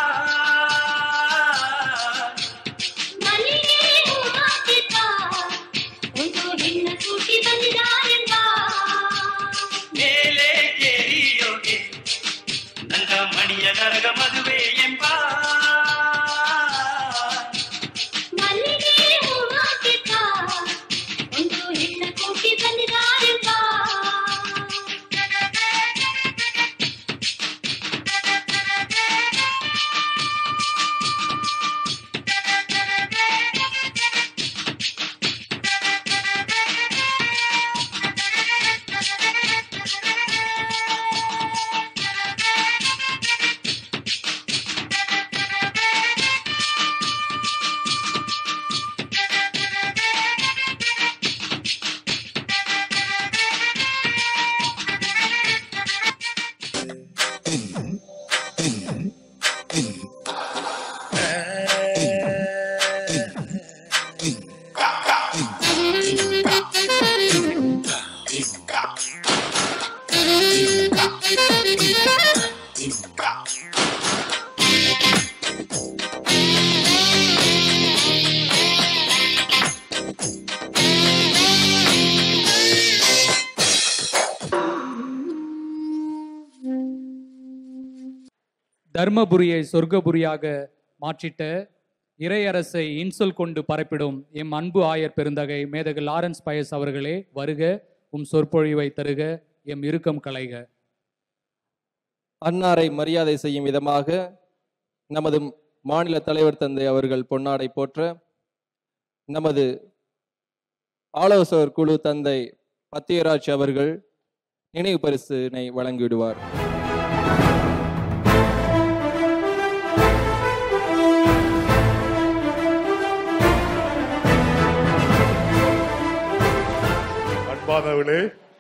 மேலே கேரியோகே நங்க மணிய கரக மதுவே என்பா தர்மபுரியை சொர்க்கபுரியாக மாற்றிட்ட இறையரசை இன்சொல் கொண்டு பரப்பிடும் எம் அன்பு ஆயர் பெருந்தகை மேதகு லாரன்ஸ் பயஸ் அவர்களே வருக, உம் சொற்பொழிவை தருக, எம் இறுக்கம் களைக. அன்னாரை மரியாதை செய்யும் விதமாக நமது மாநில தலைவர் தந்தை அவர்கள் பொன்னாடை போற்ற நமது ஆலோசகர் குழு தந்தை பத்தியராஜ் அவர்கள் நினைவு பரிசினை வழங்கிவிடுவார். அன்பானவர்களே,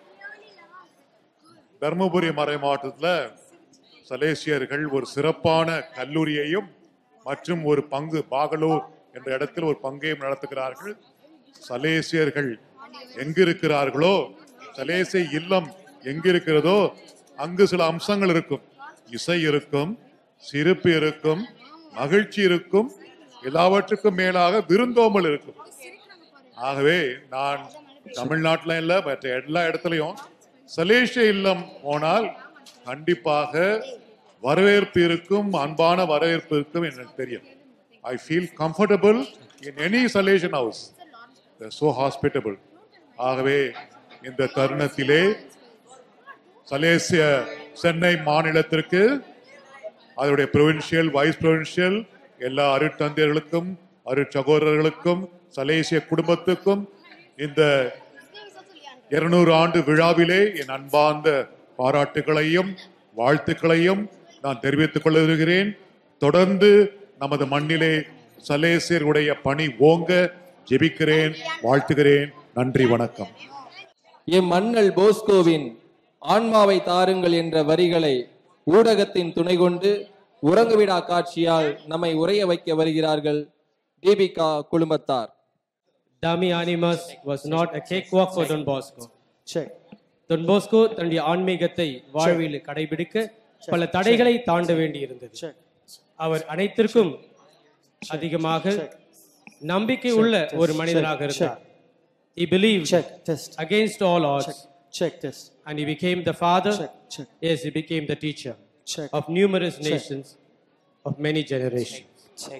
தர்மபுரி மறை மாவட்டத்தில் சலேசியர்கள் ஒரு சிறப்பான கல்லூரியையும் மற்றும் ஒரு பங்கு பாகலூர் என்ற இடத்தில் ஒரு பங்கையும் நடத்துகிறார்கள். சலேசியர்கள் எங்கிருக்கிறார்களோ, சலேசிய இல்லம் எங்கிருக்கிறதோ அங்கு சில அம்சங்கள் இருக்கும். இசை இருக்கும், சிரிப்பு இருக்கும், மகிழ்ச்சி இருக்கும், எல்லாவற்றுக்கும் மேலாக விருந்தோம்பல் இருக்கும். ஆகவே நான் தமிழ்நாட்டில் இல்ல மற்ற எல்லா இடத்துலையும் சலேசிய இல்லம் போனால் கண்டிப்பாக வரவேற்பு இருக்கும், அன்பான வரவேற்பு இருக்கும் எனக்கு தெரியும். I feel comfortable in any salvation house, so hospitable. ஆகவே இந்த தருணத்திலே சலேசிய சென்னை மாநிலத்திற்கு அதனுடைய ப்ரொவின்சியல், வைஸ் ப்ரொவின்சியல் எல்லா அருட்தந்தையர்களுக்கும் அருட்சகோதரர்களுக்கும் சலேசிய குடும்பத்துக்கும் இந்த இருநூறு ஆண்டு விழாவிலே என் அன்பார்ந்த பாராட்டுகளையும் வாழ்த்துக்களையும் நான் தெரிவித்துக் கொள்ள விரும்புகிறேன். தொடர்ந்து நமது மண்ணிலே சலேசியருடைய பணி ஓங்க ஜெபிக்கிறேன், வாழ்த்துகிறேன். நன்றி, வணக்கம். எம் மன்னல் போஸ்கோவின் ஆன்மாவை தாருங்கள் என்ற வரிகளை ஊடகத்தின் துணை கொண்டு உறங்குவிடா காட்சியால் நம்மை உரைய வைக்க வருகிறார்கள் Deepika குழுமத்தார். Dami Animas was not a cakewalk for Don Bosco. Check. Don Bosco தன்னுடைய ஆன்மீகத்தை வாழ்வில் கடைபிடிக்க பல தடைகளை தாண்ட வேண்டியிருந்தது. அவர் அனைத்திற்கும் அதிகமாக நம்பிக்கை உள்ள ஒரு மனிதனாக இருந்தார். He believed check, test. against all odds. Check, check this. And he became the father. Check, check. Yes, he became the teacher check. of numerous check. nations, of many generations. Check.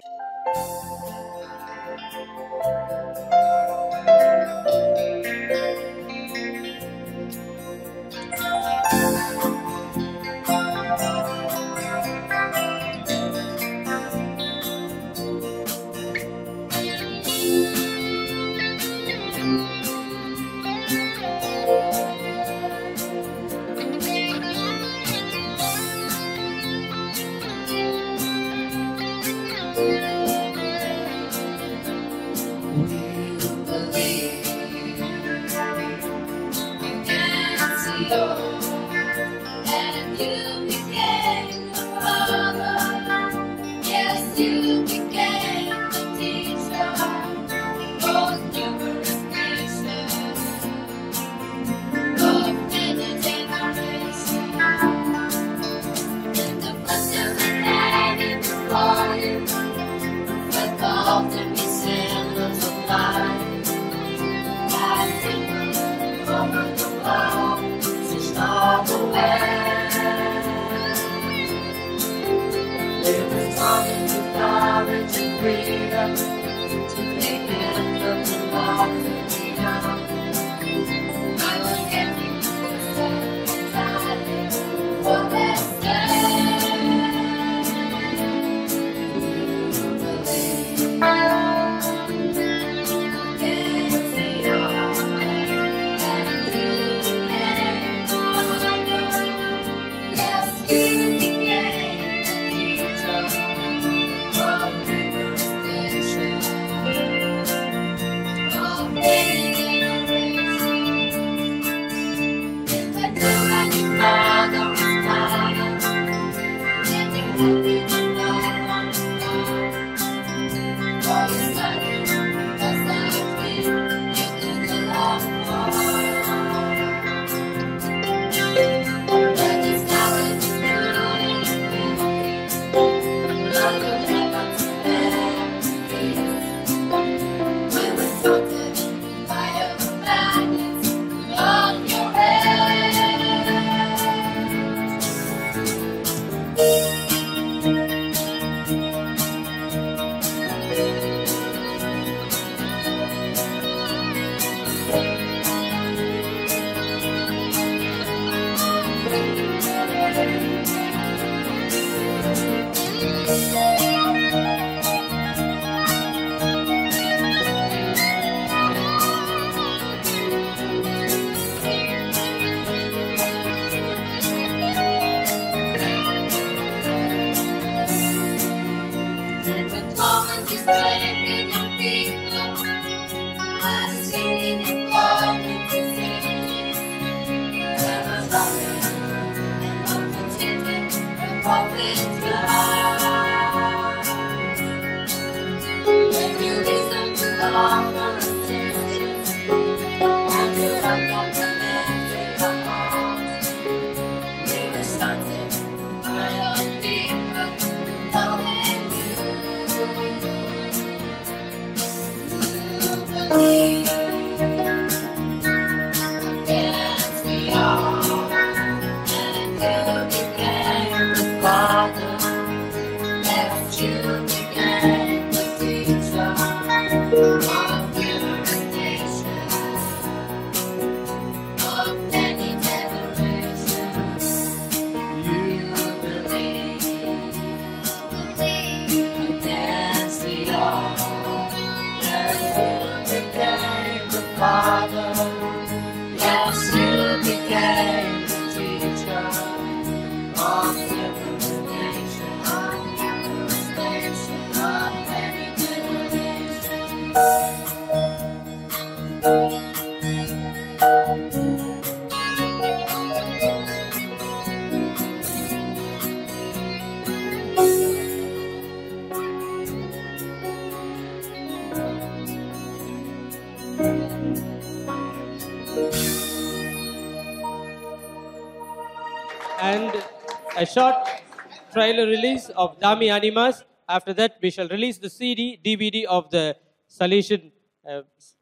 And a short trailer release of Dami Animas. After that, we shall release the C D, D V D of the Salesian uh,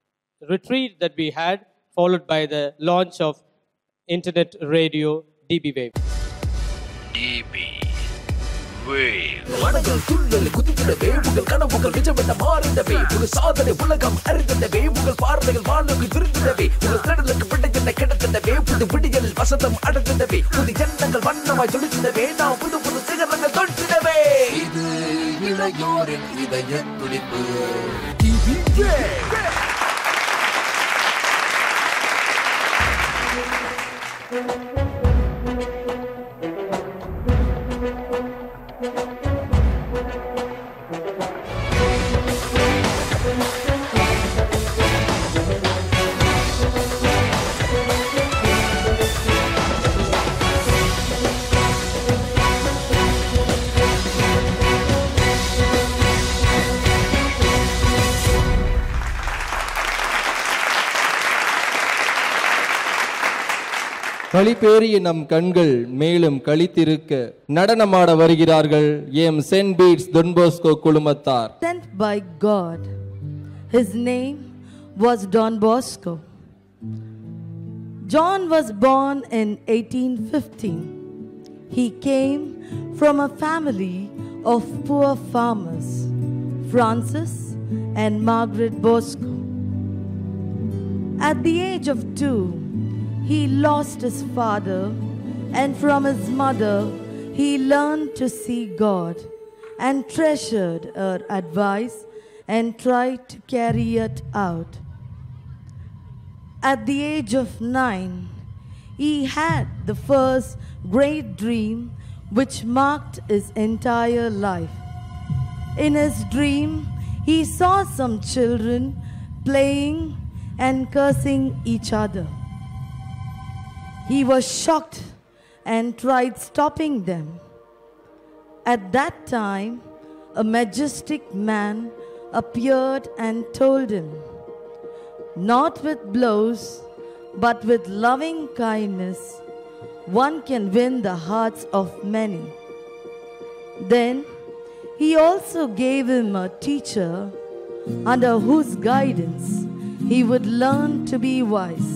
retreat that we had, followed by the launch of internet radio D B Wave. D B Wave. மனங்கள் துள்ளல் குதித்திடவே உங்கள் கனவுகள் நிஜமென மாறிடவே ஒரு சாதனை உலகம் அறிந்திடவே உங்கள் பார்வைகள் வானவில் விரிந்திடவே உங்கள் தேடலுக்கு விடை என்ன கிடைத்திடவே புது விடியலில் வசந்தம் அடைந்திடவே புது எண்ணங்கள் வண்ணமாய் ஜொலித்திடவே நாம் புது புது சிகரங்கள் தொட்டிடவே இது இளையோரின் இதய துடிப்பு D B Wave. களிப்பேறிய நம் கண்கள் மேலும் களித்திருக்க நடனமாட வருகிறார்கள் எம் சென்ட் பீட்ஸ் டொன் பாஸ்கோ குழுமத்தார். Sent by God. His name was Don Bosco. John was born in eighteen fifteen. He came from a family of poor farmers, Francis and Margaret Bosco. At the age of two, he lost his father, and from his mother he learned to see God and treasured her advice and tried to carry it out. At the age of nine, he had the first great dream which marked his entire life. In his dream, he saw some children playing and cursing each other. He was shocked and tried stopping them. At that time, a majestic man appeared and told him, "Not with blows, but with loving kindness, one can win the hearts of many." Then he also gave him a teacher under whose guidance he would learn to be wise.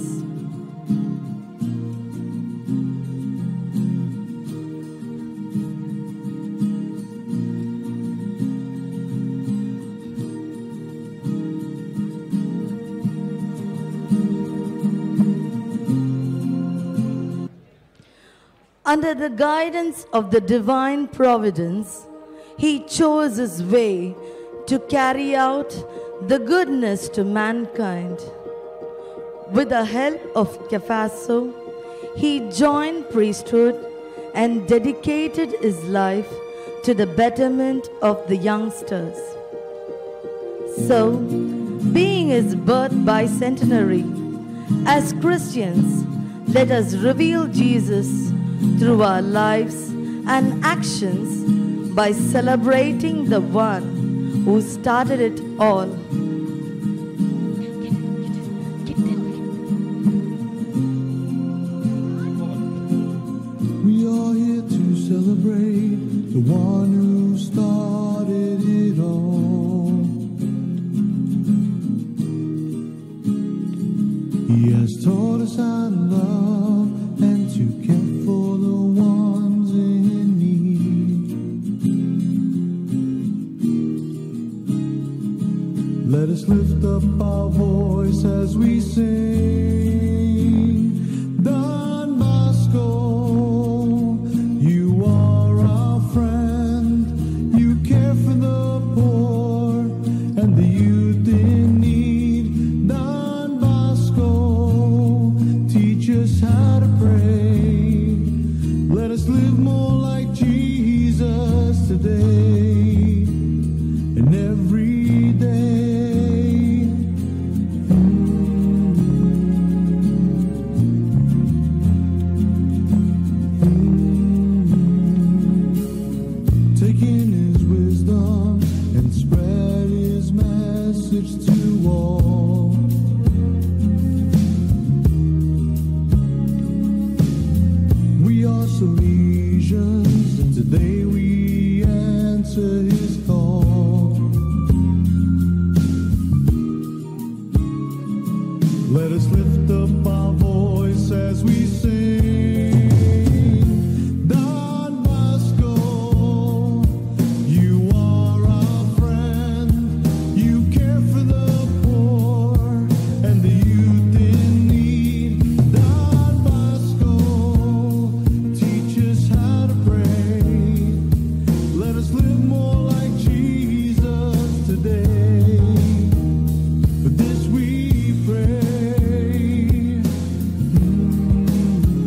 Under the guidance of the divine providence, he chose his way to carry out the goodness to mankind. With the help of Caphaso, he joined priesthood and dedicated his life to the betterment of the youngsters. So, being his birth bicentenary, as Christians, let us reveal Jesus through our lives and actions by celebrating the one who started it all. We are here to celebrate the one who started it all. He has taught us how to love and to care for the ones in need. Let us lift up our voice as we sing. Don Bosco, you are our friend. You care for the poor and the youth in need. Don Bosco, teach us how to pray. Let us live more like Jesus today and every day. Taking his wisdom and spread his message to all. We are Salesians, and today we answer his call. Let us lift up our voice as we sing. Don Bosco, you are our friend. You care for the poor and the youth in need. Don Bosco, teach us how to pray. Let us live more like Jesus today. For this we pray. Mm.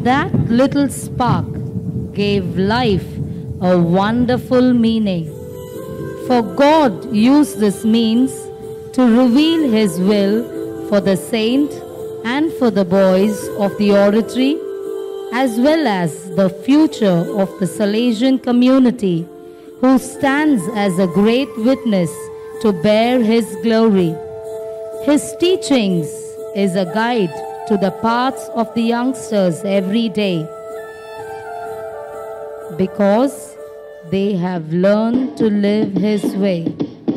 that little spark gave life a wonderful meaning. For God used this means to reveal His will for the saint and for the boys of the oratory, as well as the future of the Salesian community, who stands as a great witness to bear His glory. His teachings is a guide to the paths of the youngsters every day, because they have learned to live His way.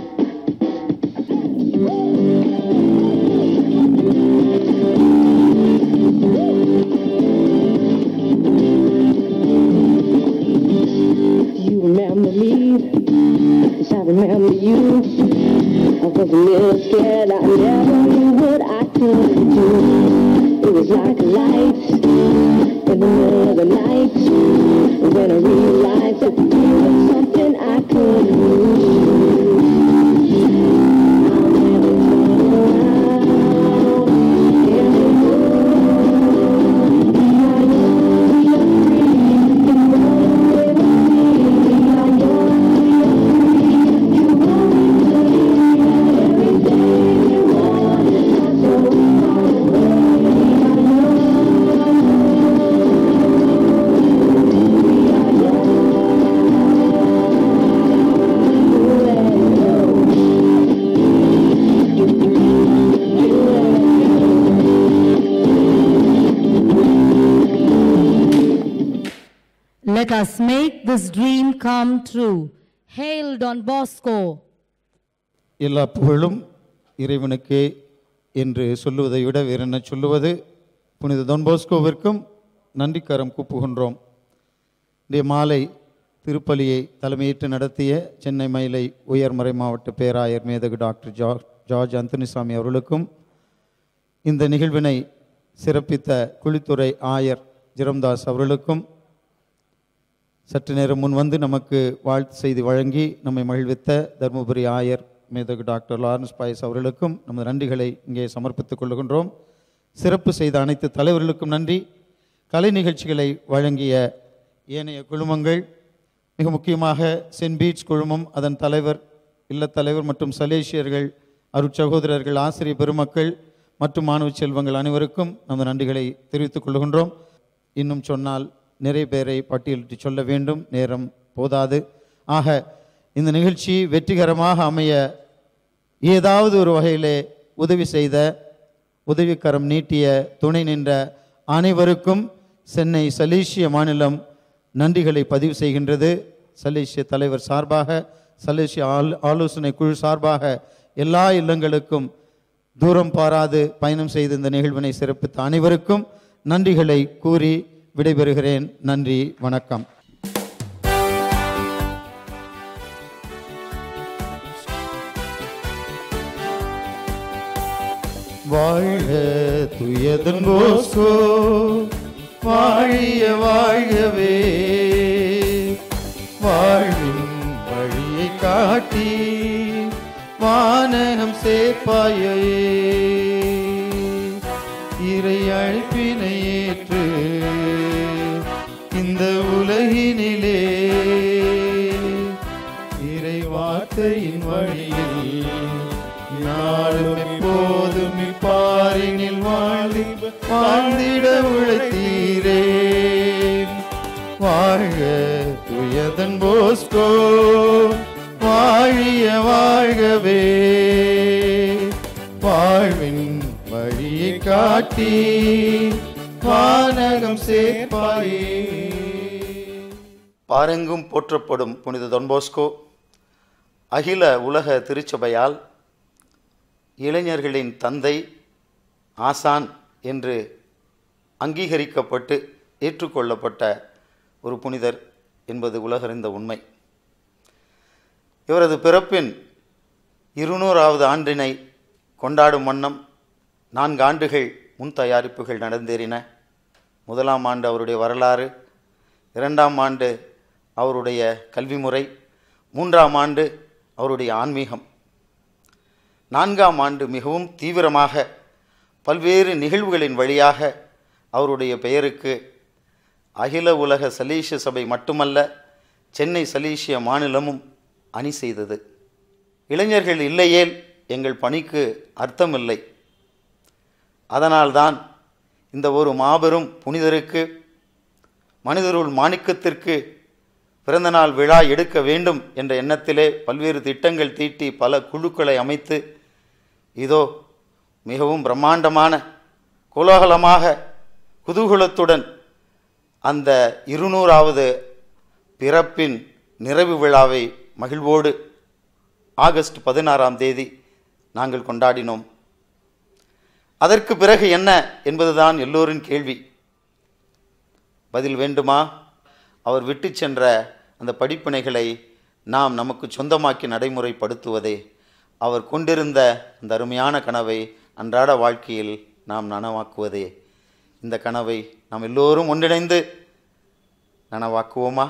You remember me, yes, I remember you. I was a little scared, I never knew what I could do. It was like a light in the middle of the night, when I realized that you were something I couldn't lose. I'll never turn around anymore. I know we are free, you know we're free. I know we are free, you want me to leave every day you want it, not so far away. I know. Let us make this dream come true. Hail Don Bosco! எல்லா புகழும் இறைவனுக்கே என்று சொல்லுவதை விட வேறு என்ன சொல்லுவது. புனித don போஸ்கோவிற்கும் நன்றிக்கரம் கூப்புகின்றோம். இன்றைய மாலை திருப்பலியை தலைமையேற்று நடத்திய சென்னை மயிலை உயர்மறை மாவட்ட பேராயர் மேதகு டாக்டர் ஜார்ஜ் ஜார்ஜ் அந்தனிசாமி அவர்களுக்கும், இந்த நிகழ்வினை சிறப்பித்த குளித்துறை ஆயர் ஜெரம்தாஸ் அவர்களுக்கும், சற்று நேரம் முன் வந்து நமக்கு வாழ்த்து செய்தி வழங்கி நம்மை மகிழ்வித்த தருமபுரி ஆயர் மேதகு டாக்டர் லாரன்ஸ் பாயஸ் அவர்களுக்கும் நமது நன்றிகளை இங்கே சமர்ப்பித்துக் கொள்கின்றோம். சிறப்பு செய்த அனைத்து தலைவர்களுக்கும் நன்றி. கலை நிகழ்ச்சிகளை வழங்கிய ஏனைய குழுமங்கள், மிக முக்கியமாக சென்ட் பீட்ஸ் குழுமம், அதன் தலைவர், இல்லத்தலைவர் மற்றும் சலேசியர்கள், அருட்சகோதரர்கள், ஆசிரியர் பெருமக்கள் மற்றும் மாணவ செல்வங்கள் அனைவருக்கும் நமது நன்றிகளை தெரிவித்துக் கொள்கின்றோம். இன்னும் சொன்னால் நிறைய பேரை பட்டியலிட்டு சொல்ல வேண்டும், நேரம் போதாது. ஆக இந்த நிகழ்ச்சி வெற்றிகரமாக அமைய ஏதாவது ஒரு வகையிலே உதவி செய்த, உதவிக்கரம் நீட்டிய, துணை நின்ற அனைவருக்கும் சென்னை சலேசிய மாநிலம் நன்றிகளை பதிவு செய்கின்றது. சலேசிய தலைவர் சார்பாக, சலேசிய ஆல் ஆலோசனை குழு சார்பாக எல்லா இல்லங்களுக்கும் தூரம் பாராது பயணம் செய்து இந்த நிகழ்வினை சிறப்பித்த அனைவருக்கும் நன்றிகளை கூறி விடைபெறுகிறேன். நன்றி, வணக்கம். வாழ்க துயதன் போஸ்கோ, வாழிய வாழ்கவே, வாழ்வின் வழியை காட்டி வானகம் சேர்ப்பாயே, இறை அழைப்பினை ஏற்று இந்த உலகினிலே இறை வார்த்தையின் வழியில் நாளும் எப்போதும் இப்பாரினில் வாழ்ந்தி வாழ்ந்திட உழைத்தீரே. வாழ்க துயதன் போஸ்கோ, வாழிய வாழ்கவே, வாழ்வின் வழியை காட்டி வானகம் சேர்ப்பாயே. பாரெங்கும் போற்றப்படும் புனித don போஸ்கோ அகில உலக திருச்சபையால் இளைஞர்களின் தந்தை, ஆசான் என்று அங்கீகரிக்கப்பட்டு ஏற்றுக்கொள்ளப்பட்ட ஒரு புனிதர் என்பது உலகறிந்த உண்மை. இவரது பிறப்பின் இருநூறாவது ஆண்டினை கொண்டாடும் வண்ணம் நான்கு ஆண்டுகள் முன் தயாரிப்புகள் நடந்தேறின. முதலாம் ஆண்டு அவருடைய வரலாறு, இரண்டாம் ஆண்டு அவருடைய கல்வி முறை, மூன்றாம் ஆண்டு அவருடைய ஆன்மீகம், நான்காம் ஆண்டு மிகவும் தீவிரமாக பல்வேறு நிகழ்வுகளின் வழியாக அவருடைய பெயருக்கு அகில உலக சலீசிய சபை மட்டுமல்ல, சென்னை சலீசிய மாநிலமும் அணி செய்தது. இளைஞர்கள் இல்லையேல் எங்கள் பணிக்கு அர்த்தமில்லை. அதனால்தான் இந்த ஒரு மாபெரும் புனிதருக்கு, மனிதருள் மாணிக்கத்திற்கு பிறந்தநாள் விழா எடுக்க வேண்டும் என்ற எண்ணத்திலே பல்வேறு திட்டங்கள் தீட்டி பல குழுக்களை அமைத்து இதோ மிகவும் பிரம்மாண்டமான கோலாகலமாக குதூகலத்துடன் அந்த இருநூறாவது பிறப்பின் நிறைவு விழாவை மகிழ்வோடு ஆகஸ்ட் பதினாறாம் தேதி நாங்கள் கொண்டாடினோம். அதற்கு பிறகு என்ன என்பதுதான் எல்லோரின் கேள்வி. பதில் வேண்டுமா? அவர் விட்டு சென்ற அந்த படிப்பினைகளை நாம் நமக்கு சொந்தமாக்கி நடைமுறைப்படுத்துவதே, அவர் கொண்டிருந்த அந்த அருமையான கனவை அன்றாட வாழ்க்கையில் நாம் நனவாக்குவதே. இந்த கனவை நாம் எல்லோரும் ஒன்றிணைந்து நனவாக்குவோமா?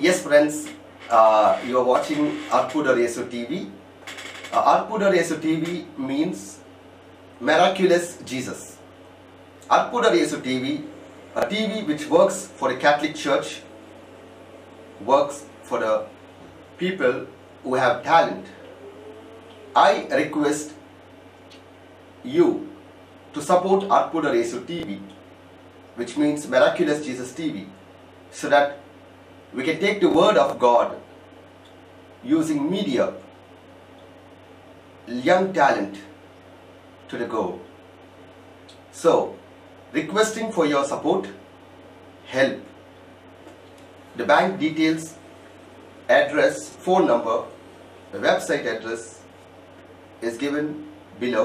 Yes, friends, uh, you are watching Arpudar Yesu T V. Uh, Arpudar Yesu T V means Miraculous Jesus. Arpudar Yesu T V, a T V which works for the Catholic Church, works for the people who have talent. I request you to support Arpudar Yesu T V, which means Miraculous Jesus T V, so that we can take the word of God using media, young talent to the goal. So, requesting for your support, help. The bank details, address, phone number, the website address is given below,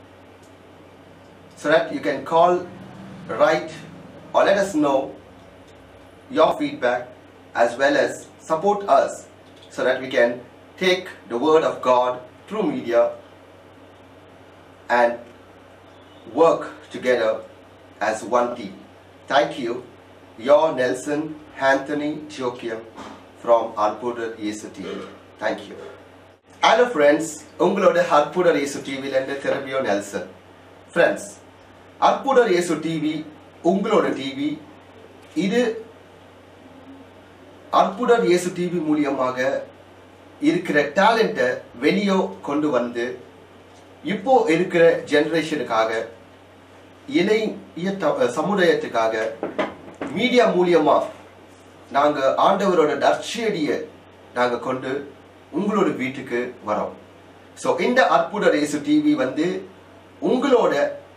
so that you can call, write, or let us know your feedback, as well as support us, so that we can take the word of God through media and work together as one team. Thank you. Your Nelson Anthony Jokiam from Arpudar Yesu T V. Thank you. Hello friends, உங்களோட Arpudar Yesu T V ல திரும்பியோ நெல்சன். Friends, Arpudar Yesu T V உங்களோட TV. இது Arpudar Yesu T V மூலமாக இருக்கிற டேலண்ட்டை வெளியே கொண்டு வந்து இப்போ இருக்கிற ஜெனரேஷனுக்காக, இளைய சமுதாயத்துக்காக மீடியா மூலியமா நாங்க ஆண்டவரோட நற்செய்தியை நாங்க கொண்டு உங்களோட வீட்டுக்கு வரோம். ஸோ இந்த Arpudar Yesu T V வந்து உங்களோட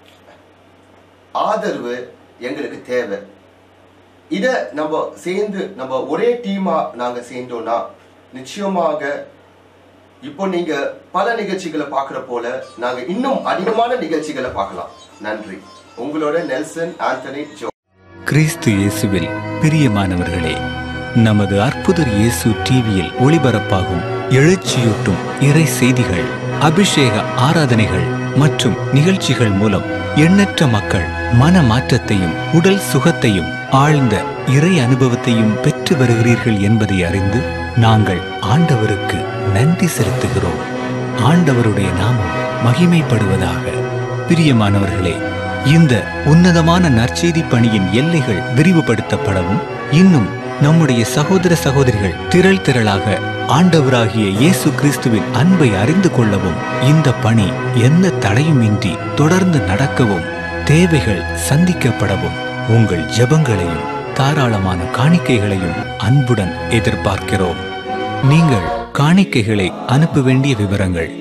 ஆதரவு எங்களுக்கு தேவை. இதை நம்ம சேர்ந்து நம்ம ஒரே டீமா நாங்க சேர்ந்தோம்னா நிச்சயமாக இப்போ நீங்க பல நிகழ்ச்சிகளை பார்க்குற போல நாங்க இன்னும் அதிகமான நிகழ்ச்சிகளை பார்க்கலாம். நன்றி. உங்களோட நெல்சன் ஆண்டனி ஜோ. கிறிஸ்து இயேசுவில் பிரியமானவர்களே, நமது அற்புதர் இயேசு டிவியில் ஒளிபரப்பாகும் எழுச்சியூட்டும் இறை செய்திகள், அபிஷேக ஆராதனைகள் மற்றும் நிகழ்ச்சிகள் மூலம் எண்ணற்ற மக்கள் மன மாற்றத்தையும் உடல் சுகத்தையும் ஆழ்ந்த இறை அனுபவத்தையும் பெற்று வருகிறீர்கள் என்பதை அறிந்து நாங்கள் ஆண்டவருக்கு நன்றி செலுத்துகிறோம். ஆண்டவருடைய நாமம் மகிமைப்படுவதாக. பிரியமானவர்களே, இந்த உன்னதமான நற்செய்தி பணியின் எல்லைகள் விரிவுபடுத்தப்படவும் இன்னும் நம்முடைய சகோதர சகோதரிகள் திரள் திரளாக ஆண்டவராகிய இயேசு கிறிஸ்துவின் அன்பை அறிந்து கொள்ளவும் இந்த பணி எந்த தடையுமின்றி தொடர்ந்து நடக்கவும் தேவைகள் சந்திக்கப்படவும் உங்கள் ஜெபங்களையும் தாராளமான காணிக்கைகளையும் அன்புடன் எதிர்பார்க்கிறோம். நீங்கள் காணிக்கைகளை அனுப்ப வேண்டிய விவரங்கள்: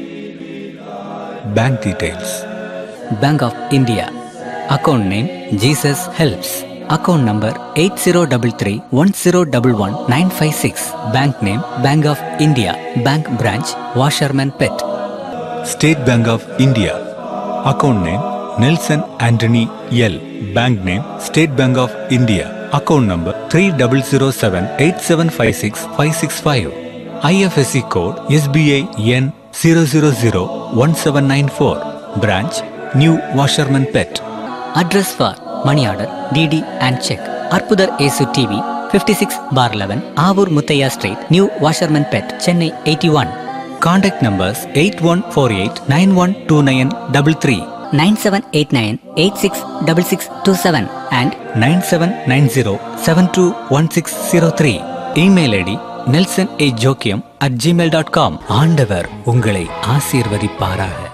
bank details, Bank of India, account name Jesus Helps, account number eight zero three three one zero one one nine five six, bank name Bank of India, bank branch Washerman Pet. State Bank of India, account name Nelson Anthony L, bank name State Bank of India, account number three zero zero seven eight seven five six five six five, I F S C code S B I N zero zero zero one seven nine four, branch New Washerman Pet. Address for money order, D D and check: Arpudar Yesu T V, fifty-six bar eleven, Avur Muthaya Street, New Washerman Pet, Chennai eighty-one. Contact numbers eight one four eight nine one two nine three three, nine seven eight nine eight six six six two seven and nine seven nine zero seven two one six zero three. Email I D nelson a jokiam at gmail dot com. ஆண்டவர் உங்களை ஆசீர்வதிப்பாராக.